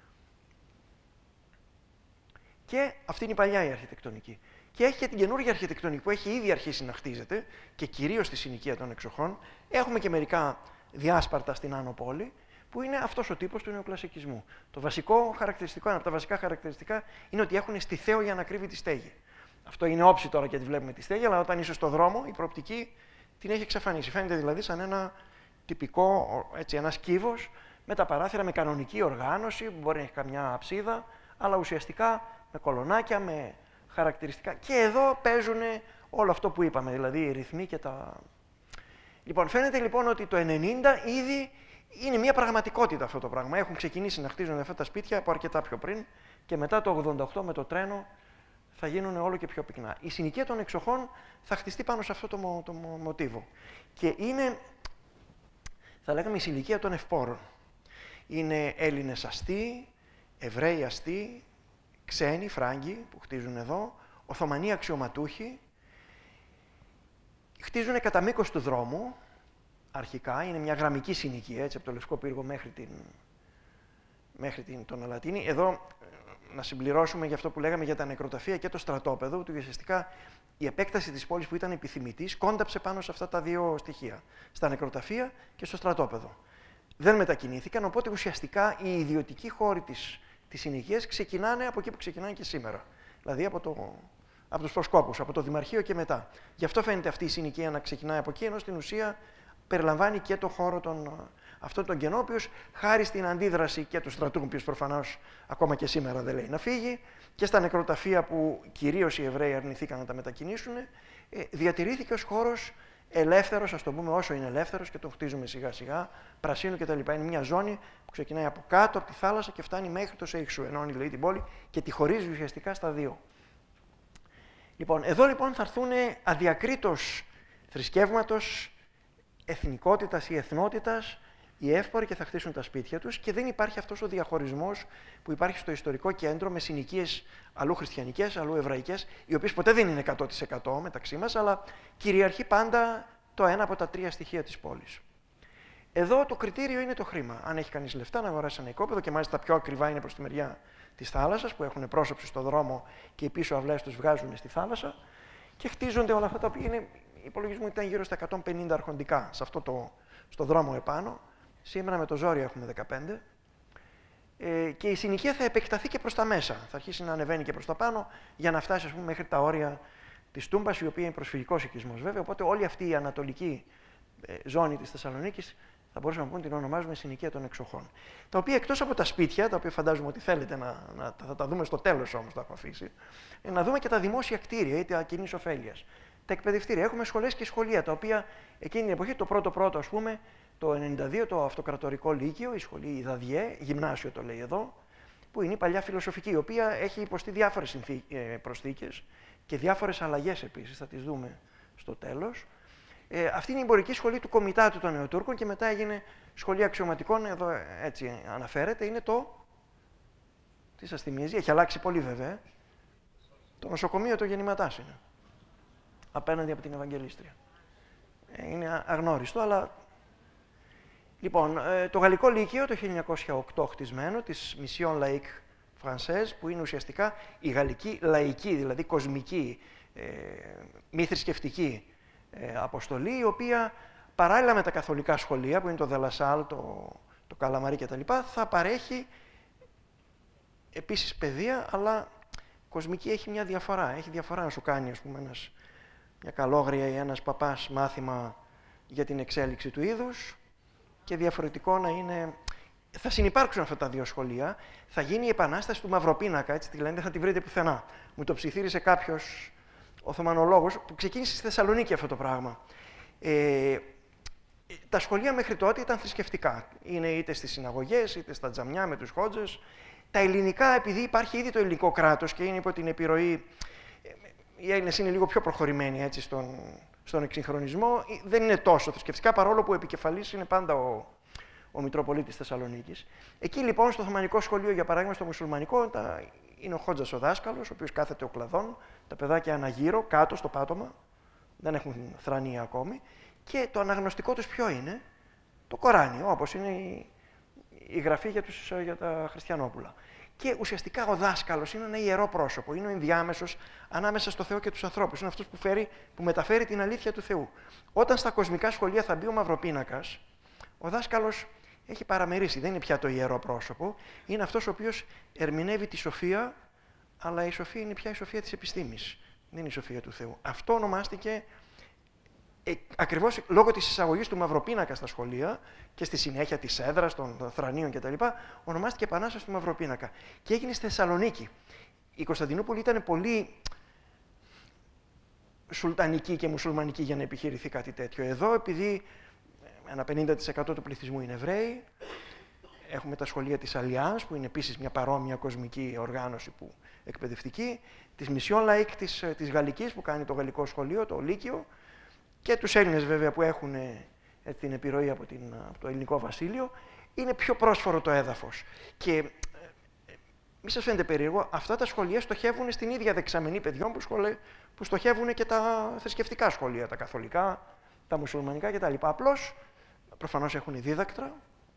Και αυτή είναι η παλιά η αρχιτεκτονική. Και έχει και την καινούργια αρχιτεκτονική που έχει ήδη αρχίσει να χτίζεται και κυρίως στη συνοικία των εξοχών. Έχουμε και μερικά διάσπαρτα στην Άνω Πόλη, που είναι αυτός ο τύπος του νεοκλασικισμού. Το βασικό χαρακτηριστικό, ένα από τα βασικά χαρακτηριστικά, είναι ότι έχουν στιθαίο για να κρύβει τη στέγη. Αυτό είναι όψη τώρα και τη βλέπουμε τη στέγη, αλλά όταν είσαι στο δρόμο, η προοπτική την έχει εξαφανίσει. Φαίνεται δηλαδή σαν ένα τυπικό, έτσι, ένας κύβος με τα παράθυρα, με κανονική οργάνωση, που μπορεί να έχει καμιά αψίδα, αλλά ουσιαστικά με κολονάκια, με χαρακτηριστικά. Και εδώ παίζουν όλο αυτό που είπαμε, δηλαδή οι ρυθμοί και τα... Λοιπόν, φαίνεται λοιπόν ότι το 90 ήδη είναι μια πραγματικότητα αυτό το πράγμα. Έχουν ξεκινήσει να χτίζουν αυτά τα σπίτια από αρκετά πιο πριν και μετά το 88 με το τρένο θα γίνουν όλο και πιο πυκνά. Η συνοικία των εξοχών θα χτιστεί πάνω σε αυτό το μοτίβο. Και είναι, θα λέγαμε, η συνοικία των ευπόρων. Είναι Έλληνες αστεί, Εβραίοι αστεί, ξένοι, Φράγκοι που χτίζουν εδώ, Οθωμανοί αξιωματούχοι. Χτίζουν κατά μήκος του δρόμου, αρχικά, είναι μια γραμμική συνοικία, έτσι, από το Λευκό Πύργο μέχρι τον Αλατίνη. Εδώ, να συμπληρώσουμε για αυτό που λέγαμε για τα νεκροταφεία και το στρατόπεδο, ότι ουσιαστικά η επέκταση της πόλης που ήταν επιθυμητής κόνταψε πάνω σε αυτά τα δύο στοιχεία, στα νεκροταφεία και στο στρατόπεδο. Δεν μετακινήθηκαν, οπότε ουσιαστικά οι ιδιωτικοί χώροι της συνοικίας ξεκινάνε από εκεί που ξεκινάνε και σήμερα. Δηλαδή από τους προσκόπους, από το Δημαρχείο και μετά. Γι' αυτό φαίνεται αυτή η συνοικία να ξεκινάει από εκεί, ενώ στην ουσία περιλαμβάνει και το χώρο αυτόν τον κενό, ο οποίος χάρη στην αντίδραση και του στρατού, ο οποίος προφανώς ακόμα και σήμερα δεν λέει να φύγει, και στα νεκροταφεία που κυρίως οι Εβραίοι αρνηθήκαν να τα μετακινήσουν, διατηρήθηκε ως χώρος ελεύθερος, ας το πούμε, όσο είναι ελεύθερος, και τον χτίζουμε σιγά σιγά, πρασίνου κτλ. Είναι μια ζώνη που ξεκινάει από κάτω, από τη θάλασσα και φτάνει μέχρι το Σέιξου, ενώνει δηλαδή την πόλη και τη χωρίζει ουσιαστικά στα δύο. Λοιπόν, εδώ λοιπόν θα έρθουν αδιακρίτως θρησκεύματος, εθνικότητας ή εθνότητας οι εύποροι και θα χτίσουν τα σπίτια τους και δεν υπάρχει αυτός ο διαχωρισμός που υπάρχει στο ιστορικό κέντρο με συνοικίες αλλού χριστιανικές, αλλού εβραϊκές, οι οποίες ποτέ δεν είναι 100% μεταξύ μας, αλλά κυριαρχεί πάντα το ένα από τα τρία στοιχεία της πόλης. Εδώ το κριτήριο είναι το χρήμα. Αν έχει κανείς λεφτά να αγοράσει ένα οικόπεδο, και μάλιστα πιο ακριβά είναι προς τη μεριά της θάλασσας, που έχουν πρόσωψη στο δρόμο και οι πίσω αυλές τους βγάζουν στη θάλασσα, και χτίζονται όλα αυτά τα οποία είναι, υπολογισμού ήταν γύρω στα 150 αρχοντικά σε στο δρόμο επάνω. Σήμερα με το ζόρι έχουμε 15. Και η συνοικία θα επεκταθεί και προς τα μέσα. Θα αρχίσει να ανεβαίνει και προς τα πάνω για να φτάσει, ας πούμε, μέχρι τα όρια της Τούμπας, η οποία είναι προσφυγικός οικισμός βέβαια. Οπότε όλη αυτή η ανατολική ζώνη της Θεσσαλονίκης θα μπορούσαμε να πούμε την ονομάζουμε συνοικία των εξοχών. Τα οποία εκτός από τα σπίτια, τα οποία φαντάζομαι ότι θέλετε θα τα δούμε στο τέλος όμως, τα έχω αφήσει, να δούμε και τα δημόσια κτίρια ή τα κοινής ωφέλειας. Τα εκπαιδευτήρια. Έχουμε σχολές και σχολεία, τα οποία εκείνη την εποχή, το πρώτο, ας πούμε, το 92, το αυτοκρατορικό λύκειο, η σχολή Δαδιέ, γυμνάσιο το λέει εδώ, που είναι η παλιά φιλοσοφική, η οποία έχει υποστεί διάφορες προσθήκες και διάφορες αλλαγές επίσης, θα τις δούμε στο τέλος. Αυτή είναι η εμπορική σχολή του Κομιτάτου των Νεοτούρκων και μετά έγινε σχολή αξιωματικών, εδώ έτσι αναφέρεται, είναι το... Τι σας θυμίζει, έχει αλλάξει πολύ βέβαια. Το νοσοκομείο το Γεννηματάς είναι, απέναντι από την Ευαγγελίστρια. Είναι αγνώριστο, αλλά... Λοιπόν, το Γαλλικό Λύκειο το 1908 χτισμένο, της Mission Laïque Française, που είναι ουσιαστικά η γαλλική λαϊκή, δηλαδή κοσμική, μη θρησκευτική αποστολή, η οποία παράλληλα με τα καθολικά σχολεία, που είναι το Δελασάλ, το Καλαμαρί κτλ., θα παρέχει επίσης παιδεία, αλλά κοσμική έχει μια διαφορά. Έχει διαφορά να σου κάνει, ας πούμε, μια καλόγρια ή ένας παπάς μάθημα για την εξέλιξη του είδους, και διαφορετικό να είναι... Θα συνυπάρξουν αυτά τα δύο σχολεία, θα γίνει η επανάσταση του Μαυροπίνακα, έτσι τη λένε, δεν θα τη βρείτε πουθενά. Μου το ψιθύρισε κάποιος Οθωμανολόγος που ξεκίνησε στη Θεσσαλονίκη αυτό το πράγμα. Τα σχολεία μέχρι τότε ήταν θρησκευτικά. Είναι είτε στις συναγωγές, είτε στα τζαμιά με τους χότζες. Τα ελληνικά, επειδή υπάρχει ήδη το ελληνικό κράτος και είναι υπό την επιρροή... Οι Έλληνες είναι λίγο πιο προχωρημένοι έτσι, στον εξυγχρονισμό, δεν είναι τόσο θρησκευτικά, παρόλο που επικεφαλής είναι πάντα ο Μητροπολίτης Θεσσαλονίκης. Εκεί λοιπόν στο Οθωμανικό σχολείο, για παράδειγμα, στο μουσουλμανικό, είναι ο χότζας ο δάσκαλος, ο οποίος κάθεται ο κλαδόν, τα παιδάκια αναγύρω, κάτω στο πάτωμα, δεν έχουν θρανία ακόμη, και το αναγνωστικό τους ποιο είναι? Το Κοράνιο, όπως είναι η γραφή για τα χριστιανόπουλα. Και ουσιαστικά ο δάσκαλος είναι ένα ιερό πρόσωπο, είναι ο ενδιάμεσος ανάμεσα στο Θεό και τους ανθρώπους. Είναι αυτός που μεταφέρει την αλήθεια του Θεού. Όταν στα κοσμικά σχολεία θα μπει ο Μαυροπίνακας, ο δάσκαλος έχει παραμερίσει, δεν είναι πια το ιερό πρόσωπο, είναι αυτός ο οποίος ερμηνεύει τη σοφία, αλλά η σοφία είναι πια η σοφία της επιστήμης, δεν είναι η σοφία του Θεού. Αυτό ονομάστηκε ακριβώς λόγω της εισαγωγής του μαυροπίνακα στα σχολεία και στη συνέχεια της έδρας, των θρανίων κτλ., ονομάστηκε Επανάσταση του Μαυροπίνακα. Και έγινε στη Θεσσαλονίκη. Η Κωνσταντινούπολη ήταν πολύ σουλτανική και μουσουλμανική για να επιχειρηθεί κάτι τέτοιο. Εδώ, επειδή ένα 50% του πληθυσμού είναι Εβραίοι, έχουμε τα σχολεία της Αλιάνς, που είναι επίσης μια παρόμοια κοσμική οργάνωση εκπαιδευτική, της Mission Laïque της Γαλλικής, που κάνει το γαλλικό σχολείο, το Λύκειο, και τους Έλληνες βέβαια που έχουν την επιρροή από το ελληνικό βασίλειο. Είναι πιο πρόσφορο το έδαφος. Και μη σας φαίνεται περίεργο, αυτά τα σχολεία στοχεύουν στην ίδια δεξαμενή παιδιών που στοχεύουν και τα θρησκευτικά σχολεία, τα καθολικά, τα μουσουλμανικά κτλ. Απλώς, προφανώς έχουν δίδακτρα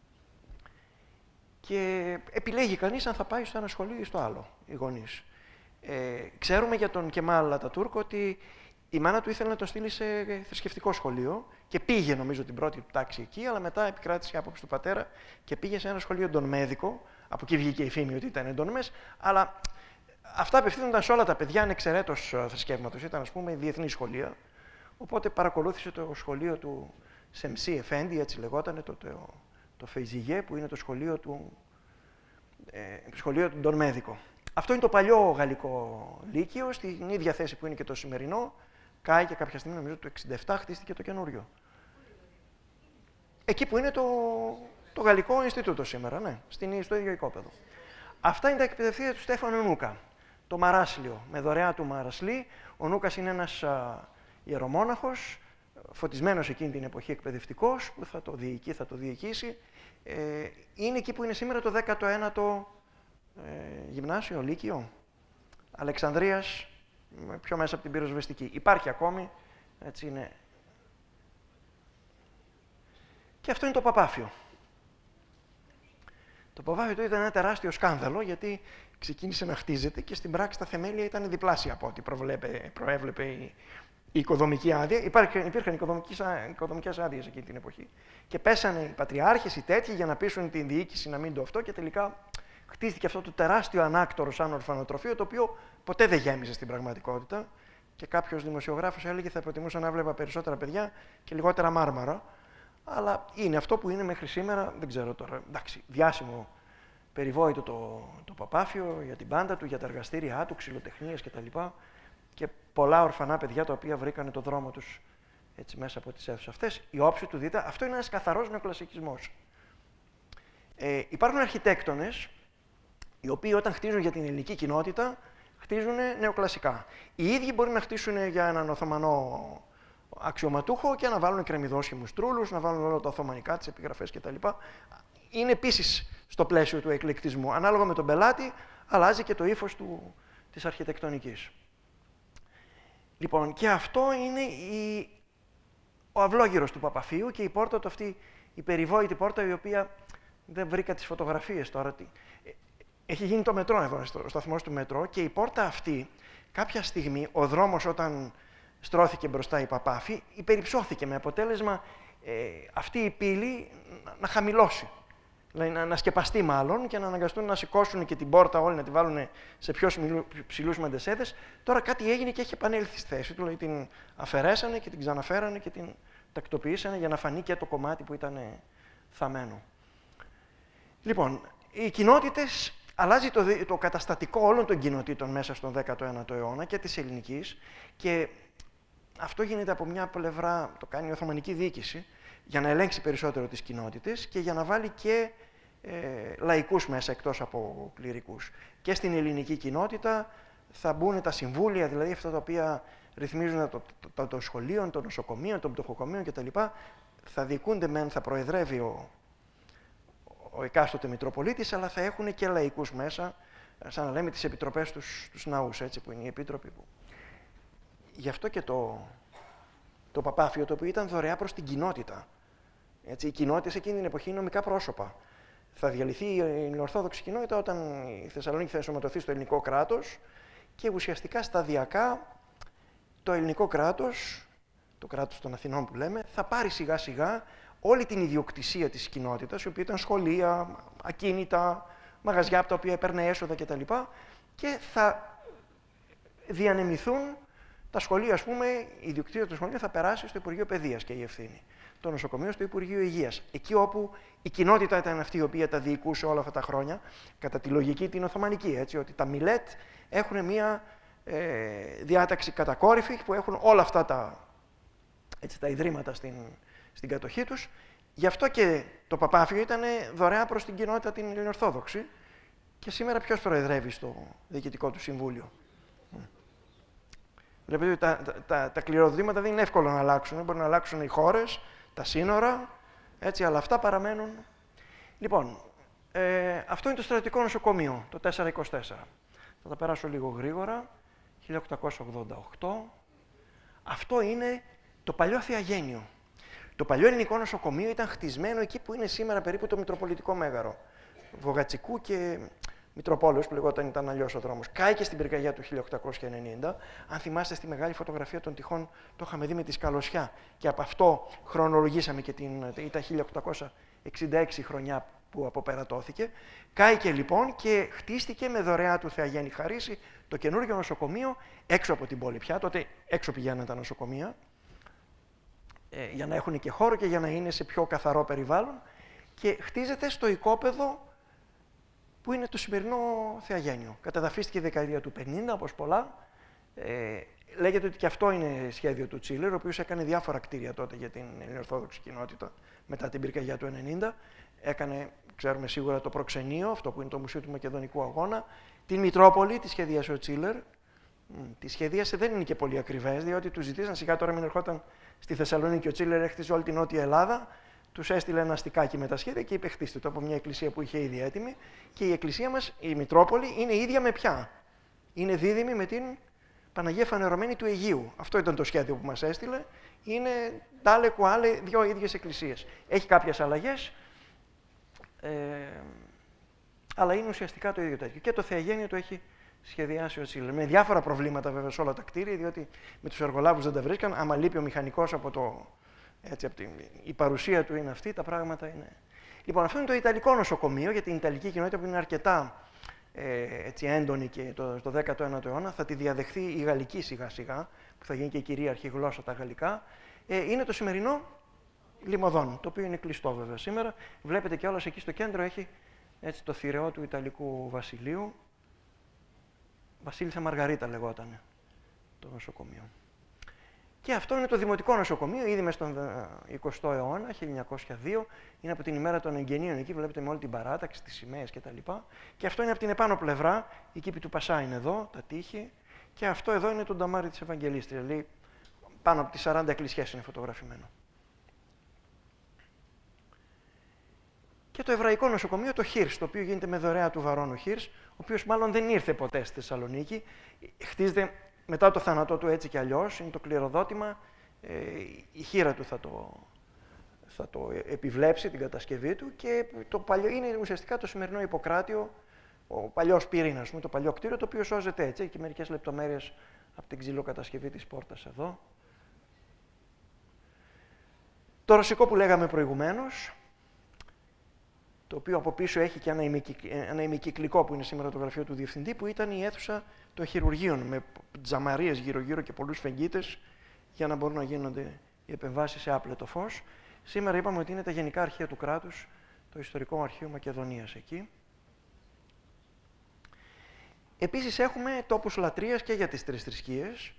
και επιλέγει κανείς αν θα πάει στο ένα σχολείο ή στο άλλο, οι γονείς. Ξέρουμε για τον Κεμάλ Ατατούρκ ότι η μάνα του ήθελε να τον στείλει σε θρησκευτικό σχολείο και πήγε, νομίζω, την πρώτη του τάξη εκεί, αλλά μετά επικράτησε η άποψη του πατέρα και πήγε σε ένα σχολείο ντονμέδικο. Από εκεί βγήκε η φήμη ότι ήταν ντονμές, αλλά αυτά απευθύνονταν σε όλα τα παιδιά ανεξαιρέτως θρησκεύματος. Ήταν, ας πούμε, διεθνή σχολεία. Οπότε παρακολούθησε το σχολείο του Σεμσί Εφέντη, έτσι λεγότανε, το Φεϊζιγέ, που είναι το σχολείο του ντονμέδικο. Αυτό είναι το παλιό γαλλικό λύκειο, στην ίδια θέση που είναι και το σημερινό. Κάει και κάποια στιγμή, νομίζω, το 1967 χτίστηκε το καινούριο. Εκεί που είναι το Γαλλικό Ινστιτούτο σήμερα, ναι, στο ίδιο οικόπεδο. Αυτά είναι τα εκπαιδευτήρια του Στέφανου Νούκα. Το Μαράσλιο, με δωρεά του Μαρασλή. Ο Νούκας είναι ένας ιερομόναχος, φωτισμένος εκείνη την εποχή εκπαιδευτικός, που θα το διοικήσει. Είναι εκεί που είναι σήμερα το 19ο γυμνάσιο, λύκειο, Αλεξανδρίας, πιο μέσα από την πυροσβεστική. Υπάρχει ακόμη, έτσι είναι. Και αυτό είναι το Παπάφιο. Το Παπάφιο ήταν ένα τεράστιο σκάνδαλο, γιατί ξεκίνησε να χτίζεται και στην πράξη τα θεμέλια ήταν διπλάσια από ό,τι προέβλεπε η οικοδομική άδεια. Υπήρχαν οικοδομικές άδειες εκείνη την εποχή. Και πέσανε οι πατριάρχες, οι τέτοιοι, για να πείσουν την διοίκηση να μην το αυτό, και τελικά χτίστηκε αυτό το τεράστιο ανάκτορο σαν ορφανοτροφείο, το οποίο ποτέ δεν γέμιζε στην πραγματικότητα. Και κάποιος δημοσιογράφος έλεγε θα προτιμούσα να βλέπα περισσότερα παιδιά και λιγότερα μάρμαρα. Αλλά είναι αυτό που είναι μέχρι σήμερα, δεν ξέρω τώρα. Εντάξει, διάσημο, περιβόητο το Παπάφιο για την πάντα του, για τα εργαστήριά του, ξυλοτεχνίες κτλ. Και πολλά ορφανά παιδιά τα οποία βρήκανε το δρόμο τους έτσι μέσα από τις αίθουσες αυτές. Η όψη του, δείτε, αυτό είναι ένας καθαρός νεοκλασικισμός. Υπάρχουν αρχιτέκτονες οι οποίοι όταν χτίζουν για την ελληνική κοινότητα χτίζουν νεοκλασικά. Οι ίδιοι μπορεί να χτίσουν για έναν Οθωμανό αξιωματούχο και να βάλουν κρεμμυδόσχημους τρούλους, να βάλουν όλα τα οθωμανικά, τις επιγραφές κτλ. Είναι επίσης στο πλαίσιο του εκλεκτισμού. Ανάλογα με τον πελάτη, αλλάζει και το ύφος της αρχιτεκτονικής. Λοιπόν, και αυτό είναι ο αυλόγυρος του Παπαφίου και η πόρτα του αυτή, η περιβόητη πόρτα, η οποία δεν βρήκα τις φωτογραφίες τώρα. Έχει γίνει το μετρό εδώ, ο σταθμός του μετρό, και η πόρτα αυτή, κάποια στιγμή, ο δρόμος όταν στρώθηκε μπροστά η Παπάφη, υπεριψώθηκε με αποτέλεσμα αυτή η πύλη να χαμηλώσει. Δηλαδή να σκεπαστεί μάλλον και να αναγκαστούν να σηκώσουν και την πόρτα όλοι, να τη βάλουν σε πιο ψηλούς μαντεσέδες. Τώρα κάτι έγινε και έχει επανέλθει στη θέση του, δηλαδή την αφαιρέσανε και την ξαναφέρανε και την τακτοποιήσανε για να φανεί και το κομμάτι που ήταν θαμμένο. Λοιπόν, οι κοινότητες, αλλάζει το καταστατικό όλων των κοινοτήτων μέσα στον 19ο αιώνα και της ελληνικής, και αυτό γίνεται από μια πλευρά, το κάνει η Οθωμανική διοίκηση, για να ελέγξει περισσότερο τις κοινότητες και για να βάλει και λαϊκούς μέσα εκτός από κληρικούς. Και στην ελληνική κοινότητα θα μπουν τα συμβούλια, δηλαδή αυτά τα οποία ρυθμίζουν των σχολείων, των νοσοκομείων, των πτωχοκομείων κτλ. Θα διοικούνται μεν, θα προεδρεύει ο εκάστοτε Μητροπολίτης, αλλά θα έχουν και λαϊκούς μέσα, σαν να λέμε τις επιτροπές τους ναούς, έτσι, που είναι οι επίτροποι. Γι' αυτό και το Παπάφιο, το οποίο ήταν δωρεά προς την κοινότητα. Έτσι, οι κοινότητες εκείνη την εποχή είναι νομικά πρόσωπα. Θα διαλυθεί η Ορθόδοξη κοινότητα όταν η Θεσσαλονίκη θα ενσωματωθεί στο ελληνικό κράτος και ουσιαστικά σταδιακά το ελληνικό κράτος, το κράτος των Αθηνών που λέμε, θα πάρει σιγά σιγά όλη την ιδιοκτησία της κοινότητας, η οποία ήταν σχολεία, ακίνητα, μαγαζιά από τα οποία έπαιρνε έσοδα κτλ. Και θα διανεμηθούν Τα σχολεία, ας πούμε, η ιδιοκτησία του σχολείου θα περάσει στο Υπουργείο Παιδείας και η ευθύνη. Το νοσοκομείο στο Υπουργείο Υγείας. Εκεί όπου η κοινότητα ήταν αυτή η οποία τα διοικούσε όλα αυτά τα χρόνια, κατά τη λογική την Οθωμανική, έτσι, ότι τα Μιλέτ έχουν μία διάταξη κατακόρυφη που έχουν όλα αυτά τα ιδρύματα στην κατοχή τους. Γι' αυτό και το Παπάφιο ήταν δωρεά προς την κοινότητα την Ελληνοορθόδοξη και σήμερα ποιος προεδρεύει στο διοικητικό του συμβούλιο. Βλέπετε ότι τα κληροδοτήματα δεν είναι εύκολο να αλλάξουν. Μπορεί να αλλάξουν οι χώρες, τα σύνορα, έτσι, αλλά αυτά παραμένουν. Λοιπόν, αυτό είναι το στρατιωτικό νοσοκομείο, το 424. Θα τα περάσω λίγο γρήγορα. 1888. Αυτό είναι το παλιό Θεαγένιο. Το παλιό ελληνικό νοσοκομείο ήταν χτισμένο εκεί που είναι σήμερα περίπου το Μητροπολιτικό Μέγαρο. Βογατσικού και Μητροπόλεως, που λεγόταν ήταν αλλιώς ο δρόμος. Κάηκε στην πυρκαγιά του 1890. Αν θυμάστε στη μεγάλη φωτογραφία των τυχών, το είχαμε δει με τη σκαλωσιά. Και από αυτό χρονολογήσαμε και τα 1866 χρονιά που αποπερατώθηκε. Κάηκε λοιπόν και χτίστηκε με δωρεά του Θεαγέννη Χαρίση το καινούργιο νοσοκομείο έξω από την πόλη πια. Τότε έξω πηγαίναν τα νοσοκομεία, για να έχουν και χώρο και για να είναι σε πιο καθαρό περιβάλλον. Και χτίζεται στο οικόπεδο που είναι το σημερινό Θεαγέννιο. Καταδαφίστηκε η δεκαετία του 50, όπως πολλά. Λέγεται ότι και αυτό είναι σχέδιο του Τσίλερ, ο οποίος έκανε διάφορα κτίρια τότε για την Ελληνοορθόδοξη κοινότητα μετά την πυρκαγιά του 90. Έκανε, ξέρουμε σίγουρα, το προξενείο, αυτό που είναι το Μουσείο του Μακεδονικού Αγώνα. Την Μητρόπολη τη σχεδίασε ο Τσίλερ. Τη σχεδίασε, δεν είναι και πολύ ακριβές, διότι του ζητήσαν σιγά τώρα μην ερχόταν στη Θεσσαλονίκη. Ο Τσίλερ έχτιζε όλη την Νότια Ελλάδα. Τους έστειλε ένα αστικάκι με τα σχέδια και είπε: χτίστε το από μια εκκλησία που είχε ήδη έτοιμη. Και η εκκλησία μας, η Μητρόπολη, είναι ίδια με ποια? Είναι δίδυμη με την Παναγία Φανερωμένη του Αιγείου. Αυτό ήταν το σχέδιο που μας έστειλε. Είναι τάλε κουάλε, δύο ίδιες εκκλησίες. Έχει κάποιες αλλαγές, αλλά είναι ουσιαστικά το ίδιο τέτοιο. Και το Θεαγέννιο το έχει σχεδιάσει ο Τσίλερ. Με διάφορα προβλήματα βέβαια σε όλα τα κτίρια, διότι με τους εργολάβους δεν τα βρίσκαν. Άμα λείπει ο μηχανικός από το. Έτσι, η παρουσία του είναι αυτή, τα πράγματα είναι. Λοιπόν, αυτό είναι το Ιταλικό νοσοκομείο για την Ιταλική κοινότητα που είναι αρκετά έτσι, έντονη και στο 19ο αιώνα. Θα τη διαδεχθεί η Γαλλική σιγά-σιγά, που θα γίνει και η κυρίαρχη γλώσσα τα γαλλικά. Είναι το σημερινό Λιμωδόν, το οποίο είναι κλειστό βέβαια σήμερα. Βλέπετε και όλος εκεί στο κέντρο έχει έτσι, το θηρεό του Ιταλικού βασιλείου. Βασίλισσα Μαργαρίτα λεγόταν το νοσοκομείο. Και αυτό είναι το Δημοτικό Νοσοκομείο, ήδη μες στον 20ο αιώνα, 1902. Είναι από την ημέρα των εγγενείων εκεί, βλέπετε με όλη την παράταξη, τις σημαίες κτλ. Και αυτό είναι από την επάνω πλευρά, η κήπη του Πασά είναι εδώ, τα τείχη. Και αυτό εδώ είναι το νταμάρι της Ευαγγελίστριας, δηλαδή πάνω από τις 40 εκκλησιές είναι φωτογραφημένο. Και το Εβραϊκό Νοσοκομείο, το Χίρς, το οποίο γίνεται με δωρεά του Βαρώνου Χίρς, ο οποίος μάλλον δεν ήρθε ποτέ στη Θεσσαλονίκη. Χτίζεται μετά το θάνατό του έτσι κι αλλιώς, είναι το κληροδότημα, η χείρα του θα το επιβλέψει την κατασκευή του και το παλιό είναι ουσιαστικά το σημερινό Ιπποκράτιο, ο παλιός πυρήνας, το παλιό κτίριο, το οποίο σώζεται έτσι, έχει και μερικές λεπτομέρειες από την ξυλοκατασκευή της πόρτας εδώ. Το ρωσικό που λέγαμε προηγουμένως, το οποίο από πίσω έχει και ένα ημικυκλικό που είναι σήμερα το γραφείο του διευθυντή, που ήταν η αίθουσα των χειρουργείων με τζαμαρίες γύρω-γύρω και πολλούς φεγγίτες για να μπορούν να γίνονται οι επεμβάσεις σε άπλετο φως. Σήμερα είπαμε ότι είναι τα γενικά αρχεία του κράτους, το Ιστορικό Αρχείο Μακεδονίας εκεί. Επίσης έχουμε τόπους λατρείας και για τις τρεις θρησκείες,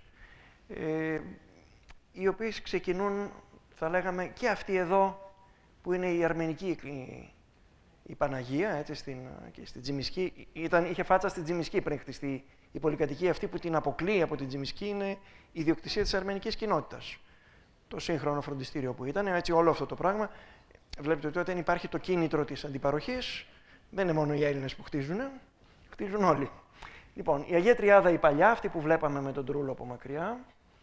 οι οποίες ξεκινούν, θα λέγαμε, και αυτή εδώ που είναι η αρμενική η Παναγία, έτσι, στην Τζιμισκή. Είχε φάτσα στην Τζιμισκή πριν χτιστεί η πολυκατοικία αυτή που την αποκλείει από την Τζιμισκή, είναι η ιδιοκτησία της αρμενικής κοινότητας. Το σύγχρονο φροντιστήριο που ήταν, έτσι όλο αυτό το πράγμα. Βλέπετε ότι όταν υπάρχει το κίνητρο της αντιπαροχής, δεν είναι μόνο οι Έλληνες που χτίζουν όλοι. Λοιπόν, η Αγία Τριάδα η παλιά, αυτή που βλέπαμε με τον Τρούλο από μακριά,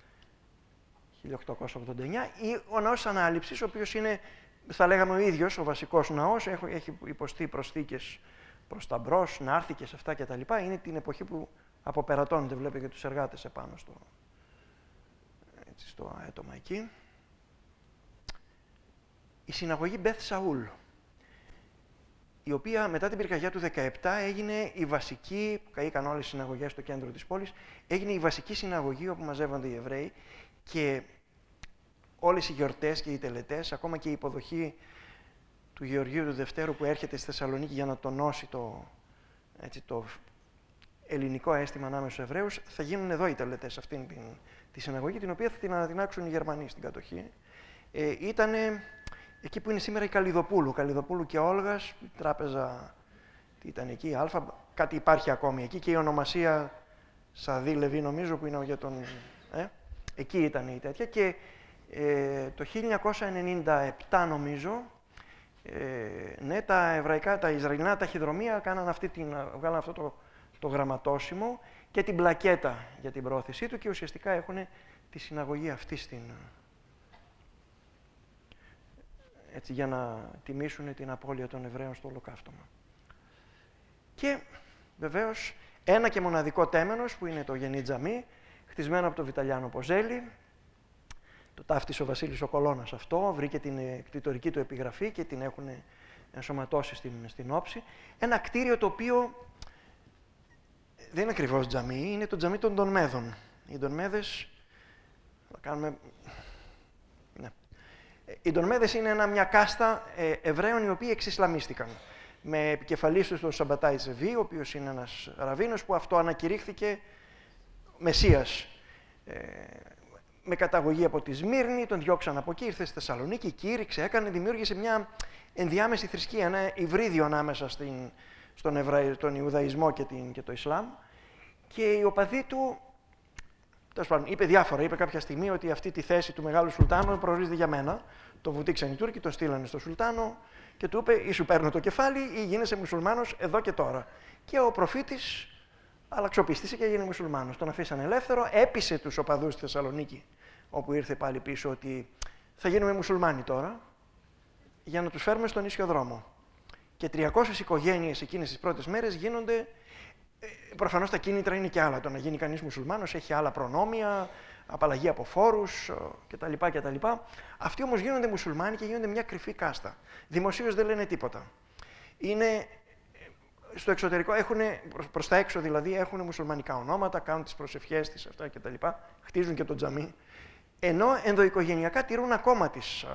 1889, ή ο ναός Ανάληψης, ο οποίος είναι, θα λέγαμε, ο ίδιος ο βασικός ναός, έχει υποστεί προσθήκες προς τα μπρος, να'ρθηκες αυτά κτλ. Είναι την εποχή που αποπερατώνεται, βλέπετε και τους εργάτες επάνω στο αέτομα εκεί. Η συναγωγή Μπεθ Σαούλ. η οποία μετά την πυρκαγιά του 17 έγινε η βασική, που καήκαν όλες οι συναγωγές στο κέντρο της πόλης, έγινε η βασική συναγωγή όπου μαζεύονται οι Εβραίοι και όλες οι γιορτές και οι τελετές, ακόμα και η υποδοχή του Γεωργίου του Δευτέρου που έρχεται στη Θεσσαλονίκη για να τονώσει το ελληνικό αίσθημα ανάμεσα στους Εβραίους, θα γίνουν εδώ οι τελετές, αυτήν τη συναγωγή, την οποία θα την αναδυνάξουν οι Γερμανοί στην κατοχή. Ήταν εκεί που είναι σήμερα η Καλλιδοπούλου και Όλγας, η τράπεζα ήταν εκεί, η Αλφα, κάτι υπάρχει ακόμη εκεί και η ονομασία Σαδί Λεβί νομίζω που είναι για τον... εκεί ήταν η τέτοια και το 1997 νομίζω, ναι, τα Ισραηλινά ταχυδρομεία βγάλαν αυτό το γραμματόσημο και την πλακέτα για την πρόθεσή του και ουσιαστικά έχουν τη συναγωγή αυτή έτσι, για να τιμήσουν την απώλεια των Εβραίων στο Ολοκαύτωμα. Και βεβαίως ένα και μοναδικό τέμενος που είναι το Γενή Τζαμί, χτισμένο από τον Βιταλιάνο Ποζέλη. Το ταύτισε ο Βασίλης ο Κολώνας αυτό, βρήκε την κτητορική του επιγραφή και την έχουν ενσωματώσει στην όψη. Ένα κτίριο το οποίο δεν είναι ακριβώς τζαμί, είναι το τζαμί των Ντονμέδων. Οι Ντονμέδες, θα κάνουμε... ναι. Οι Ντονμέδες είναι μια κάστα Εβραίων οι οποίοι εξισλαμίστηκαν. Με επικεφαλής τους τον Σαμπατάι Τσεβί, ο οποίος είναι ένας ραβίνος που αυτό ανακηρύχθηκε Μεσσίας. Με καταγωγή από τη Σμύρνη, τον διώξαν από εκεί, ήρθε στη Θεσσαλονίκη, κήρυξε, δημιούργησε μια ενδιάμεση θρησκεία, ένα υβρίδιο ανάμεσα στον Ιουδαϊσμό και το Ισλάμ. Και οι οπαδοί του, τέλος πάντων, είπε διάφορα, είπε κάποια στιγμή ότι αυτή τη θέση του Μεγάλου Σουλτάνου προορίζεται για μένα. Το βουτήξαν οι Τούρκοι, το στείλανε στο Σουλτάνο και του είπε ή σου παίρνω το κεφάλι ή γίνεσαι μουσουλμάνος εδώ και τώρα. Και ο προφήτης αλλαξοπίστησε και έγινε μουσουλμάνος. Τον αφήσανε ελεύθερο, έπεισε τους οπαδούς στη Θεσσαλονίκη, όπου ήρθε πάλι πίσω ότι θα γίνουμε μουσουλμάνοι τώρα, για να τους φέρουμε στον ίσιο δρόμο. Και 300 οικογένειες εκείνες τις πρώτες μέρες γίνονται. Προφανώς τα κίνητρα είναι και άλλα. Το να γίνει κανείς μουσουλμάνος έχει άλλα προνόμια, απαλλαγή από φόρους κτλ. Αυτοί όμως γίνονται μουσουλμάνοι και γίνονται μια κρυφή κάστα. Δημοσίως δεν λένε τίποτα. Είναι στο εξωτερικό, προς τα έξω δηλαδή, έχουν μουσουλμανικά ονόματα, κάνουν τις προσευχές της αυτά κτλ. Χτίζουν και το τζαμί. Ενώ ενδοοικογενειακά τηρούν ακόμα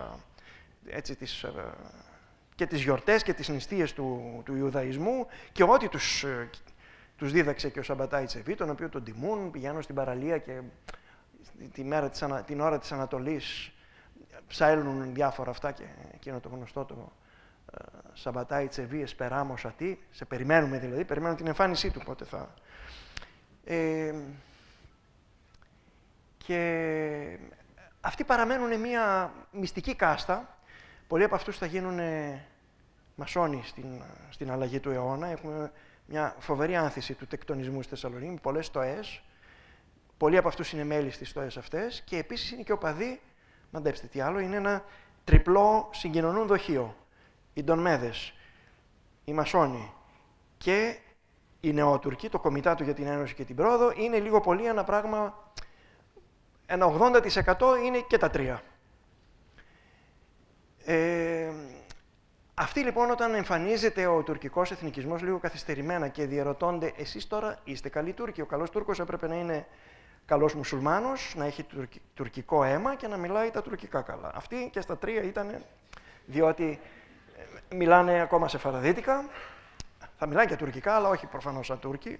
και τις γιορτές και τις νηστείες του Ιουδαϊσμού και ό,τι τους δίδαξε και ο Σαμπατάι Τσεβί, τον οποίο τον τιμούν, πηγαίνουν στην παραλία και την ώρα της Ανατολής ψάιλουν διάφορα αυτά και εκείνο το γνωστό το Σαμπατάι Τσεβί εσπεράμο σατί, σε περιμένουμε δηλαδή, περιμένουμε την εμφάνισή του πότε θα... και αυτοί παραμένουν μια μυστική κάστα. Πολλοί από αυτούς θα γίνουν μασόνοι στην αλλαγή του αιώνα. Έχουμε μια φοβερή άνθηση του τεκτονισμού στη Θεσσαλονίκη, με πολλές στοές. Πολλοί από αυτούς είναι μέλη στις στοές αυτές και επίσης είναι και οπαδοί, μαντέψτε τι άλλο, είναι ένα τριπλό συγκοινωνούν δοχείο. Οι Ντονμέδες, οι Μασόνοι και οι Νεότουρκοι, το Κομιτάτο για την Ένωση και την Πρόοδο, είναι λίγο πολύ ένα πράγμα, ένα 80% είναι και τα τρία. Αυτοί λοιπόν όταν εμφανίζεται ο τουρκικός εθνικισμός λίγο καθυστερημένα και διαρωτώνται εσείς τώρα είστε καλοί Τούρκοι, ο καλός Τούρκος έπρεπε να είναι καλός μουσουλμάνος, να έχει τουρκικό αίμα και να μιλάει τα τουρκικά καλά. Αυτοί και στα τρία ήταν, διότι μιλάνε ακόμα σεφαραδίτικα, θα μιλάνε και τουρκικά, αλλά όχι προφανώς σαν Τούρκοι.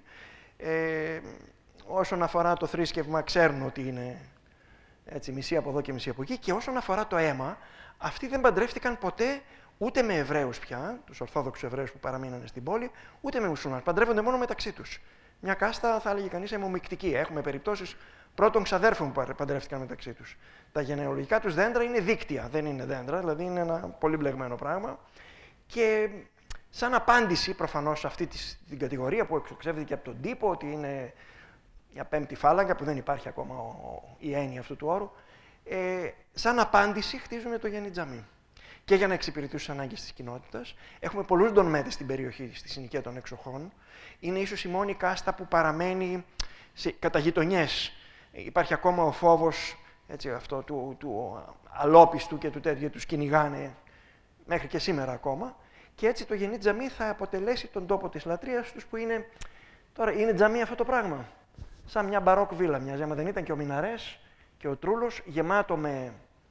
Όσον αφορά το θρήσκευμα, ξέρουν ότι είναι έτσι, μισή από εδώ και μισή από εκεί. Και όσον αφορά το αίμα, αυτοί δεν παντρεύτηκαν ποτέ ούτε με Εβραίους πια, τους Ορθόδοξους Εβραίους που παραμείνανε στην πόλη, ούτε με μουσουλμάνους. Παντρεύονται μόνο μεταξύ τους. Μια κάστα, θα έλεγε κανείς, αιμομυκτική. Έχουμε περιπτώσεις πρώτων ξαδέρφων που παντρεύτηκαν μεταξύ τους. Τα γενεολογικά τους δέντρα είναι δίκτυα, δεν είναι δέντρα, δηλαδή είναι ένα πολύ μπλεγμένο πράγμα. Και σαν απάντηση προφανώς σε αυτή την κατηγορία που εξοξεύθηκε από τον τύπο, ότι είναι μια πέμπτη φάλαγγα, που δεν υπάρχει ακόμα η έννοια αυτού του όρου, σαν απάντηση χτίζουν το Γενή Τζαμί. Και για να εξυπηρετήσουν τις ανάγκες της κοινότητας. Έχουμε πολλούς Ντονμέδες στην περιοχή, στη συνοικία των Εξοχών. Είναι ίσως η μόνη κάστα που παραμένει κατά γειτονιές. Υπάρχει ακόμα ο φόβος έτσι, αυτό, του αλόπιστου και του τέτοιου, τους κυνηγάνε μέχρι και σήμερα ακόμα. και έτσι το Γενή Τζαμί θα αποτελέσει τον τόπο της λατρείας τους, που είναι, τώρα είναι τζαμί αυτό το πράγμα. Σαν μια μπαρόκ βίλα μοιάζει, άμα δεν ήταν και ο Μιναρές και ο Τρούλος, γεμάτο με...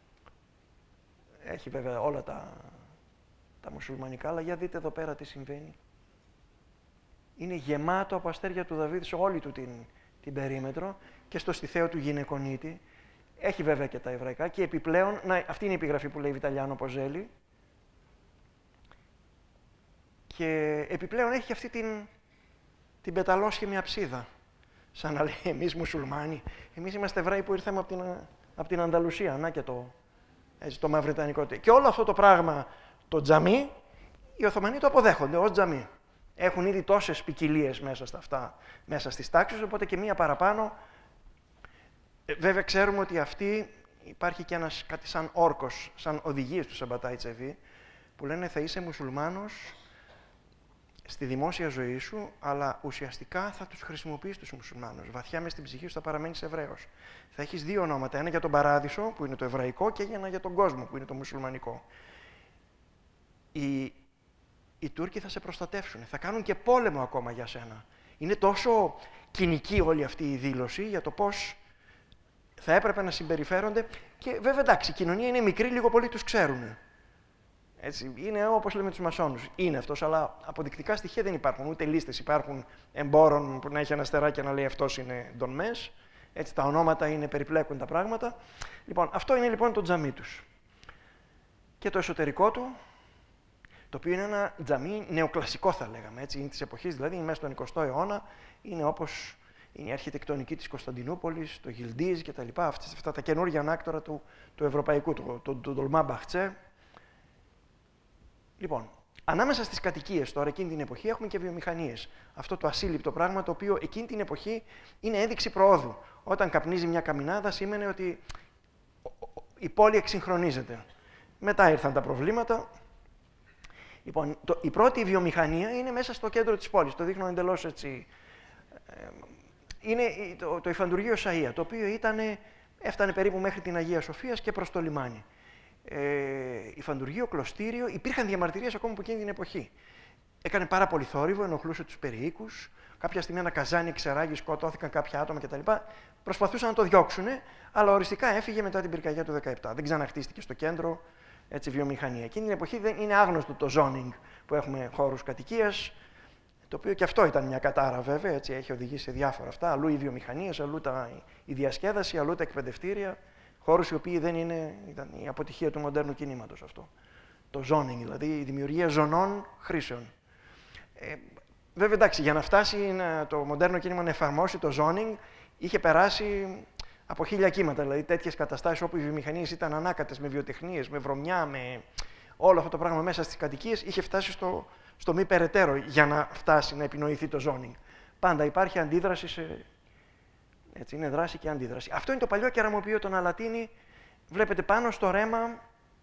Έχει βέβαια όλα τα μουσουλμανικά, αλλά για δείτε εδώ πέρα τι συμβαίνει. Είναι γεμάτο από αστέρια του Δαβίδ σε όλη του την περίμετρο και στο στιθαίο του γυναικονίτη. Έχει βέβαια και τα εβραϊκά και επιπλέον, αυτή είναι η επιγραφή που λέει Βιταλιάνο Ποζέλη, και επιπλέον έχει και αυτή την πεταλόσχημη αψίδα. Σαν να λέει εμείς μουσουλμάνοι, εμείς είμαστε Εβραίοι που ήρθαμε από την Ανταλουσία, να και το μαυριτανικό. Και όλο αυτό το πράγμα, το τζαμί, οι Οθωμανοί το αποδέχονται ως τζαμί. Έχουν ήδη τόσες ποικιλίες μέσα στις τάξεις, οπότε και μία παραπάνω. Βέβαια ξέρουμε ότι υπάρχει και κάτι σαν όρκος, σαν οδηγίες του Σαμπατάι Τσεβί, που λένε θα είσαι μουσουλμάνος στη δημόσια ζωή σου, αλλά ουσιαστικά θα τους χρησιμοποιείς τους μουσουλμάνους. Βαθιά μες στην ψυχή σου θα παραμένεις Εβραίος. Θα έχεις δύο ονόματα, ένα για τον παράδεισο, που είναι το εβραϊκό, και ένα για τον κόσμο, που είναι το μουσουλμανικό. Οι Τούρκοι θα σε προστατεύσουν, θα κάνουν και πόλεμο ακόμα για σένα. Είναι τόσο κοινική όλη αυτή η δήλωση για το πώς θα έπρεπε να συμπεριφέρονται. Και βέβαια εντάξει, η κοινωνία είναι μικρή, λίγο πολύ τους ξέρουν. Έτσι, είναι όπως λέμε τους μασόνους. Είναι αυτός, αλλά αποδεικτικά στοιχεία δεν υπάρχουν. Ούτε λίστες υπάρχουν εμπόρων που να έχει ένα αστεράκι να λέει αυτός είναι Ντον Μες. Έτσι, τα ονόματα είναι, περιπλέκουν τα πράγματα. Λοιπόν, αυτό είναι λοιπόν το τζαμί τους. Και το εσωτερικό του, το οποίο είναι ένα τζαμί νεοκλασικό θα λέγαμε. Έτσι, είναι της εποχής, δηλαδή είναι μέσα στον 20ο αιώνα, είναι όπως είναι η αρχιτεκτονική της Κωνσταντινούπολης, το Γιλντίζ κτλ. Αυτά τα καινούργια ανάκτορα του ευρωπαϊκού, του Ντολμά Μπαχτσέ. Λοιπόν, ανάμεσα στις κατοικίες τώρα εκείνη την εποχή έχουμε και βιομηχανίες. Αυτό το ασύλληπτο πράγμα, το οποίο εκείνη την εποχή είναι ένδειξη προόδου. Όταν καπνίζει μια καμινάδα, σήμαινε ότι η πόλη εξυγχρονίζεται. Μετά ήρθαν τα προβλήματα. Λοιπόν, η πρώτη βιομηχανία είναι μέσα στο κέντρο της πόλης. Το δείχνω εντελώς έτσι. Είναι το υφαντουργείο Σαΐα, το οποίο έφτανε περίπου μέχρι την Αγία Σοφίας και προς το λιμάνι. Υφαντουργείο, κλωστήριο, υπήρχαν διαμαρτυρίες ακόμα από εκείνη την εποχή. Έκανε πάρα πολύ θόρυβο, ενοχλούσε τους περιοίκους. Κάποια στιγμή ένα καζάνι ξεράγει, σκοτώθηκαν κάποια άτομα κτλ. Προσπαθούσαν να το διώξουν, αλλά οριστικά έφυγε μετά την πυρκαγιά του 17. Δεν ξαναχτίστηκε στο κέντρο βιομηχανία. Εκείνη την εποχή δεν είναι άγνωστο το zoning που έχουμε χώρους κατοικίας, το οποίο και αυτό ήταν μια κατάρα βέβαια, έτσι, έχει οδηγήσει σε διάφορα αυτά. Αλλού οι βιομηχανίες, αλλού η διασκέδαση, αλλού τα εκπαιδευτήρια. Χώρους οι οποίοι ήταν η αποτυχία του μοντέρνου κινήματος αυτό. Το zoning, δηλαδή η δημιουργία ζωνών χρήσεων. Βέβαια, εντάξει, για να φτάσει το μοντέρνο κίνημα να εφαρμόσει το zoning, είχε περάσει από 1000 κύματα. Δηλαδή, τέτοιες καταστάσεις όπου οι βιομηχανίες ήταν ανάκατες με βιοτεχνίες, με βρωμιά, με όλο αυτό το πράγμα μέσα στις κατοικίες, είχε φτάσει στο μη περαιτέρω για να φτάσει να επινοηθεί το zoning. Πάντα υπάρχει αντίδραση Έτσι, είναι δράση και αντίδραση. Αυτό είναι το παλιό κεραμοποιείο των Αλατίνη. Βλέπετε πάνω στο ρέμα,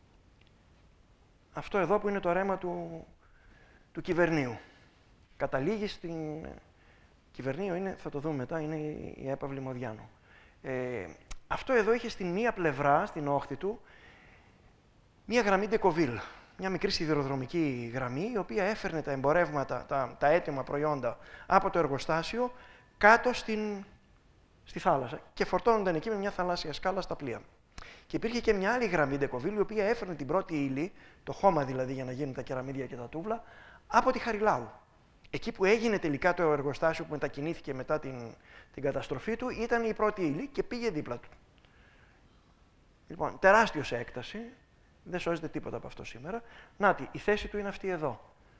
αυτό εδώ που είναι το ρέμα του Κυβερνίου. Καταλήγει στην... Κυβερνίου είναι, θα το δούμε μετά, είναι η έπαυλη Μοδιάνου. Αυτό εδώ είχε στην μία πλευρά, στην όχθη του, μία γραμμή Ντεκοβίλ. Μια μικρή σιδηροδρομική γραμμή, η οποία έφερνε τα εμπορεύματα, τα έτοιμα προϊόντα από το εργοστάσιο κάτω στη θάλασσα και φορτώνονταν εκεί με μια θαλάσσια σκάλα στα πλοία. Και υπήρχε και μια άλλη γραμμή Ντεκοβίλ, η οποία έφερνε την πρώτη ύλη, το χώμα δηλαδή για να γίνουν τα κεραμίδια και τα τούβλα, από τη Χαριλάου. Εκεί που έγινε τελικά το εργοστάσιο που μετακινήθηκε μετά την καταστροφή του, ήταν η πρώτη ύλη και πήγε δίπλα του. Λοιπόν, τεράστιο σε έκταση, δεν σώζεται τίποτα από αυτό σήμερα. Νάτι, η θέση του είναι αυτή εδώ.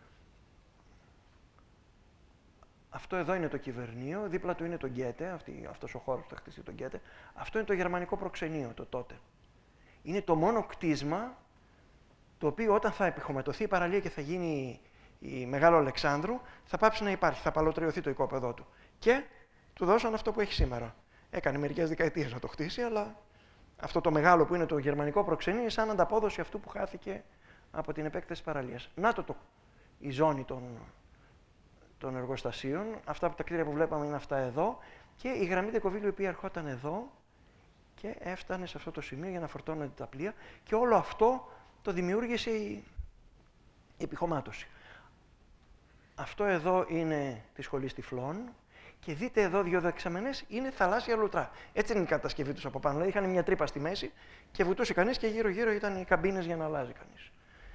Αυτό εδώ είναι το Κυβερνείο, δίπλα του είναι το Γκέτε, αυτός ο χώρος που θα χτιστεί το Γκέτε. Αυτό είναι το γερμανικό προξενείο, το τότε. Είναι το μόνο κτίσμα το οποίο όταν θα επιχωματωθεί η παραλία και θα γίνει η Μεγάλο Αλεξάνδρου, θα πάψει να υπάρχει, θα παλωτριωθεί το οικόπεδό του. Και του δώσαν αυτό που έχει σήμερα. Έκανε μερικές δεκαετίες να το χτίσει, αλλά αυτό το μεγάλο που είναι το γερμανικό προξενείο είναι σαν ανταπόδοση αυτού που χάθηκε από την επέκταση της παραλίας. Να η ζώνη των εργοστασίων. Αυτά από τα κτίρια που βλέπαμε είναι αυτά εδώ. Και η γραμμή Ντεκοβίλ η οποία ερχόταν εδώ και έφτανε σε αυτό το σημείο για να φορτώνονται τα πλοία. Και όλο αυτό το δημιούργησε η επιχωμάτωση. Αυτό εδώ είναι τη σχολή τυφλών και δείτε εδώ 2 δεξαμενές είναι θαλάσσια λουτρά. Έτσι είναι η κατασκευή τους από πάνω. Δηλαδή είχαν μια τρύπα στη μέση και βουτούσε κανείς και γύρω-γύρω ήταν οι καμπίνες για να αλλάζει κανείς.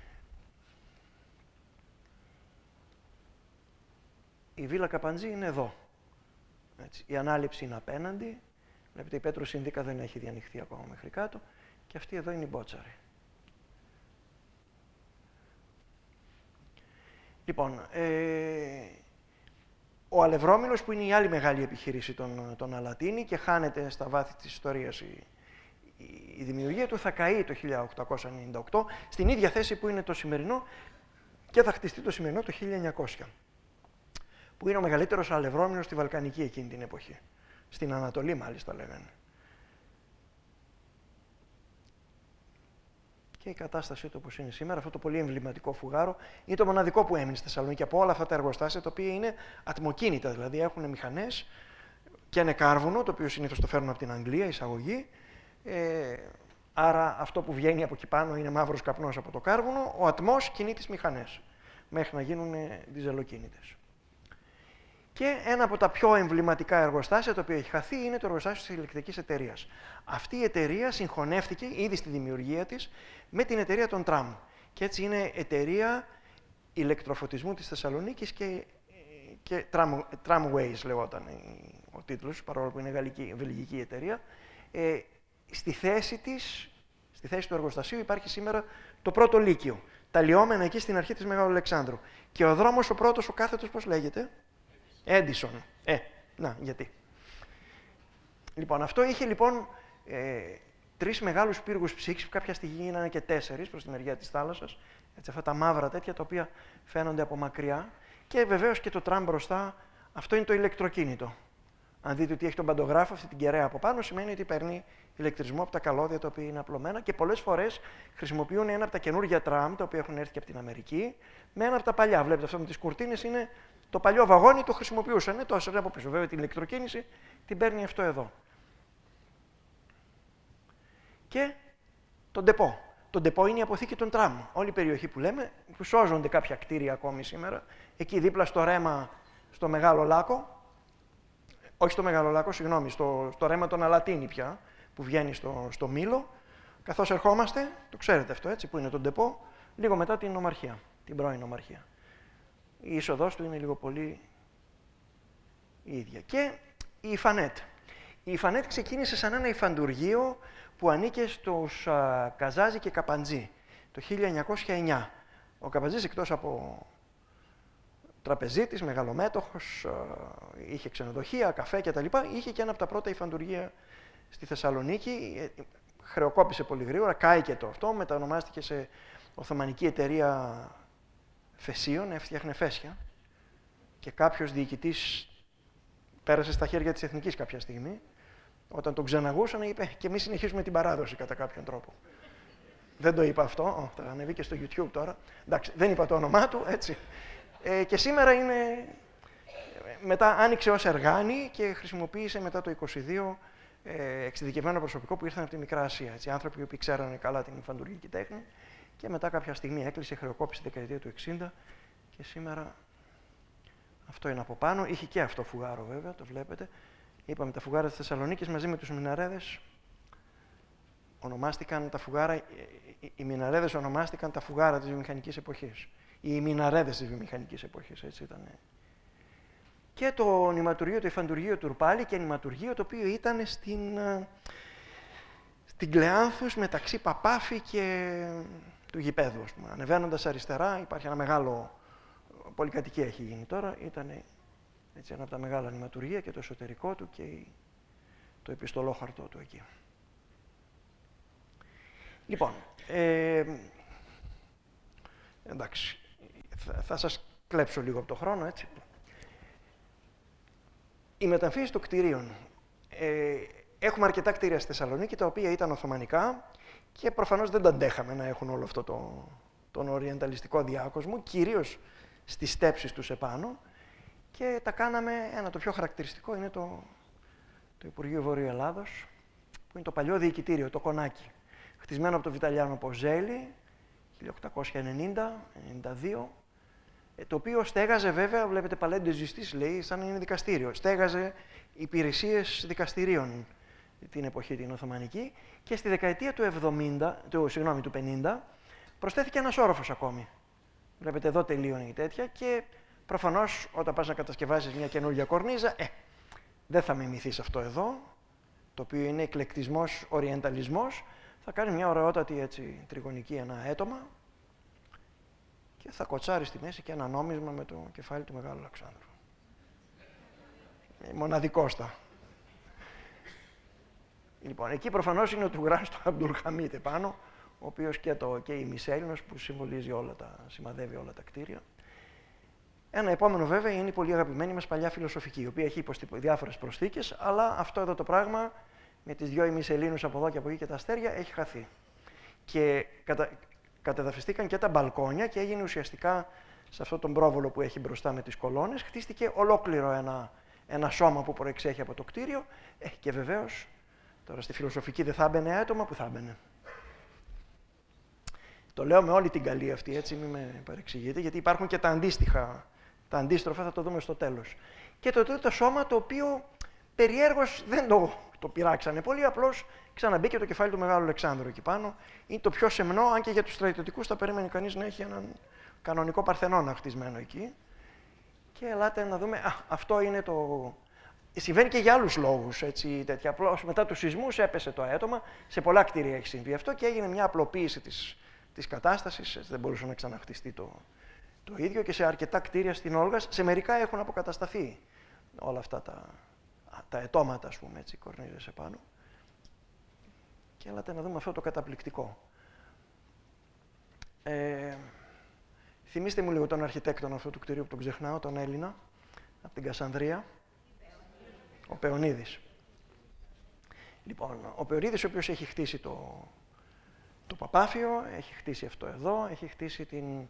Η Βίλα Καπαντζή είναι εδώ. Έτσι. Η ανάληψη είναι απέναντι. Βλέπετε η Πέτρο Συνδίκα δεν έχει διανοιχθεί ακόμα μέχρι κάτω. Και αυτή εδώ είναι η Μπότσαρη. Λοιπόν, ο Αλευρώμυλος που είναι η άλλη μεγάλη επιχείρηση των Αλατίνη και χάνεται στα βάθη της ιστορίας η δημιουργία του, θα καεί το 1898 στην ίδια θέση που είναι το σημερινό και θα χτιστεί το σημερινό το 1900. Που είναι ο μεγαλύτερος αλευρώμυλος στη Βαλκανική εκείνη την εποχή. Στην Ανατολή μάλιστα λέγανε. Και η κατάστασή του όπως είναι σήμερα, αυτό το πολύ εμβληματικό φουγάρο, είναι το μοναδικό που έμεινε στη Θεσσαλονίκη από όλα αυτά τα εργοστάσια, τα οποία είναι ατμοκίνητα, δηλαδή έχουν μηχανές και είναι κάρβουνο, το οποίο συνήθως το φέρνουν από την Αγγλία, εισαγωγή. Άρα αυτό που βγαίνει από εκεί πάνω είναι μαύρος καπνός από το κάρβουνο, ο ατμός κινεί τις μηχανές, μέχρι να γίνουν διζελοκίνητες. Και ένα από τα πιο εμβληματικά εργοστάσια το οποίο έχει χαθεί είναι το εργοστάσιο της ηλεκτρικής εταιρείας. Αυτή η εταιρεία συγχωνεύτηκε ήδη στη δημιουργία της με την εταιρεία των τραμ. Και έτσι είναι εταιρεία ηλεκτροφωτισμού της Θεσσαλονίκης και Tramways λεγόταν ο τίτλος, παρόλο που είναι βελγική εταιρεία. Στη θέση του εργοστασίου υπάρχει σήμερα το πρώτο λύκειο. Τα λιώμενα εκεί στην αρχή της Μεγάλου Αλεξάνδρου. Και ο δρόμος ο πρώτος, ο κάθετος, πώς λέγεται? Έντισον. Να, γιατί. Λοιπόν, αυτό είχε λοιπόν 3 μεγάλους πύργους ψήξης, που κάποια στιγμή γίνανε και 4 προς τη μεριά της θάλασσας. Έτσι, αυτά τα μαύρα τέτοια, τα οποία φαίνονται από μακριά. Και βεβαίως και το τραμ μπροστά, αυτό είναι το ηλεκτροκίνητο. Αν δείτε ότι έχει τον παντογράφο, αυτή την κεραία από πάνω, σημαίνει ότι παίρνει ηλεκτρισμό από τα καλώδια τα οποία είναι απλωμένα και πολλές φορές χρησιμοποιούν ένα από τα καινούργια τραμ, τα οποία έχουν έρθει και από την Αμερική, με ένα από τα παλιά. Βλέπετε αυτό με τις κουρτίνες είναι το παλιό βαγόνι, το χρησιμοποιούσαν. Το άσερνε από πίσω. Βέβαια την ηλεκτροκίνηση την παίρνει αυτό εδώ. Και το ντεπό. Το ντεπό είναι η αποθήκη των τραμ. Όλη η περιοχή που λέμε, που σώζονται κάποια κτίρια ακόμη σήμερα, εκεί δίπλα στο ρέμα, στο Μεγάλο Λάκκο, όχι στο Μεγάλο Λάκκο, συγγνώμη, στο ρέμα των Αλατίνη πια, που βγαίνει στο Μήλο, καθώς ερχόμαστε, το ξέρετε αυτό έτσι, που είναι το ντεπό, λίγο μετά την Ομαρχία, την πρώην Ομαρχία. Η είσοδός του είναι λίγο πολύ η ίδια. Και η Ιφανέτ. Η Ιφανέτ ξεκίνησε σαν ένα υφαντουργείο που ανήκε στους Καζάζη και Καπαντζή το 1909. Ο Καπαντζής, εκτός από τραπεζίτης, μεγαλομέτωχος, είχε ξενοδοχεία, καφέ κτλ. Είχε και ένα από τα πρώτα υφαντουργεία στη Θεσσαλονίκη. Χρεοκόπησε πολύ γρήγορα, κάηκε το αυτό, μετανομάστηκε σε Οθωμανική εταιρεία Φεσίων, έφτιαχνε φέσια. Και κάποιος διοικητής πέρασε στα χέρια της Εθνικής κάποια στιγμή. Όταν τον ξεναγούσαν, είπε και εμείς συνεχίζουμε την παράδοση κατά κάποιον τρόπο. Δεν το είπα αυτό, θα ανεβεί και στο YouTube τώρα. Εντάξει, δεν είπα το όνομά του, έτσι. Και σήμερα είναι, μετά άνοιξε ως εργάνη και χρησιμοποίησε μετά το 22 εξειδικευμένο προσωπικό που ήρθαν από τη Μικρά Ασία. Έτσι, άνθρωποι που ξέρανε καλά την υφαντουργική τέχνη και μετά κάποια στιγμή έκλεισε, χρεοκόπησε τη δεκαετία του 60 και σήμερα αυτό είναι από πάνω. Είχε και αυτό φουγάρο βέβαια, το βλέπετε. Είπαμε τα φουγάρα της Θεσσαλονίκης μαζί με τους μιναρέδες ονομάστηκαν τα φουγάρα, οι μιναρέδες ονομάστηκαν τα φουγάρα της βιομηχανικής εποχής. Οι μιναρέδες της βιομηχανικής εποχής, έτσι ήταν. Και το νηματουργείο, το υφαντουργείο Τουρπάλη και νηματουργείο το οποίο ήταν στην Κλεάνθους μεταξύ Παπάφη και του γηπέδου, ας πούμε. Ανεβαίνοντας αριστερά υπάρχει ένα μεγάλο, πολυκατοικία έχει γίνει τώρα, ήταν έτσι, ένα από τα μεγάλα νηματουργεία και το εσωτερικό του και το επιστολόχαρτό του εκεί. Λοιπόν, εντάξει, θα σας κλέψω λίγο από το χρόνο, έτσι. Η μεταμφίεση των κτηρίων. Έχουμε αρκετά κτίρια στη Θεσσαλονίκη, τα οποία ήταν οθωμανικά και προφανώς δεν τα αντέχαμε να έχουν όλο αυτό τον οριενταλιστικό διάκοσμο, κυρίως στις στέψεις τους επάνω, και τα κάναμε, το πιο χαρακτηριστικό είναι το Υπουργείο Βορείου Ελλάδος, που είναι το παλιό διοικητήριο, το Κονάκι, χτισμένο από τον Βιταλιάνο Ποζέλη 1890-92, το οποίο στέγαζε βέβαια, βλέπετε παλέντε ζυστής λέει, σαν να είναι δικαστήριο. Στέγαζε υπηρεσίες δικαστηρίων την εποχή την Οθωμανική και στη δεκαετία του 50 προσθέθηκε ένας όροφος ακόμη. Βλέπετε εδώ τελείωνε η τέτοια και προφανώς όταν πας να κατασκευάσεις μια καινούργια κορνίζα, δεν θα μιμηθείς αυτό εδώ, το οποίο είναι εκλεκτισμός, οριενταλισμός, θα κάνει μια ωραιότατη έτσι, τριγωνική ένα έτομα και θα κοτσάρει στη μέση και ένα νόμισμα με το κεφάλι του Μεγάλου Αλεξάνδρου. Μοναδικόστα. Λοιπόν, εκεί προφανώς είναι ο Τουγράς του Αμπτουλχαμίτ επάνω, ο οποίος και η Μισέλινος που σημαδεύει όλα τα κτίρια. Ένα επόμενο βέβαια είναι η πολύ αγαπημένη μας παλιά φιλοσοφική, η οποία έχει υποστεί διάφορες προσθήκες, αλλά αυτό εδώ το πράγμα με τις δυο ημισελήνους από εδώ και από εκεί και τα αστέρια έχει χαθεί. Και κατεδαφιστήκαν και τα μπαλκόνια και έγινε ουσιαστικά σε αυτόν τον πρόβολο που έχει μπροστά με τις κολόνες, χτίστηκε ολόκληρο ένα σώμα που προεξέχει από το κτίριο και βεβαίως τώρα στη φιλοσοφική δεν θα έμπαινε άτομα, που θα έμπαινε. Το λέω με όλη την καλή αυτή, έτσι, μην με παρεξηγείτε, γιατί υπάρχουν και τα αντίστοιχα, τα αντίστροφα, θα το δούμε στο τέλος. Και το τρίτο σώμα, το οποίο περιέργως δεν το πειράξανε πολύ, απλώς ξαναμπήκε το κεφάλι του Μεγάλου Αλεξάνδρου εκεί πάνω. Είναι το πιο σεμνό, αν και για τους στρατιωτικούς θα περίμενε κανείς να έχει έναν κανονικό Παρθενώνα χτισμένο εκεί. Και ελάτε να δούμε, αυτό είναι το... Συμβαίνει και για άλλους λόγους, έτσι, τέτοια. Απλώς μετά τους σεισμούς έπεσε το άτομα, σε πολλά κτίρια έχει συμβεί αυτό και έγινε μια απλοποίηση της κατάστασης, δεν μπορούσε να ξαναχτιστεί το ίδιο και σε αρκετά κτίρια στην Όλγας, σε μερικά έχουν αποκατασταθεί όλα αυτά τα αιτώματα, ας πούμε, έτσι, κορνίζες επάνω. Και έλατε να δούμε αυτό το καταπληκτικό. Θυμήστε μου λίγο τον αρχιτέκτονα αυτού του κτηρίου που τον ξεχνάω, τον Έλληνα, από την Κασανδρία. Ο Πεωνίδης. Λοιπόν, ο Πεωνίδης, ο οποίος έχει χτίσει το Παπάφιο, έχει χτίσει αυτό εδώ, έχει χτίσει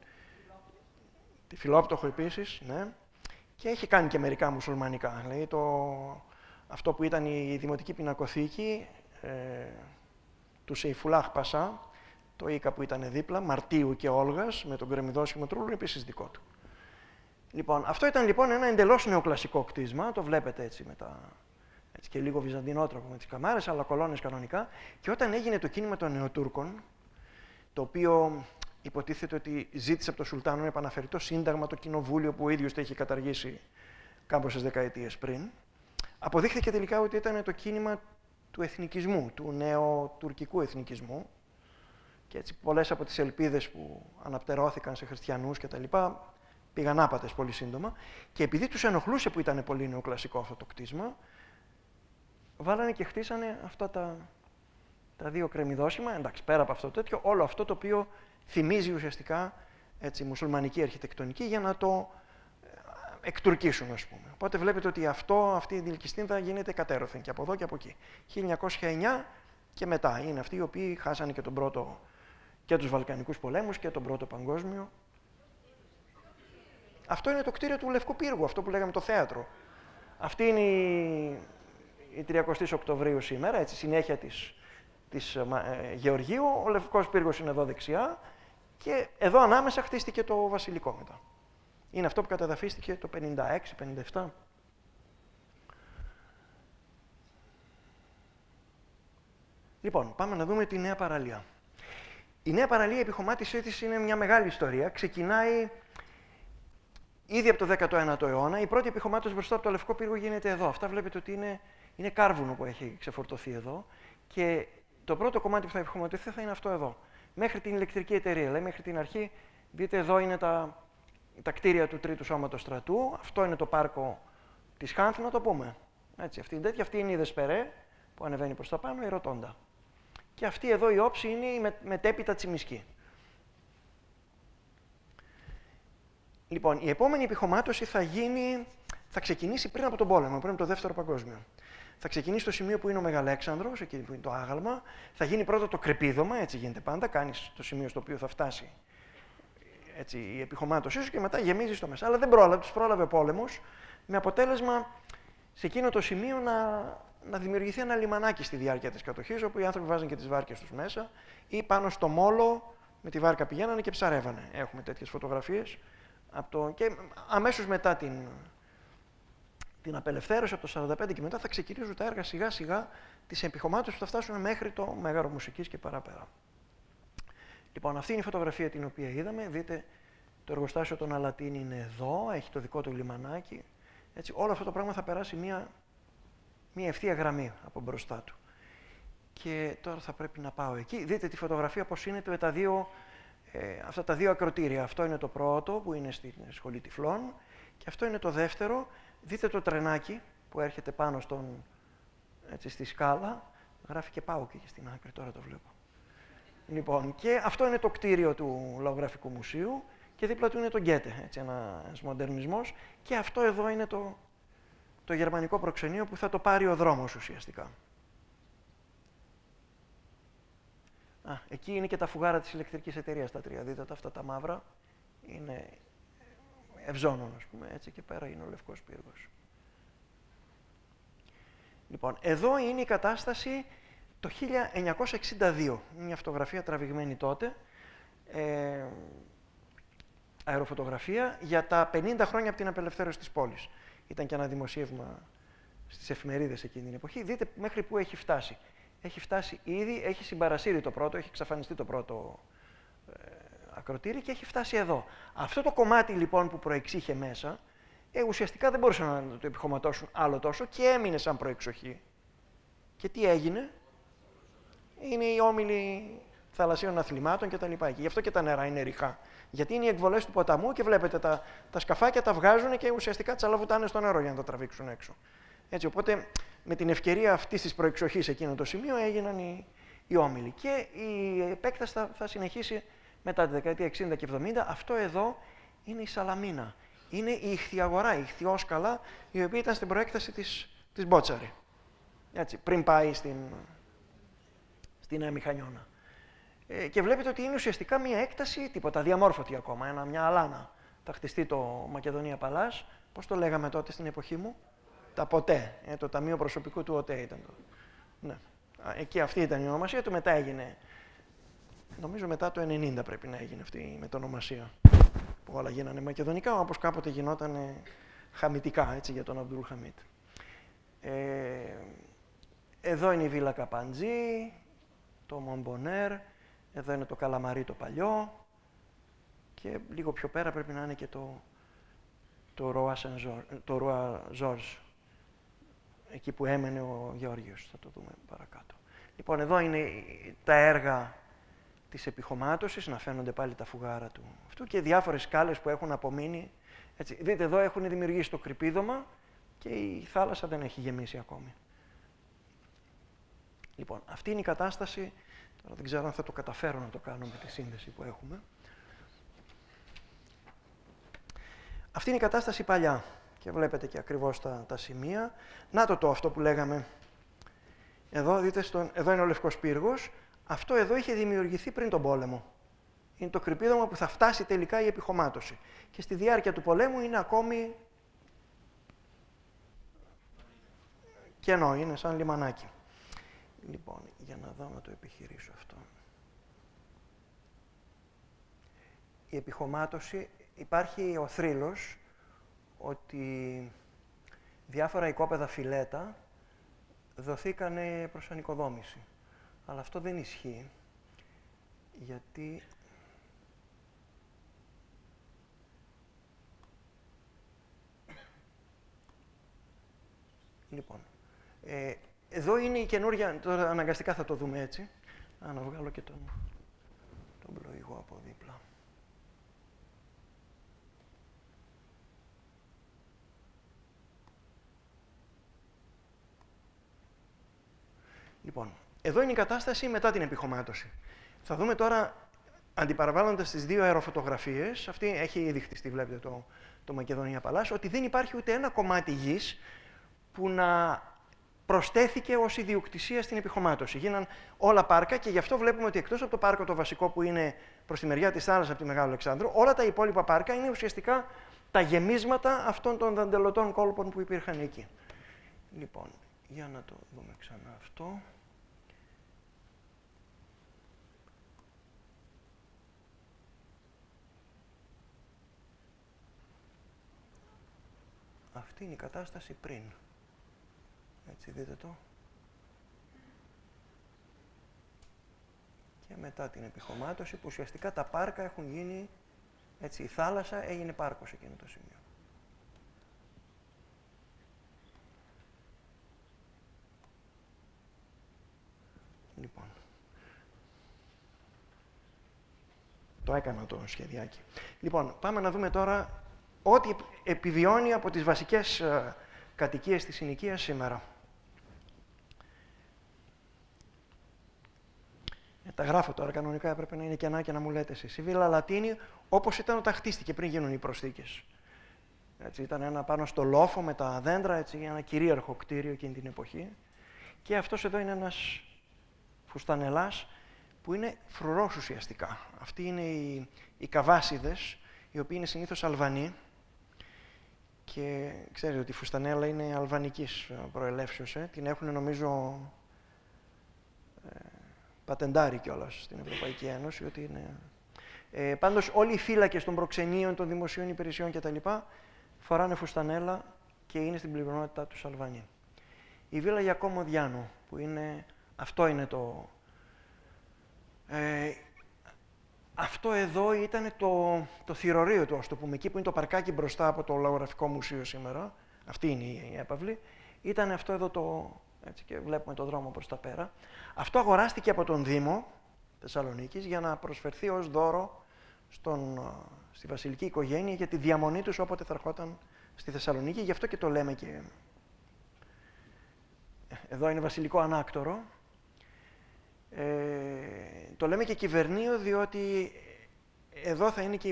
τη Φιλόπτωχο επίσης, ναι, και έχει κάνει και μερικά μουσουλμανικά. Δηλαδή αυτό που ήταν η Δημοτική Πινακοθήκη του Σεϊφουλάχ Πασά, το Ίκα που ήταν δίπλα, Μαρτίου και Όλγας, με τον Κρεμμυδόσιο Μετρούλου, επίσης δικό του. Λοιπόν, αυτό ήταν λοιπόν ένα εντελώς νεοκλασικό κτίσμα, το βλέπετε έτσι έτσι και λίγο βυζαντινότροπο με τις καμάρες, αλλά κολόνες κανονικά. Και όταν έγινε το κίνημα των Νεοτούρκων, το οποίο υποτίθεται ότι ζήτησε από τον Σουλτάνο να επαναφέρει το Σύνταγμα, το Κοινοβούλιο που ο ίδιος το είχε καταργήσει κάμποσες δεκαετίες πριν, αποδείχθηκε τελικά ότι ήταν το κίνημα του εθνικισμού, του νεοτουρκικού εθνικισμού. Και έτσι πολλές από τις ελπίδες που αναπτερώθηκαν σε χριστιανούς κτλ. Πήγαν άπατες πολύ σύντομα. Και επειδή τους ενοχλούσε που ήταν πολύ νεοκλασικό αυτό το κτίσμα, βάλανε και χτίσανε αυτά τα δύο κρεμμυδόσημα. Εντάξει, πέρα από αυτό το τέτοιο, όλο αυτό το οποίο θυμίζει ουσιαστικά έτσι, μουσουλμανική αρχιτεκτονική για να το εκτουρκίσουν, ας πούμε. Οπότε βλέπετε ότι αυτή η Δηλκιστίνδα γίνεται κατέρωθεν και από εδώ και από εκεί. 1909 και μετά είναι αυτοί οι οποίοι χάσανε και και τους Βαλκανικούς πολέμους και τον Πρώτο Παγκόσμιο. Αυτό είναι το κτίριο του Λευκού Πύργου, αυτό που λέγαμε το θέατρο. Αυτή είναι η 30 Οκτωβρίου σήμερα, έτσι, συνέχεια της Γεωργίου. Ο Λευκός Πύργος είναι εδώ δεξιά και εδώ ανάμεσα χτίστηκε το βασιλικό μετά. Είναι αυτό που καταδαφίστηκε το 56-57. Λοιπόν, πάμε να δούμε τη Νέα Παραλία. Η Νέα Παραλία, η επιχωμάτισή της είναι μια μεγάλη ιστορία. Ξεκινάει ήδη από το 19ο αιώνα. Η πρώτη επιχωμάτωση μπροστά από το Λευκό Πύργο γίνεται εδώ. Αυτά βλέπετε ότι είναι κάρβουνο που έχει ξεφορτωθεί εδώ. Και το πρώτο κομμάτι που θα επιχωματωθεί θα είναι αυτό εδώ. Μέχρι την ηλεκτρική εταιρεία. Δηλαδή, μέχρι την αρχή, δείτε εδώ είναι τα κτίρια του Τρίτου Σώματος Στρατού. Αυτό είναι το πάρκο της Χάνθ, να το πούμε. Έτσι, αυτή είναι η Δεσπερέ που ανεβαίνει προς τα πάνω, η Ρωτόντα. Και αυτή εδώ η όψη είναι η μετέπειτα Τσιμισκή. Λοιπόν, η επόμενη επιχωμάτωση θα ξεκινήσει πριν από τον πόλεμο, πριν από το Δεύτερο Παγκόσμιο. Θα ξεκινήσει στο σημείο που είναι ο Μεγαλέξανδρος, εκεί που είναι το άγαλμα. Θα γίνει πρώτα το κρεπίδωμα, έτσι γίνεται πάντα. Κάνεις το σημείο στο οποίο θα φτάσει έτσι, η επιχωμάτωσή σου και μετά γεμίζει στο μέσα. Αλλά δεν τους πρόλαβε ο πόλεμος, με αποτέλεσμα σε εκείνο το σημείο να δημιουργηθεί ένα λιμανάκι στη διάρκεια της κατοχής, όπου οι άνθρωποι βάζουν και τις βάρκες τους μέσα, ή πάνω στο μόλο με τη βάρκα πηγαίνανε και ψαρεύανε. Έχουμε τέτοιες φωτογραφίες. Και αμέσως μετά την απελευθέρωση, από το 1945 και μετά, θα ξεκινήσουν τα έργα σιγά-σιγά της επιχωμάτωσης που θα φτάσουν μέχρι το Μέγαρο Μουσικής και παραπέρα. Λοιπόν, αυτή είναι η φωτογραφία την οποία είδαμε. Δείτε, το εργοστάσιο των Αλατίν είναι εδώ, έχει το δικό του λιμανάκι. Έτσι, όλο αυτό το πράγμα θα περάσει μια ευθεία γραμμή από μπροστά του. Και τώρα θα πρέπει να πάω εκεί. Δείτε τη φωτογραφία πώς είναι με αυτά τα δύο ακροτήρια. Αυτό είναι το πρώτο που είναι στη Σχολή Τυφλών και αυτό είναι το δεύτερο. Δείτε το τρενάκι που έρχεται πάνω στη σκάλα. Γράφει και πάω και στην άκρη, τώρα το βλέπω. Λοιπόν, και αυτό είναι το κτίριο του Λαογραφικού Μουσείου και δίπλα του είναι το Γκέτε, έτσι, ένας μοντερνισμός. Και αυτό εδώ είναι το γερμανικό προξενείο που θα το πάρει ο δρόμος ουσιαστικά. Εκεί είναι και τα φουγάρα της ηλεκτρικής εταιρείας, τα τρία. Δείτε αυτά τα μαύρα, είναι ευζώνων, ας πούμε, έτσι, και πέρα είναι ο Λευκός Πύργος. Λοιπόν, εδώ είναι η κατάσταση το 1962. Είναι μια φωτογραφία τραβηγμένη τότε, αεροφωτογραφία, για τα 50 χρόνια από την απελευθέρωση της πόλης. Ήταν και ένα δημοσίευμα στις εφημερίδες εκείνη την εποχή. Δείτε μέχρι πού έχει φτάσει. Έχει φτάσει ήδη, έχει συμπαρασύρει το πρώτο, έχει εξαφανιστεί το πρώτο ακροτήρι και έχει φτάσει εδώ. Αυτό το κομμάτι λοιπόν που προεξήχε μέσα, ουσιαστικά δεν μπορούσαν να το επιχωματώσουν άλλο τόσο και έμεινε σαν προεξοχή. Και τι έγινε? Είναι οι όμιλοι θαλασσίων αθλημάτων κτλ. Και γι' αυτό και τα νερά είναι ρηχά. Γιατί είναι οι εκβολές του ποταμού και βλέπετε τα σκαφάκια τα βγάζουν και ουσιαστικά τσαλαβουτάνε στο νερό για να τα τραβήξουν έξω. Έτσι, οπότε με την ευκαιρία αυτής της προεξοχής εκείνο το σημείο έγιναν οι όμιλοι. Και η επέκταση θα συνεχίσει μετά τη δεκαετία 60 και 70. Αυτό εδώ είναι η Σαλαμίνα. Είναι η ιχθυαγορά, η ιχθυόσκαλα, η οποία ήταν στην προέκταση της Μπότσαρη. Έτσι, πριν πάει στην Μηχανιώνα. Και βλέπετε ότι είναι ουσιαστικά μια έκταση, τίποτα, διαμόρφωτη ακόμα, μια αλάνα. Θα χτιστεί το Μακεδονία Παλάς, πώς το λέγαμε τότε στην εποχή μου? Τα ΠΟΤΕ, το Ταμείο Προσωπικού του ΟΤΕ ήταν το. Ναι. Εκεί αυτή ήταν η ονομασία του, μετά έγινε, νομίζω μετά το 90 πρέπει να έγινε αυτή η μετονομασία, που όλα γίνανε μακεδονικά, όπως κάποτε γινόταν χαμιτικά, έτσι, για τον Αμπτούλ Χαμίτ. Εδώ είναι η Βίλα Καπαντζή, το Μονμπονέρ, εδώ είναι το Καλαμαρί το παλιό και λίγο πιο πέρα πρέπει να είναι και το Ρουά Ζόρζ, εκεί που έμενε ο Γεώργιος, θα το δούμε παρακάτω. Λοιπόν, εδώ είναι τα έργα της επιχωμάτωσης, να φαίνονται πάλι τα φουγάρα του αυτού και διάφορες σκάλες που έχουν απομείνει. Έτσι. Δείτε, εδώ έχουν δημιουργήσει το κρυπίδωμα και η θάλασσα δεν έχει γεμίσει ακόμη. Λοιπόν, αυτή είναι η κατάσταση. Τώρα δεν ξέρω αν θα το καταφέρω να το κάνω με τη σύνδεση που έχουμε. Αυτή είναι η κατάσταση παλιά. Και βλέπετε και ακριβώς τα σημεία. Να το αυτό που λέγαμε. Εδώ, δείτε, εδώ είναι ο Λευκός Πύργος. Αυτό εδώ είχε δημιουργηθεί πριν τον πόλεμο. Είναι το κρυπίδωμα που θα φτάσει τελικά η επιχωμάτωση. Και στη διάρκεια του πολέμου είναι ακόμη κενό, είναι σαν λιμανάκι. Λοιπόν, για να δω να το επιχειρήσω αυτό. Η επιχωμάτωση, υπάρχει ο θρύλος ότι διάφορα οικόπεδα φιλέτα δοθήκανε προς ανοικοδόμηση. Αλλά αυτό δεν ισχύει, γιατί λοιπόν, εδώ είναι η καινούργια, τώρα αναγκαστικά θα το δούμε έτσι, να βγάλω και τον πλοηγό από δίπλα. Λοιπόν, εδώ είναι η κατάσταση μετά την επιχωμάτωση. Θα δούμε τώρα, αντιπαραβάλλοντας τις δύο αεροφωτογραφίες, αυτή έχει ήδη χτιστεί, βλέπετε το Μακεδονία Παλάς, ότι δεν υπάρχει ούτε ένα κομμάτι γης που να προσθέθηκε ως ιδιοκτησία στην επιχωμάτωση. Γίναν όλα πάρκα και γι' αυτό βλέπουμε ότι εκτός από το πάρκο το βασικό που είναι προς τη μεριά της θάλασσας από τη Μεγάλο Αλεξάνδρου, όλα τα υπόλοιπα πάρκα είναι ουσιαστικά τα γεμίσματα αυτών των δαντελωτών κόλπων που υπήρχαν εκεί. Λοιπόν, για να το δούμε ξανά αυτό. Αυτή είναι η κατάσταση πριν. Έτσι, δείτε το. Και μετά την επιχωμάτωση, που ουσιαστικά τα πάρκα έχουν γίνει, έτσι, η θάλασσα έγινε πάρκος εκείνο το σημείο. Λοιπόν, το έκανα το σχεδιάκι. Λοιπόν, πάμε να δούμε τώρα ό,τι επιβιώνει από τις βασικές κατοικίες της συνοικίας σήμερα. Τα γράφω τώρα, κανονικά έπρεπε να είναι κενά και να μου λέτε εσείς. Η Βίλα Λατίνη, όπως ήταν όταν χτίστηκε πριν γίνουν οι προσθήκες. Έτσι, ήταν ένα πάνω στο λόφο με τα δέντρα, έτσι, ένα κυρίαρχο κτίριο εκείνη την εποχή. Και αυτός εδώ είναι ένας φουστανελάς που είναι φρουρός ουσιαστικά. Αυτοί είναι οι καβάσιδες, οι οποίοι είναι συνήθως Αλβανοί. Και ξέρετε ότι η φουστανέλα είναι αλβανικής προελεύσεως. Την έχουν νομίζω πατεντάρει κιόλας στην Ευρωπαϊκή Ένωση. Ότι είναι... πάντως όλοι οι φύλακες των προξενείων, των δημοσίων υπηρεσιών κτλ. Φοράνε φουστανέλα και είναι στην πληρονότητά τους Αλβανοί. Η Βίλα Γιακόμο Διάνο, που είναι... Αυτό είναι το... αυτό εδώ ήταν το θηρορείο του, ας το πούμε, εκεί που είναι το παρκάκι μπροστά από το Λαογραφικό Μουσείο σήμερα. Αυτή είναι η έπαυλη. Ήταν αυτό εδώ το... Έτσι, και βλέπουμε το δρόμο προς τα πέρα. Αυτό αγοράστηκε από τον Δήμο Θεσσαλονίκης για να προσφερθεί ως δώρο στη βασιλική οικογένεια για τη διαμονή τους όποτε θα ερχόταν στη Θεσσαλονίκη. Γι' αυτό και το λέμε και... Εδώ είναι βασιλικό ανάκτορο. Το λέμε και κυβερνείο, διότι εδώ θα είναι και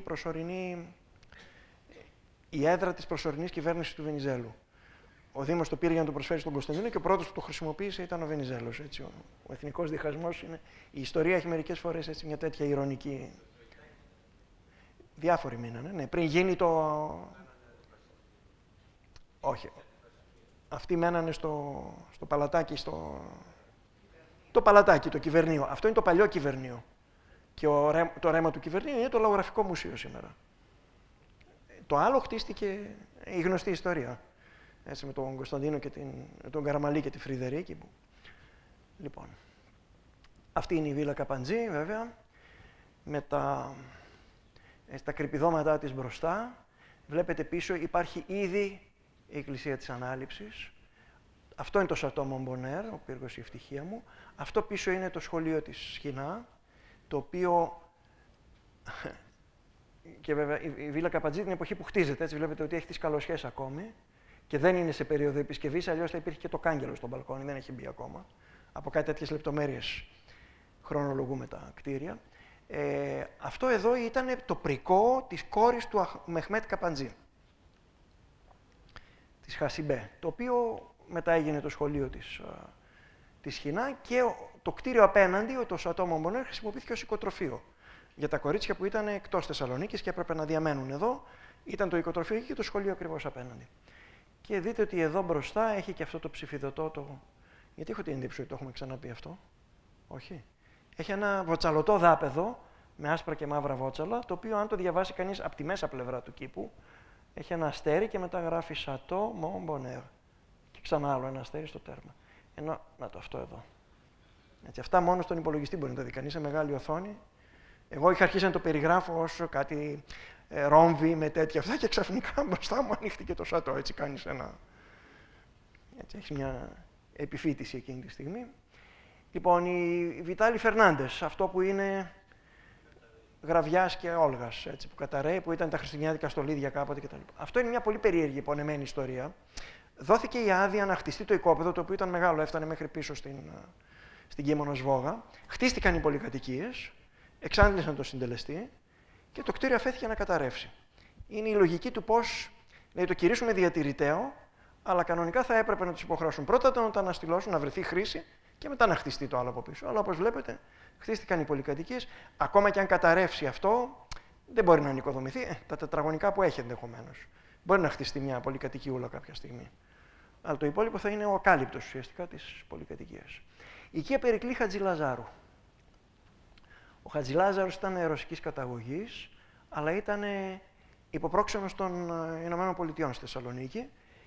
η έδρα της προσωρινής κυβέρνησης του Βενιζέλου. Ο Δήμος το πήρε για να το προσφέρει στον Κωνσταντίνο και ο πρώτος που το χρησιμοποίησε ήταν ο Βενιζέλος. Έτσι, ο εθνικός διχασμός είναι... Η ιστορία έχει μερικές φορές έτσι, μια τέτοια ηρωνική... Διάφοροι μείνανε, ναι. Πριν γίνει το... Όχι. Αυτοί μένανε στο παλατάκι, Το παλατάκι, το κυβερνείο. Αυτό είναι το παλιό κυβερνείο. Και το ρέμα του κυβερνείου είναι το Λαογραφικό Μουσείο σήμερα. Το άλλο χτίστηκε η γνωστή ιστορία. Έτσι, με τον Κωνσταντίνο και τον Καραμαλή και τη Φρυδερίκη. Λοιπόν, αυτή είναι η Βίλα Καπαντζή, βέβαια, με τα κρυπηδώματά της μπροστά. Βλέπετε πίσω υπάρχει ήδη η Εκκλησία της Ανάληψης. Αυτό είναι το Σατό Μομπονέρ, ο πύργος η ευτυχία μου. Αυτό πίσω είναι το σχολείο της Σχοινά, το οποίο... Και βέβαια η Βίλα Καπαντζή την εποχή που χτίζεται, έτσι βλέπετε ότι έχει τις καλοσιές ακόμη και δεν είναι σε περίοδο επισκευής, αλλιώς θα υπήρχε και το κάγκελο στο μπαλκόνι, δεν έχει μπει ακόμα. Από κάτι τέτοιες λεπτομέρειες χρονολογούμε τα κτίρια. Αυτό εδώ ήταν το πρικό της κόρης του Μεχμέτ Καπαντζή, της Χασιμπέ, το οποίο μετά έγινε το σχολείο της Σχοινά και το κτίριο απέναντι, το Σατό Μομπονέρ, χρησιμοποιήθηκε ως οικοτροφείο για τα κορίτσια που ήταν εκτός Θεσσαλονίκης και έπρεπε να διαμένουν εδώ. Ήταν το οικοτροφείο και το σχολείο ακριβώς απέναντι. Και δείτε ότι εδώ μπροστά έχει και αυτό το ψηφιδωτό. Γιατί έχω την εντύπωση ότι το έχουμε ξαναπεί αυτό. Όχι. Έχει ένα βοτσαλωτό δάπεδο με άσπρα και μαύρα βότσαλα, το οποίο αν το διαβάσει κανείς από τη μέσα πλευρά του κήπου, έχει ένα αστέρι και μετά γράφει Σατό Μομπονέρ. Και ξανά άλλο ένα αστέρι στο τέρμα. Ενώ, να το αυτό εδώ. Έτσι, αυτά μόνο στον υπολογιστή μπορεί να τα δει κανείς σε μεγάλη οθόνη. Εγώ είχα αρχίσει να το περιγράφω ως κάτι ρόμβι με τέτοια αυτά και ξαφνικά μπροστά μου ανοίχτηκε το Σατό. Έτσι κάνεις ένα... Έτσι, έχεις μια επιφύτηση εκείνη τη στιγμή. Λοιπόν, η Βιτάλη Φερνάντες, αυτό που είναι Γραβιάς και Όλγας, έτσι, που καταραίει, που ήταν τα χριστουγεννιάτικα στολίδια κάποτε κτλ. Αυτό είναι μια πολύ περίεργη πονεμένη ιστορία. Δόθηκε η άδεια να χτιστεί το οικόπεδο, το οποίο ήταν μεγάλο, έφτανε μέχρι πίσω στην Κίμωνο Σβόγα. Χτίστηκαν οι πολυκατοικίες, εξάντλησαν το συντελεστή και το κτίριο αφέθηκε να καταρρεύσει. Είναι η λογική του πώς το κηρύσουμε διατηρηταίο, αλλά κανονικά θα έπρεπε να τους υποχρεώσουν πρώτα να το αναστηλώσουν, να βρεθεί χρήση και μετά να χτιστεί το άλλο από πίσω. Αλλά όπως βλέπετε, χτίστηκαν οι πολυκατοικίες. Ακόμα και αν καταρρεύσει αυτό, δεν μπορεί να νοικοδομηθεί. Τα τετραγωνικά που έχει ενδεχομένως. Μπορεί να χτιστεί μια πολυκατοικιούλα κάποια στιγμή. Αλλά το υπόλοιπο θα είναι ο ακάλυπτος ουσιαστικά της πολυκατοικίας. Η οικία Περικλή Χατζηλαζάρου. Ο Χατζηλάζαρος ήταν ρωσικής καταγωγής, αλλά ήταν υποπρόξενος των Ηνωμένων Πολιτειών στη Θεσσαλονίκη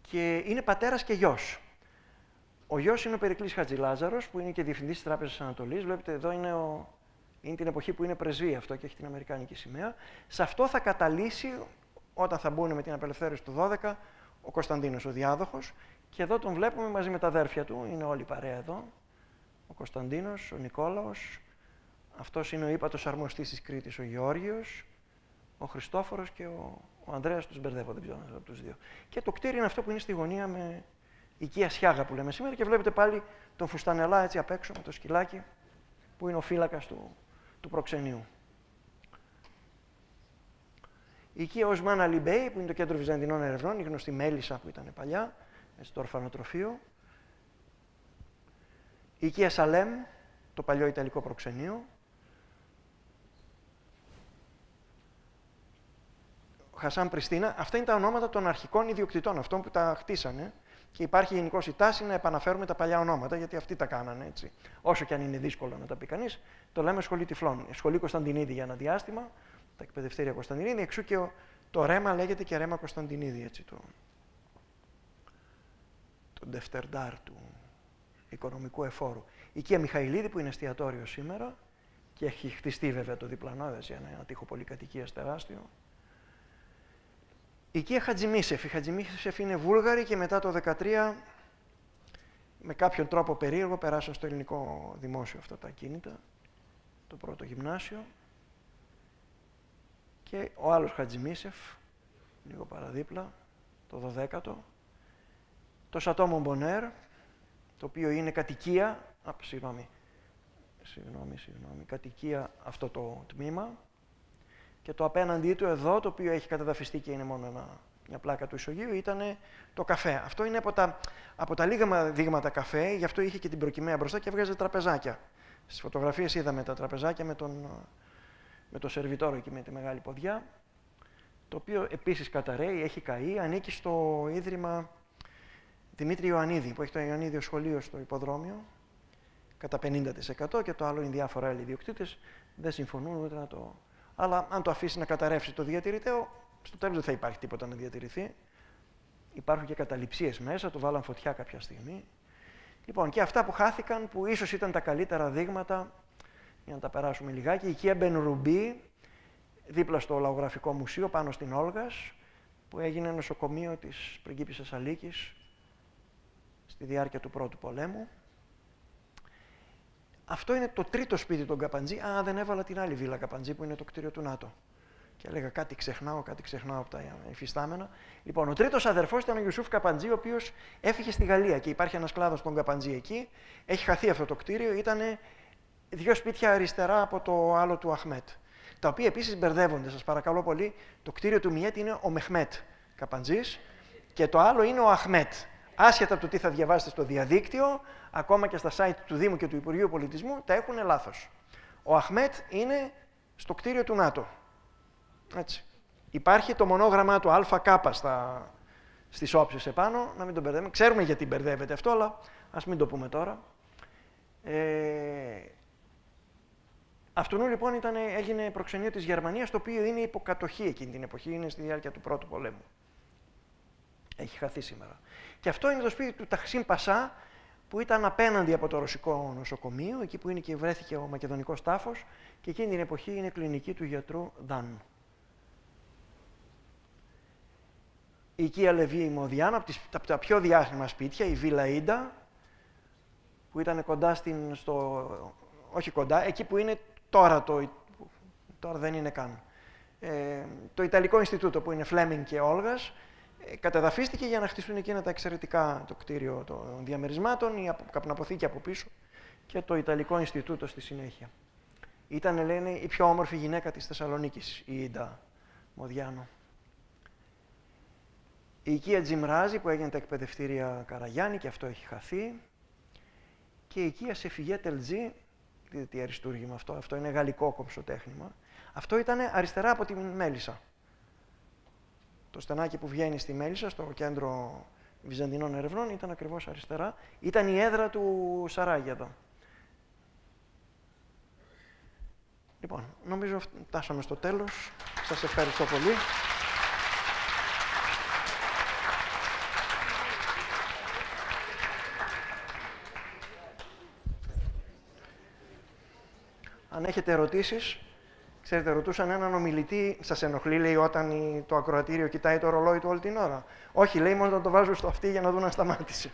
και είναι πατέρας και γιος. Ο γιος είναι ο Περικλής Χατζηλάζαρος, που είναι και διευθυντής της Τράπεζας Ανατολής. Βλέπετε εδώ είναι την εποχή που είναι πρεσβή αυτό και έχει την αμερικάνικη σημαία. Σε αυτό θα καταλύσει, όταν θα μπουν με την απελευθέρωση του 12, ο Κωνσταντίνος, ο διάδοχος. Και εδώ τον βλέπουμε μαζί με τα αδέρφια του, είναι όλη η παρέα εδώ. Ο Κωνσταντίνος, ο Νικόλαος, αυτός είναι ο ύπατος αρμοστής της Κρήτης, ο Γεώργιος, ο Χριστόφορος και ο Ανδρέας, τους μπερδεύω, δεν ξέρω από τους δύο. Και το κτίριο είναι αυτό που είναι στη γωνία με οικία Σιάγα που λέμε σήμερα και βλέπετε πάλι τον Φουστανελά έτσι απ' έξω με το σκυλάκι που είναι ο φύλακας του προξενείου. Η οικία Οσμάν Αλι Μπέι, που είναι το κέντρο Βυζαντινών ερευνών, η γνωστή Μέλισσα που ήταν παλιά, στο ορφανοτροφείο. Η οικία Σαλέμ, το παλιό Ιταλικό προξενείο. Χασάν Πριστίνα, αυτά είναι τα ονόματα των αρχικών ιδιοκτητών, αυτών που τα χτίσανε. Και υπάρχει γενικώς η τάση να επαναφέρουμε τα παλιά ονόματα, γιατί αυτοί τα κάνανε έτσι. Όσο και αν είναι δύσκολο να τα πει κανείς, το λέμε σχολή τυφλών. Σχολή Κωνσταντινίδη για ένα διάστημα, τα εκπαιδευτήρια Κωνσταντινίδη, εξού και το ρέμα λέγεται και ρέμα Κωνσταντινίδη, έτσι, το ντεφτερντάρ του οικονομικού εφόρου. Η οικία Μιχαηλίδη, που είναι εστιατόριο σήμερα και έχει χτιστεί βέβαια το διπλανό, έτσι, ένα τείχο πολυκατοικίας τεράστιο. Η οικία Χατζημίσεφ. Η Χατζημίσεφ είναι Βούλγαρη και μετά το 2013 με κάποιον τρόπο περίεργο περάσαν στο ελληνικό δημόσιο αυτά τα ακίνητα, το πρώτο γυμνάσιο. Και ο άλλος Χατζημίσεφ, λίγο παραδίπλα, το 12ο. Το Σατό Μομπονέρ, το οποίο είναι κατοικία, κατοικία αυτό το τμήμα. Και το απέναντί του εδώ, το οποίο έχει καταδαφιστεί και είναι μόνο μια πλάκα του ισογείου, ήταν το καφέ. Αυτό είναι από τα λίγα δείγματα καφέ, γι' αυτό είχε και την προκυμαία μπροστά και έβγαζε τραπεζάκια. Στις φωτογραφίες είδαμε τα τραπεζάκια με το σερβιτόρο εκεί με τη μεγάλη ποδιά, το οποίο επίσης καταραίει, έχει καεί, ανήκει στο Ίδρυμα Δημήτρη Ιωαννίδη, που έχει το Ιωαννίδιο σχολείο στο υποδρόμιο, κατά 50% και το άλλο είναι διάφορα άλλοι ιδιοκτήτες, δεν συμφωνούν ούτε να το... Αλλά αν το αφήσει να καταρρεύσει το διατηρητέο, στο τέλος δεν θα υπάρχει τίποτα να διατηρηθεί. Υπάρχουν και καταληψίες μέσα, το βάλαν φωτιά κάποια στιγμή. Λοιπόν, και αυτά που χάθηκαν, που ίσως ήταν τα καλύτερα δείγματα, για να τα περάσουμε λιγάκι, η οικία Μπενρουμπή, δίπλα στο Λαογραφικό Μουσείο, πάνω στην Όλγας, που έγινε νοσοκομείο της πριγκίπισσας Αλίκης στη διάρκεια του Πρώτου Πολέμου. Αυτό είναι το τρίτο σπίτι των Καπαντζή. Α, δεν έβαλα την άλλη βίλα Καπαντζή που είναι το κτίριο του ΝΑΤΟ. Και έλεγα κάτι ξεχνάω από τα υφιστάμενα. Λοιπόν, ο τρίτος αδερφός ήταν ο Ιουσούφ Καπαντζή, ο οποίος έφυγε στη Γαλλία και υπάρχει ένας κλάδος των Καπαντζή εκεί. Έχει χαθεί αυτό το κτίριο. Ήταν δύο σπίτια αριστερά από το άλλο του Αχμέτ. Τα οποία επίσης μπερδεύονται, σας παρακαλώ πολύ. Το κτίριο του Μιέτ είναι ο Μεχμέτ Καπαντζής και το άλλο είναι ο Αχμέτ. Άσχετα από το τι θα διαβάσετε στο διαδίκτυο, ακόμα και στα site του Δήμου και του Υπουργείου Πολιτισμού, τα έχουν λάθος. Ο Αχμέτ είναι στο κτίριο του ΝΑΤΟ. Έτσι. Υπάρχει το μονόγραμμά του ΑΚ στις όψεις επάνω, να μην τον μπερδεύουμε. Ξέρουμε γιατί μπερδεύεται αυτό, αλλά ας μην το πούμε τώρα. Αυτού λοιπόν έγινε προξενείο της Γερμανίας, το οποίο είναι υποκατοχή εκείνη την εποχή, είναι στη διάρκεια του Πρώτου Πολέμου. Έχει χαθεί σήμερα. Και αυτό είναι το σπίτι του Ταχσίν Πασά, που ήταν απέναντι από το ρωσικό νοσοκομείο, εκεί που είναι και βρέθηκε ο μακεδονικός τάφος, και εκείνη την εποχή είναι κλινική του γιατρού Δαν. Η οικία Λεβί Μοδιάνα, από τα πιο διάσημα σπίτια, η Βίλα Ίντα, που ήταν κοντά όχι κοντά, εκεί που είναι τώρα τώρα δεν είναι καν. Το Ιταλικό Ινστιτούτο, που είναι Φλέμινγκ και Όλγας, κατεδαφίστηκε για να χτιστούν εκείνα τα εξαιρετικά, το κτίριο των διαμερισμάτων, η καπναποθήκη από πίσω και το Ιταλικό Ινστιτούτο στη συνέχεια. Ήταν, λένε, η πιο όμορφη γυναίκα της Θεσσαλονίκης, η Ίντα Μοδιάνο. Η οικία Τζιμράζη, που έγινε τα εκπαιδευτήρια Καραγιάννη, και αυτό έχει χαθεί. Και η οικία Σεφιγέ Τελτζή, δείτε τι αριστούργημα αυτό είναι γαλλικό κομψοτέχνημα. Αυτό ήταν αριστερά από τη Μέλισσα. Το στενάκι που βγαίνει στη Μέλισσα, στο κέντρο Βυζαντινών ερευνών, ήταν ακριβώς αριστερά. Ήταν η έδρα του Σαράγεδο. Λοιπόν, νομίζω φτάσαμε στο τέλος. Σας ευχαριστώ πολύ. αν έχετε ερωτήσεις. Ξέρετε, ρωτούσαν έναν ομιλητή, σας ενοχλεί, λέει, όταν το ακροατήριο κοιτάει το ρολόι του όλη την ώρα. Όχι, λέει, μόνο να το βάζω στο αυτί για να δουν αν σταμάτησε.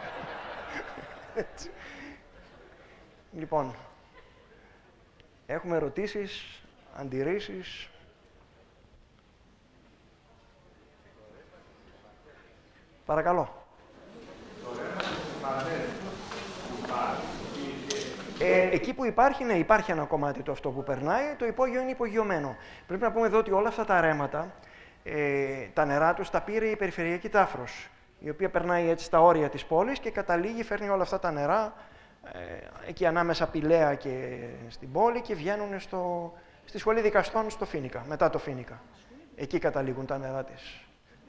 Λοιπόν, έχουμε ερωτήσεις, αντιρρήσεις. Παρακαλώ. Εκεί που υπάρχει, ναι, υπάρχει ένα κομμάτι το αυτό που περνάει, το υπόγειο είναι υπογειωμένο. Πρέπει να πούμε εδώ ότι όλα αυτά τα ρέματα, τα νερά τους τα πήρε η περιφερειακή τάφρος, η οποία περνάει έτσι στα όρια της πόλης και καταλήγει, φέρνει όλα αυτά τα νερά εκεί ανάμεσα Πηλαία και στην πόλη και βγαίνουν στη σχολή δικαστών στο Φοίνικα, μετά το Φοίνικα. Εκεί καταλήγουν τα νερά της.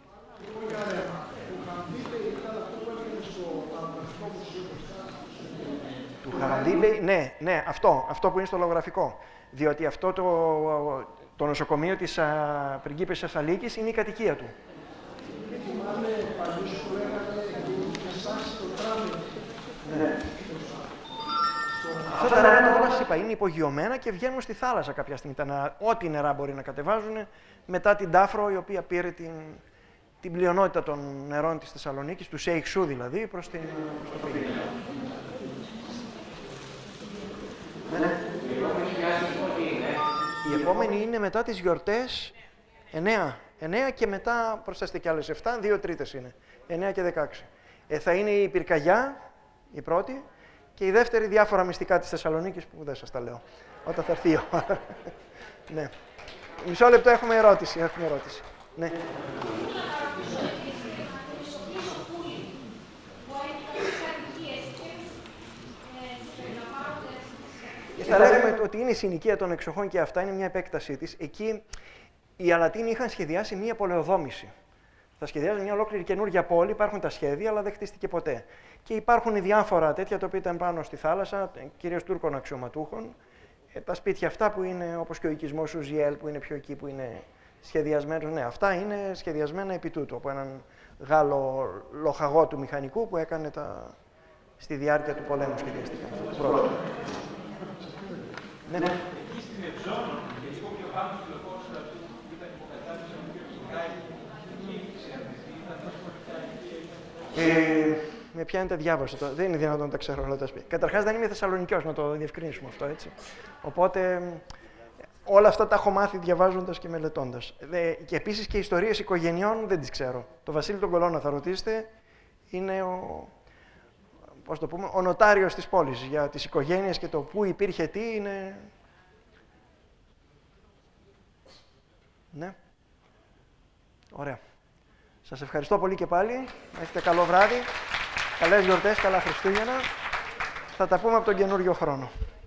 Του Χαραντήλη, ναι, αυτό που είναι στο λογογραφικό. Διότι αυτό το νοσοκομείο της πριγκίπισσας Αλίκης είναι η κατοικία του. Ναι. Αυτά τα νερά όλα σας είπα είναι υπογειωμένα και βγαίνουν στη θάλασσα κάποια στιγμή. Ό,τι νερά μπορεί να κατεβάζουν μετά την Τάφρο, η οποία πήρε την πλειονότητα των νερών της Θεσσαλονίκης, του Σέιχσου δηλαδή, προς το Πύργο. Ναι. Η επόμενη είναι μετά τις γιορτές 9 και μετά προσθέστε κι άλλες 7, 2 τρίτες είναι, 9 και 16. Θα είναι η πυρκαγιά, η πρώτη, και η δεύτερη διάφορα μυστικά της Θεσσαλονίκης που δεν σας τα λέω, όταν θα έρθει η ώρα. Ναι. Μισό λεπτό, έχουμε ερώτηση. Ναι. Θα λέγαμε ότι είναι η συνοικία των εξοχών και αυτά είναι μια επέκτασή της. Εκεί οι Αλατίνοι είχαν σχεδιάσει μια πολεοδόμηση. Θα σχεδιάζουν μια ολόκληρη καινούργια πόλη, υπάρχουν τα σχέδια, αλλά δεν χτίστηκε ποτέ. Και υπάρχουν διάφορα τέτοια τα οποία ήταν πάνω στη θάλασσα, κυρίως Τούρκων αξιωματούχων. Τα σπίτια αυτά που είναι όπως και ο οικισμός Ουζιέλ, που είναι πιο εκεί, που είναι σχεδιασμένος. Ναι, αυτά είναι σχεδιασμένα επί τούτου από έναν Γάλλο λοχαγό του μηχανικού που έκανε στη διάρκεια του πολέμου σχεδιαστικά. Ναι. Εκεί στην Ευζώνη, και λίγο πιο πάνω στη λεωφόρο στρατού που ήταν υποκατάσταση του κ. Σικάκη, με πιάνετε διάβαστο το. Δεν είναι δυνατόν να τα ξέρω όλα τα σπίτια. Καταρχάς δεν είμαι Θεσσαλονικιός, να το διευκρινίσουμε αυτό, έτσι. Οπότε όλα αυτά τα έχω μάθει διαβάζοντας και μελετώντας. Και επίσης και ιστορίες οικογενειών δεν τις ξέρω. Το Βασίλη τον Κολώνα θα ρωτήσετε, είναι ο νοτάριος της πόλης για τις οικογένειες και το πού υπήρχε τι είναι. Ναι. Ωραία. Σας ευχαριστώ πολύ και πάλι. Έχετε καλό βράδυ. Καλές γιορτές, καλά Χριστούγεννα. Θα τα πούμε από τον καινούριο χρόνο.